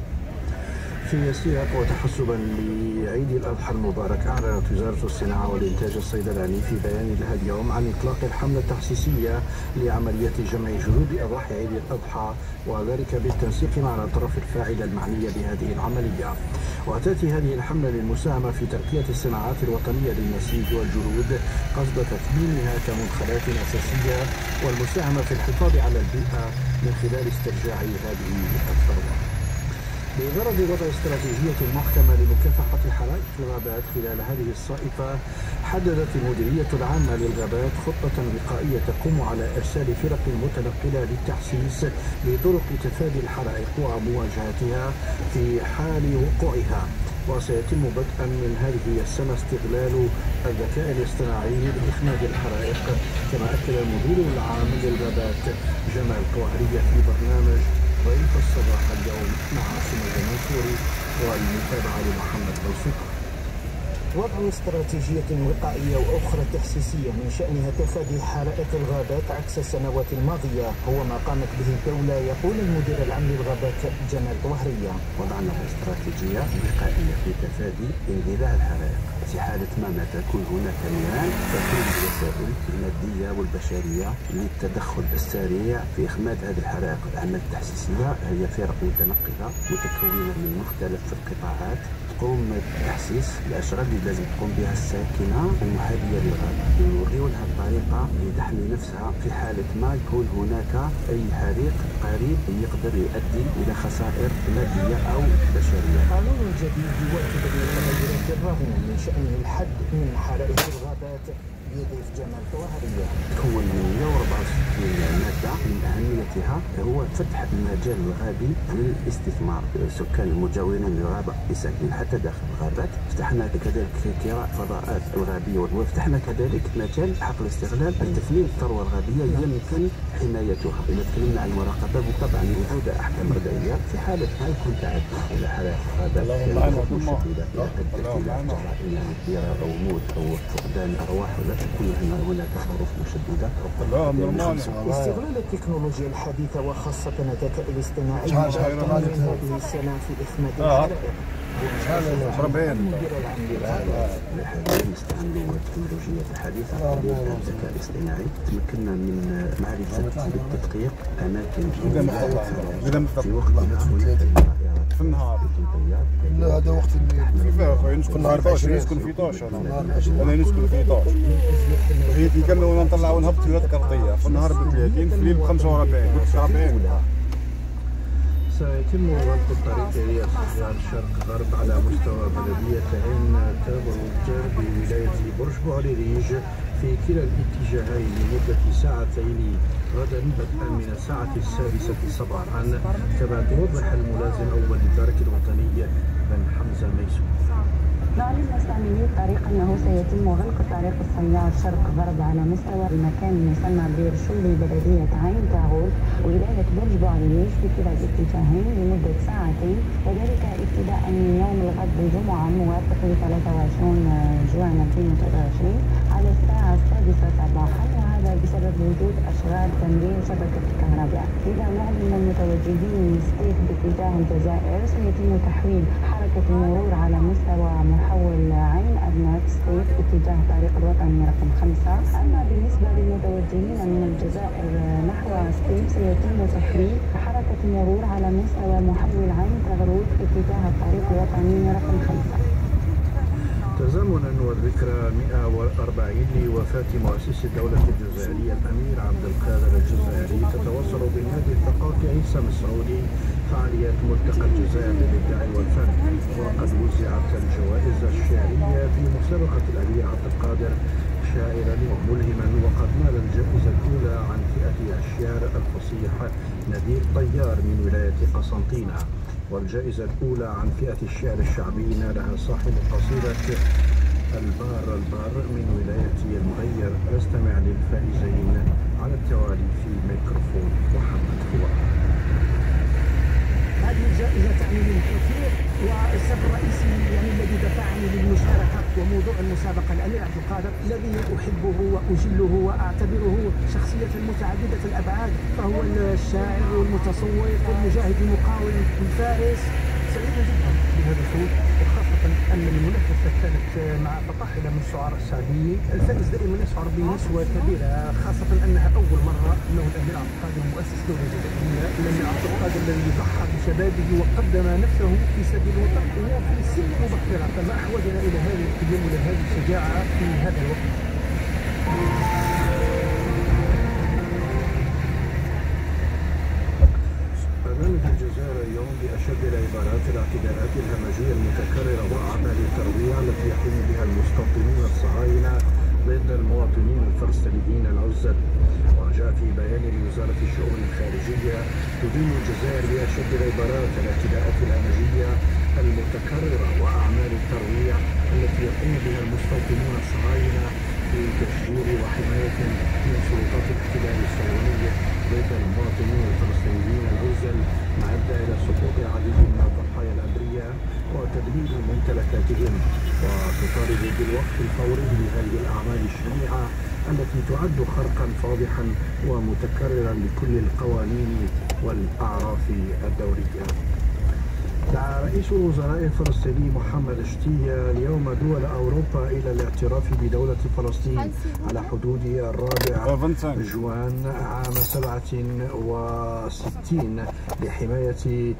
في سياق وتحسبا لعيد الأضحى المبارك، أعلنت وزارة الصناعة والإنتاج الصيدلاني في بيان لها اليوم عن إطلاق الحملة التحسيسية لعملية جمع جلود أضاحي عيد الأضحى، وذلك بالتنسيق مع الأطراف الفاعلة المعنية بهذه العملية. وتأتي هذه الحملة للمساهمة في ترقية الصناعات الوطنية للنسيج والجلود قصد تثمينها كمدخلات أساسية والمساهمة في الحفاظ على البيئة من خلال استرجاع هذه الثروة. بغرض وضع استراتيجية محكمة لمكافحة حرائق الغابات خلال هذه الصائفة، حددت المديرية العامة للغابات خطة وقائية تقوم على إرسال فرق متنقلة للتحسيس بطرق تفادي الحرائق ومواجهتها في حال وقوعها. وسيتم بدءا من هذه السنة استغلال الذكاء الاصطناعي لإخماد الحرائق، كما أكد المدير العام للغابات جمال طوهرية في برنامج ضيف الصباح اليوم مع سمية منصوري والمتابعة لمحمد بوسيطة. وضع استراتيجية وقائية وأخرى تحسيسية من شأنها تفادي حرائق الغابات عكس السنوات الماضية هو ما قامت به الدولة، يقول المدير العام للغابات جمال طوهرية. وضعنا استراتيجية وقائية في تفادي اندلاع الحرائق. في حالة ما تكون هناك نيران تكون الوسائل المادية والبشرية للتدخل السريع في إخماد هذه الحرائق. الأعمال التحسيسية هي فرق متنقلة متكونة من مختلف القطاعات تقوم بتحسيس الأشرار اللي لازم تقوم بها الساكنة المحاذية للغابة، نوريو لها الطريقة اللي تحمي نفسها في حالة ما يكون هناك أي حريق قريب يقدر يؤدي إلى خسائر مادية أو بشرية. قانون جديد يواكب المتغيرات الراهنة من شأنه الحد من حرائق الغابات، يضيف جمال طوهرية. تكون من 164 مادة، من أهميتها هو فتح المجال الغابي للاستثمار. السكان المجاورين للغابة ساكنين حتى داخل الغابات. فتحنا كذلك كراء فضاءات الغابية، وفتحنا كذلك مجال حق الاستغلال لتثمين الثروة الغابية يمكن حمايتها. إذا تكلمنا عن المراقبة وطبعا وجود أحكام ردعية في حالة ما يكون تعدي إلى حالات الغابات مشددة إلى جرائم كبيرة أو موت أو فقدان أرواح، ولا تكون هناك ظروف مشددة. استغلال التكنولوجيا الحديثة وخاصة الذكاء الاصطناعي من هذه السنة في إخماد الحرائق. المدير العام للغابات حاليا نستعملوا التكنولوجيا الحديثة والذكاء الاصطناعي. تمكنا من معرفة بالتدقيق أماكن في وقت في النهار. لا هذا وقت الليل. نسكن في 11 نسكن في 11 انا نسكن في 11 وهي كيكملوا نطلعوا نهبطوا فيات أرضية في النهار ب 30 في الليل ب 45 قلت 40. سيتم غلق الطريق رياض سيار شرق غرب على مستوى بلدية عين تابروج بولاية برج بوعريريج في كلا الاتجاهين لمدة ساعتين غدا بدءا من الساعة 6 صباحا، كما توضح الملازم أول للدرك الوطني بن حمزة ميسون. نعلن مستعملي الطريق أنه سيتم غلق طريق السيار شرق غرب على مستوى المكان المسمى بيرشول ببلدية عين تاغور ولاية برج بوعريريج في كلا الاتجاهين لمدة ساعتين، وذلك ابتداء من يوم الغد الجمعة الموافق ل 23 جوان 2023 على الساعة 6 صباحا، وهذا بسبب وجود أشغال تمرير شبكة الكهرباء. إذا نعلم المتوجهين من ستيف باتجاه الجزائر سيتم تحويل حركة المرور على مستوى محول عين أبنات ستيف اتجاه طريق الوطني رقم 5. أما بالنسبة للمتوجهين من الجزائر نحو ستيف سيتم تحويل حركة المرور على مستوى محول عين تغروت اتجاه الطريق الوطني رقم 5. تزامنا والذكرى 140 لوفاة مؤسس الدولة الجزائرية الأمير عبد القادر الجزائري، تتواصل بالنادي الثقافي عيسى مسعودي فعاليات ملتقى الجزائر للإبداع والفن، وقد وزعت الجوائز الشعرية في مسابقة الأمير عبد القادر شاعرا وملهما، وقد نال الجائزة الأولى عن فئة الشعر الفصيح نبيل طيار من ولاية قسنطينة، والجائزة الأولى عن فئة الشعر الشعبي نالها صاحب قصيدة البار البار من ولاية المغير. نستمع للفائزين على التوالي في ميكروفون محمد فؤاد. هذه الجائزة تعني لي الكثير، والسبب الرئيسي يعني الذي دفعني للمشاركة وموضوع المسابقة الأمير عبد القادر الذي أحبه وأجله وأعتبره شخصية متعددة الأبعاد، فهو الشاعر والمتصوف والمجاهد المقاوم والفارس. سعيد جدا بهذا الفوز، وخاصة أن المنافسة كانت مع فطاحلة من الشعراء الشعبيين. الفائز دائما يشعر بنشوة كبيرة، خاصة أنها أول مرة أنه الأمير عبد القادر مؤسس دولة جزائرية، الأمير عبد القادر الذي ضحى بشبابه وقدم نفسه في سبيل الوطن وفي سن مبكرة، فما أحوجنا إلى هذه اليوم إلى هذه الشجاعة في هذا الوقت. برنامج الجزائر اليوم بأشد العبارات الاعتداءات الهمجية المتكررة وأعمال الترويع التي يقوم بها المستوطنون الصهاينة ضد المواطنين الفلسطينيين العزل. وجاء في بيان لوزارة الشؤون الخارجية تدين الجزائر بأشد العبارات الاعتداءات الهمجية المتكررة وأعمال الترويع التي يقوم بها المستوطنون الصهاينة في تشجير وحماية من سلطات الاحتلال الصهيوني ضد المواطنين الفلسطينيين العزل، ما أدى إلى سقوط العديد من الضحايا الأبرياء وتدمير ممتلكاتهم، وتطالب بالوقف الفوري لهذه الأعمال الشنيعة التي تعد خرقا فاضحا ومتكررا لكل القوانين والأعراف الدولية. دعا رئيس الوزراء الفلسطيني محمد شتية اليوم دول أوروبا إلى الاعتراف بدولة فلسطين على حدود 4 جوان عام 67 لحماية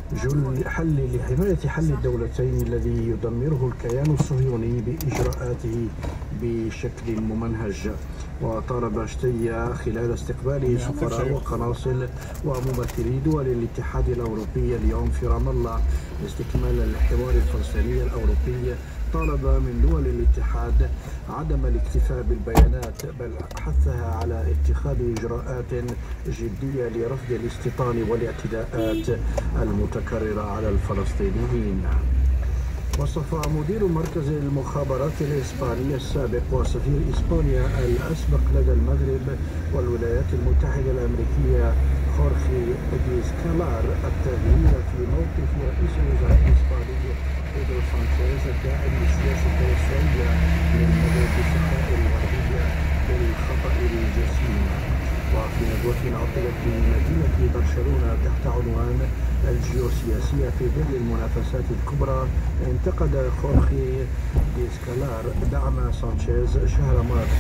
حل الدولتين الذي يدمره الكيان الصهيوني بإجراءاته بشكل ممنهج. وطالب شتية خلال استقباله سفراء وقناصل وممثلي دول الاتحاد الأوروبي اليوم في رام الله لاستكمال الحوار الفلسطيني الأوروبي، طالب من دول الاتحاد عدم الاكتفاء بالبيانات بل حثها على اتخاذ إجراءات جدية لرفض الاستيطان والاعتداءات المتكررة على الفلسطينيين. وصف مدير مركز المخابرات الإسبانية السابق وسفير إسبانيا الأسبق لدى المغرب والولايات المتحدة الأمريكية خورخي ديسكالار التغيير في موقف رئيس الوزراء الإسباني بيدرو سانشيز الداعم للسياسة التوسعية للمغرب بالصحراء الغربية بالخطأ الجسيم. وفي ندوة عقدت بمدينة برشلونة تحت عنوان الجيوسياسية في ظل المنافسات الكبرى، انتقد خورخي ديسكالار دعم سانشيز شهر مارس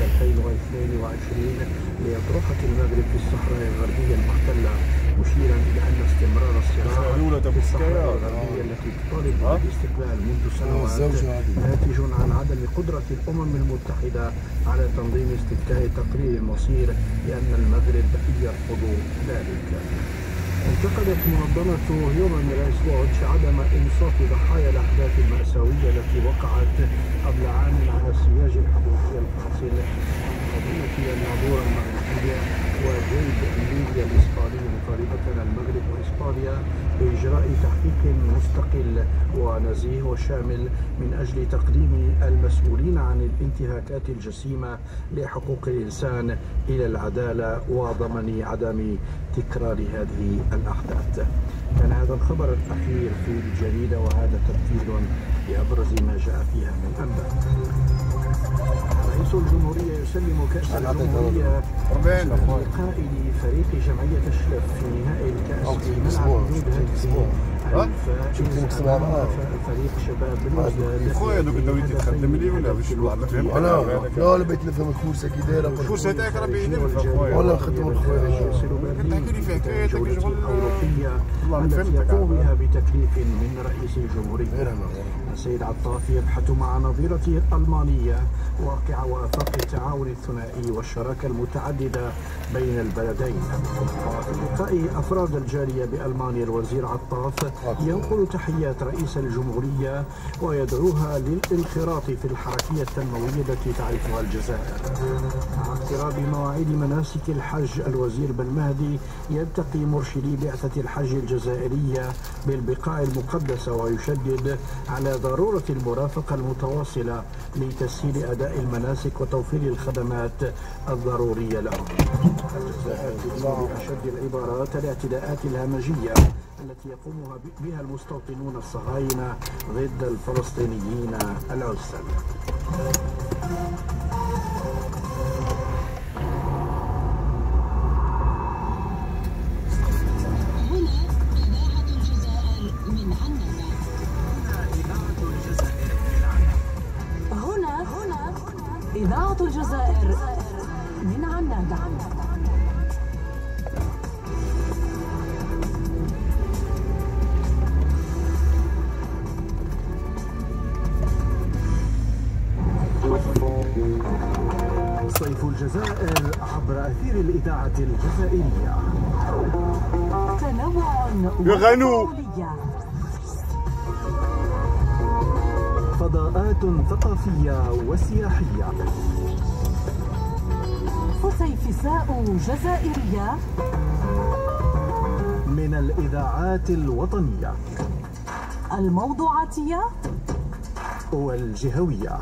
2022 لأطروحة المغرب في الصحراء الغربية المحتلة، مشيرا إلى أن استمرار الصراع في الصحراء الغربية التي تطالب بالاستقلال منذ سنوات ناتج عن عدم قدرة الأمم المتحدة على تنظيم استفتاء تقرير المصير لأن المغرب يرفض ذلك. انتقدت منظمة هيومان رايتس ووتش عدم إنصاف ضحايا الأحداث المأساوية التي وقعت قبل عام على السياج الحدودي الفاصل قضية الناظورة المغربية وجيب ليبيا الإسباني، مطالبة المغرب وإسبانيا بإجراء تحقيق مستقل ونزيه وشامل من أجل تقديم المسؤولين عن الانتهاكات الجسيمة لحقوق الإنسان إلى العدالة وضمان عدم تكرار هذه الأحداث. كان هذا الخبر الأخير في الجريدة، وهذا تنفيذ لأبرز ما جاء فيها من أنباء. رئيس الجمهورية يسلم كأس الجمهورية لقائد فريق جمعية الشلف في نهائي الكأس في ملعب حدود هاتفين الفائز أمام فريق شباب بلوزداد. خويا دوك الدوري تخدم لي ولا باش الواحد ما فهمش؟ لا بغيت نفهم الكورسه كي دايره. الكورسه تاعك راه باين لك خويا. والله خدمه خويا. كتحكي لي فيها حكايتك شغل الأوروبية التي يقوم بها بتكليف من رئيس الجمهورية. السيد عطاف يبحث مع نظيرته الألمانية واقع وآفاق التعاون الثنائي والشراكة المتعددة بين البلدين. وفي لقاء أفراد الجالية بألمانيا الوزير عطاف ينقل تحيات رئيس الجمهورية ويدعوها للانخراط في الحركية التنموية التي تعرفها الجزائر. مع اقتراب مواعيد مناسك الحج، الوزير بالمهدي يلتقي مرشدي بعثة الحج الجزائرية بالبقاع المقدسة ويشدد على ضرورة المرافقة المتواصلة لتسهيل أداء المناسك وتوفير الخدمات الضرورية لهم. الجزائر تدين بأشد العبارات الاعتداءات الهمجية التي يقوم بها المستوطنون الصهاينة ضد الفلسطينيين العزل. إذاعة الجزائر من عنابة. صيف الجزائر عبر أثير الإذاعة الجزائرية. تنوع وفضولية، فضاءات ثقافية وسياحية، فسيفساء جزائرية من الإذاعات الوطنية الموضوعاتية والجهوية.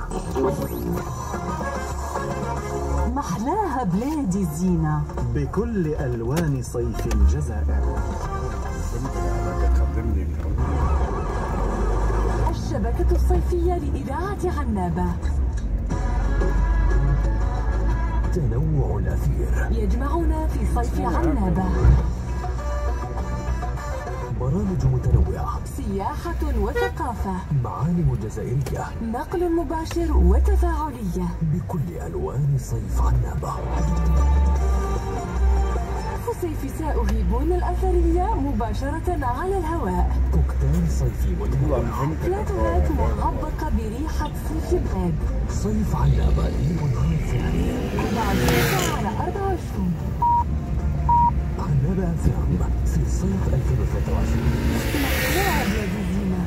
محلاها بلاد الزينة بكل ألوان صيف الجزائر. البعثة الصيفية لإذاعة عنابة. تنوع الأثير يجمعنا في صيف عنابة. برامج متنوعة، سياحة وثقافة، معالم جزائرية، نقل مباشر وتفاعلية بكل ألوان صيف عنابة. فسيفساء هيبون الأثرية مباشرة على الهواء. كوكتيل صيفي متنوع، بلاتوهات محبقة بريحة صيف البلاد. صيف عنابة لمنهار ثاني 24 على 24. عنابة فيلم في صيف 2023. مقطوعة بلاد الزينة.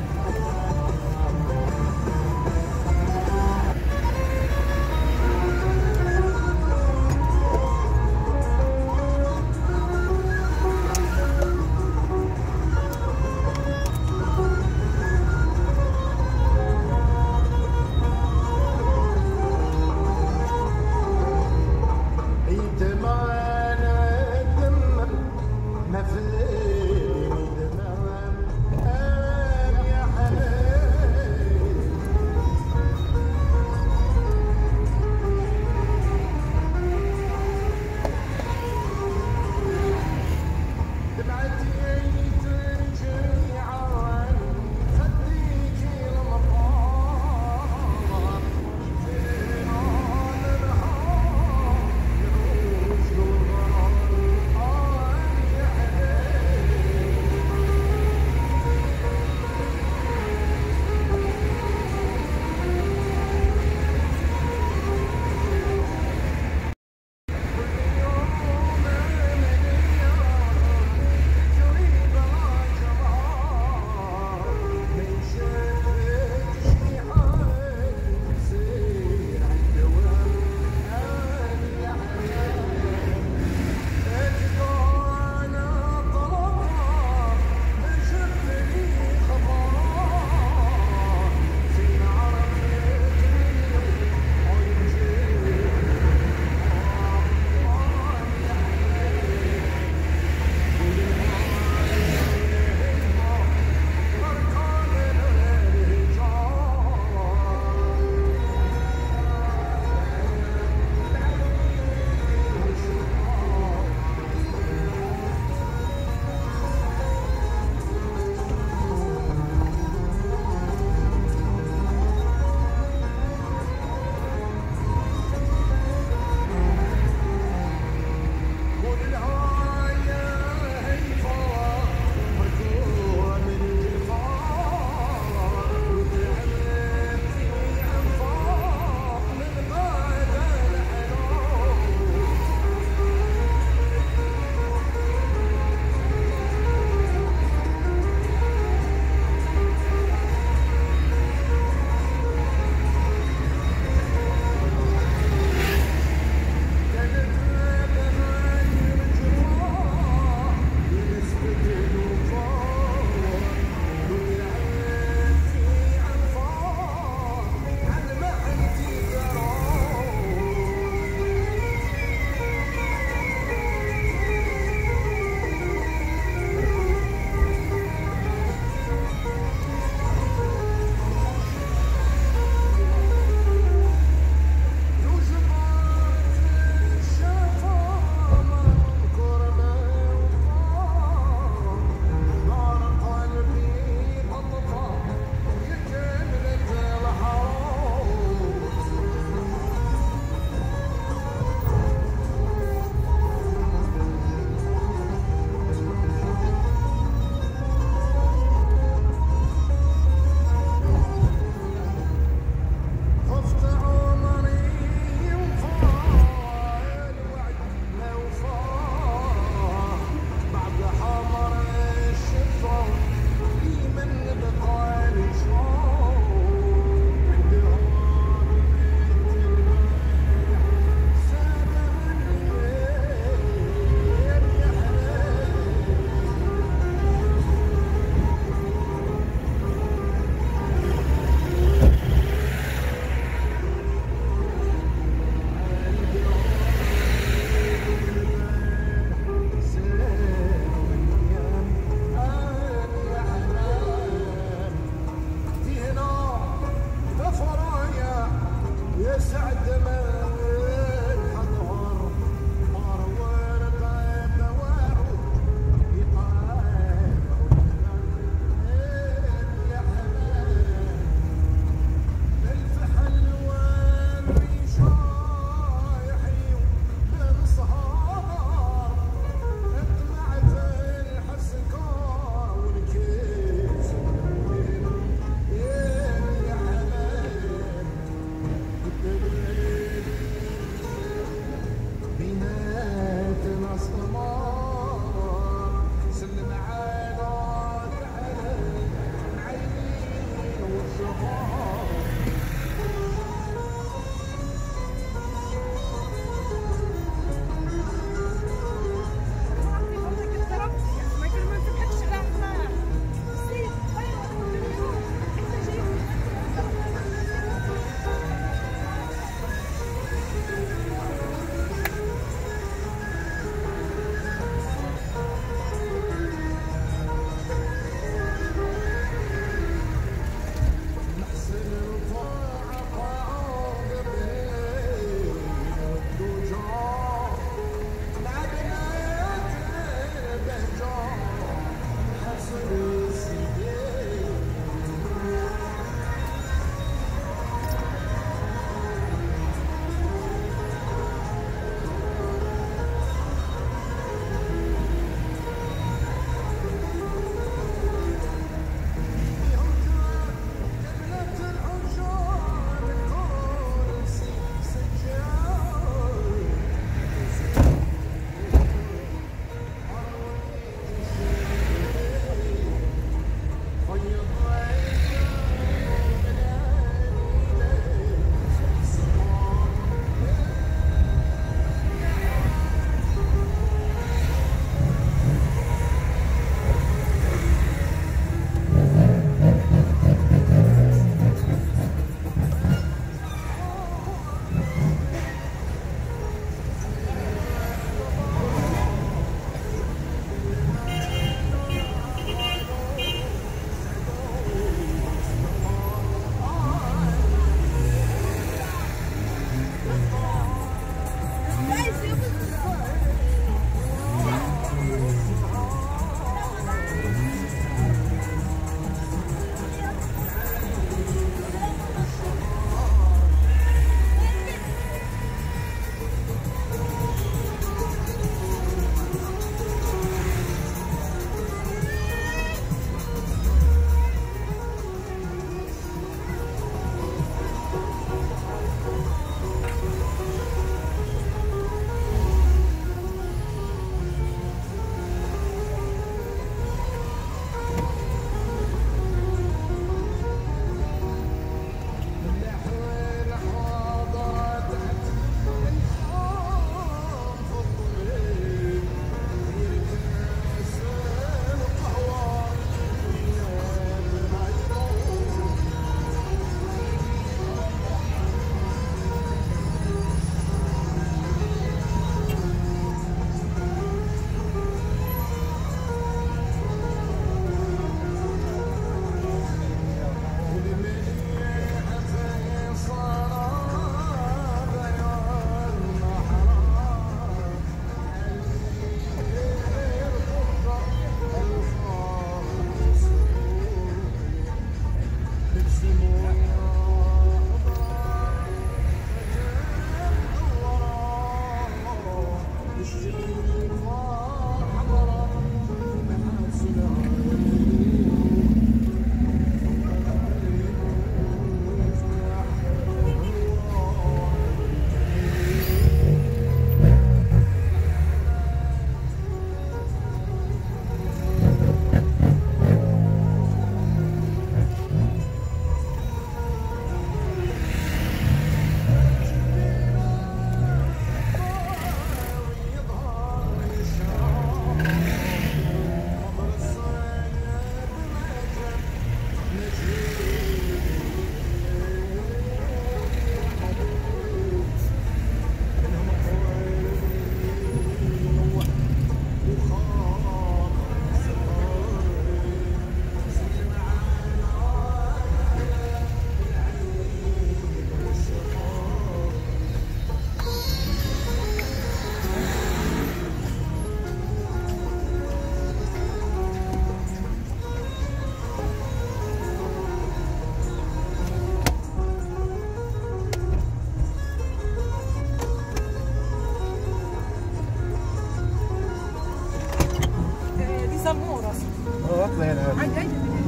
اطلع هنا عادي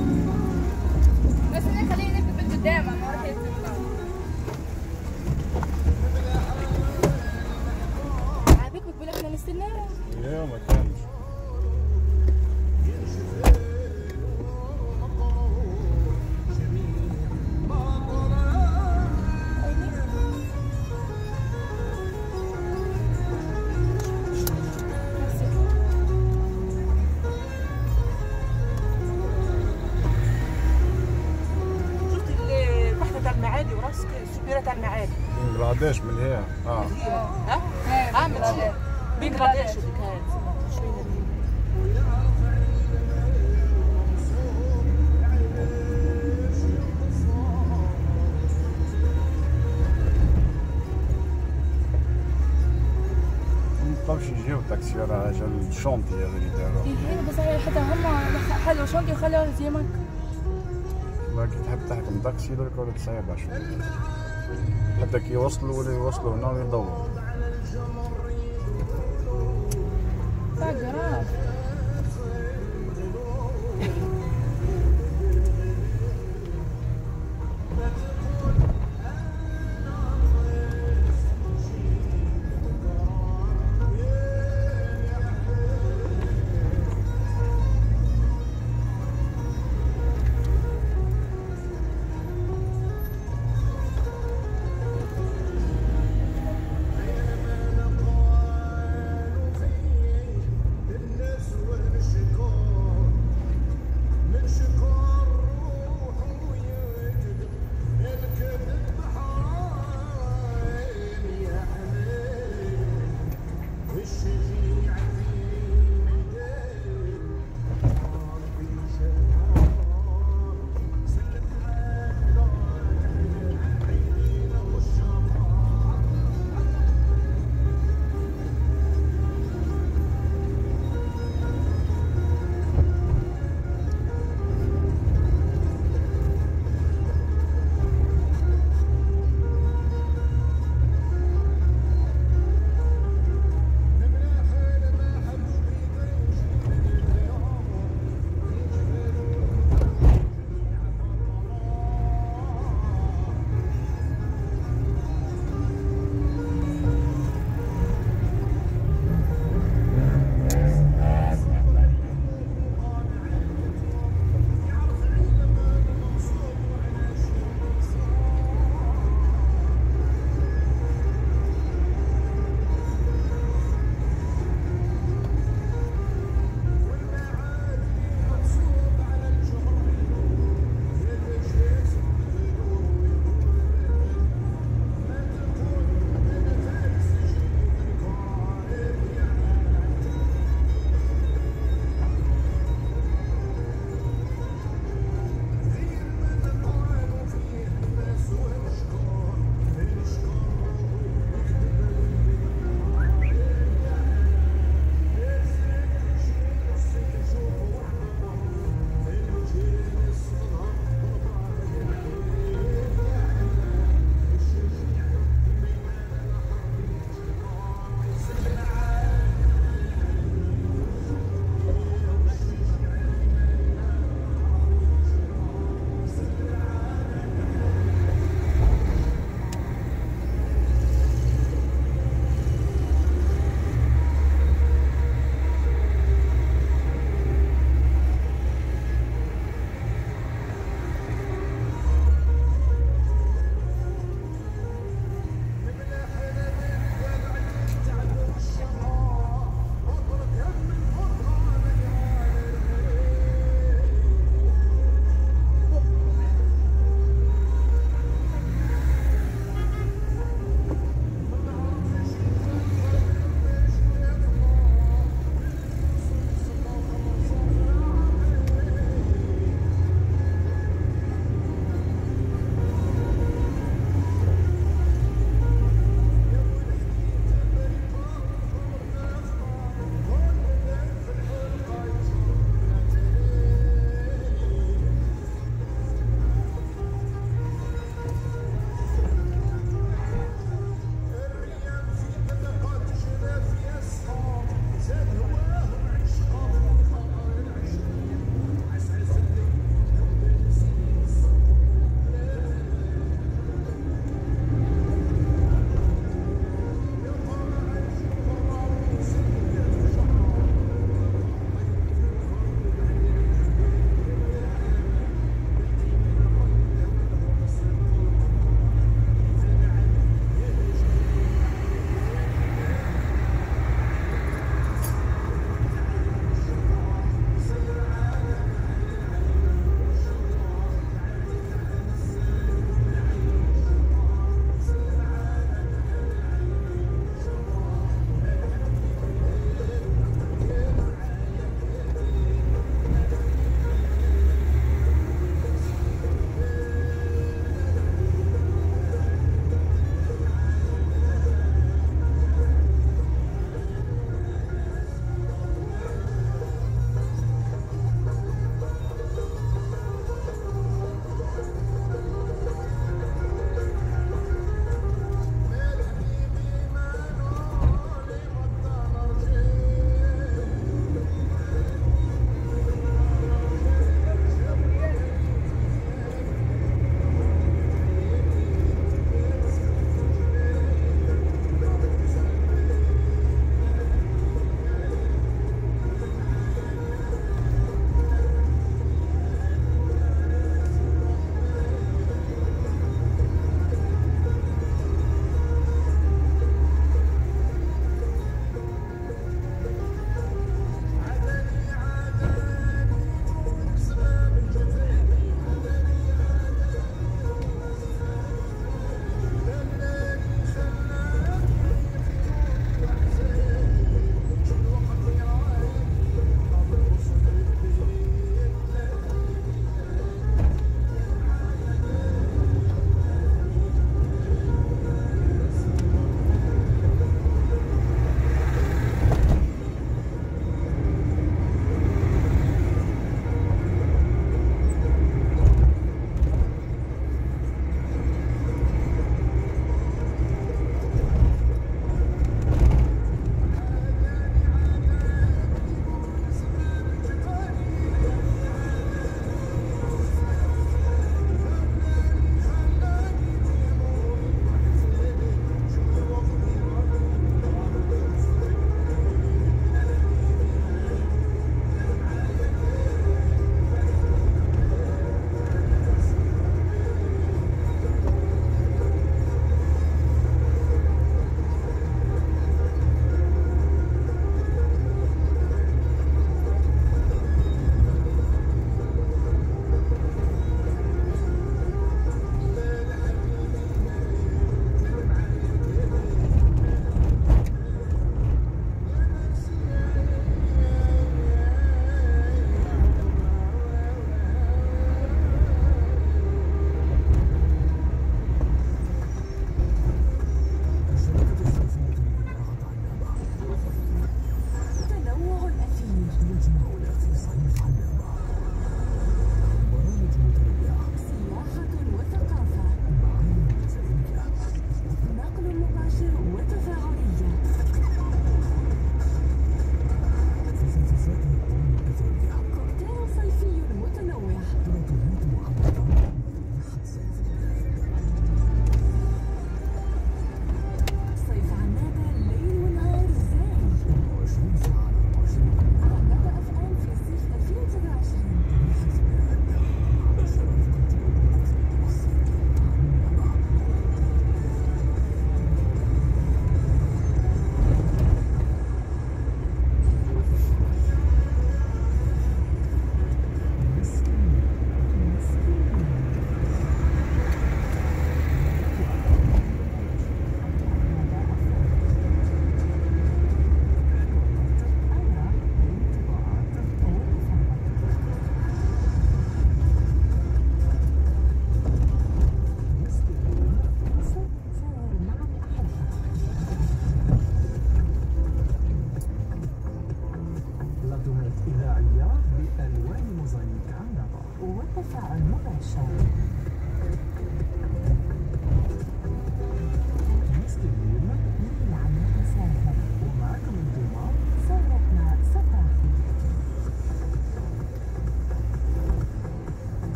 بس انا خليني نكتب من قدام ما راح يتزلق عابك بتقول احنا نستنى لا ما كانش بنغلاديش من هي من بنغلاديش اللي كانت شويه مطلبش يجيو تاكسي على جال الشونطي هذا اللي داروه ايه بس حتى هم حلوا شونطي وخلوها زي ما ما كي تحب تحكم تاكسي درك ولا تصير شويه حتى كي يوصلوا ولا يوصلوا هنا ويدوروا فقرات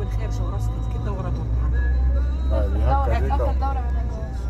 خارجه وراسك كي دوره دور هذه هكا اخر دوره ما عملناش.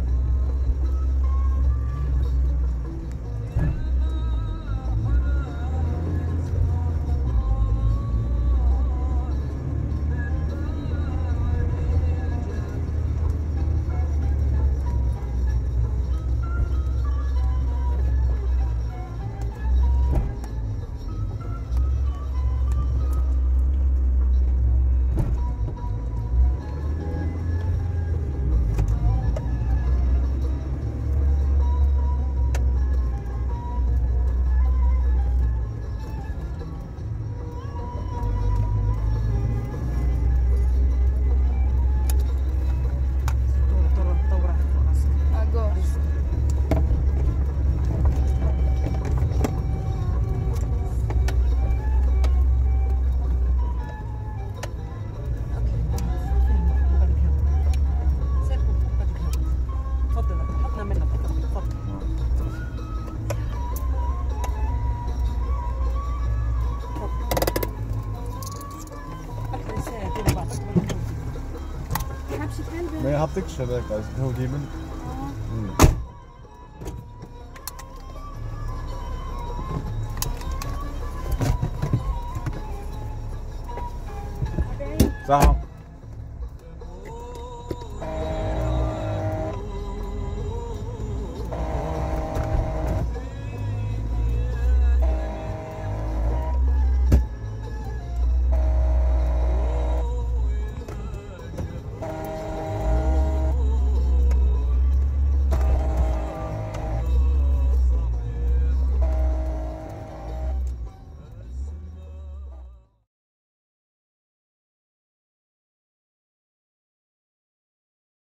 ما يهبطكش هذاك عايز تهودي منك.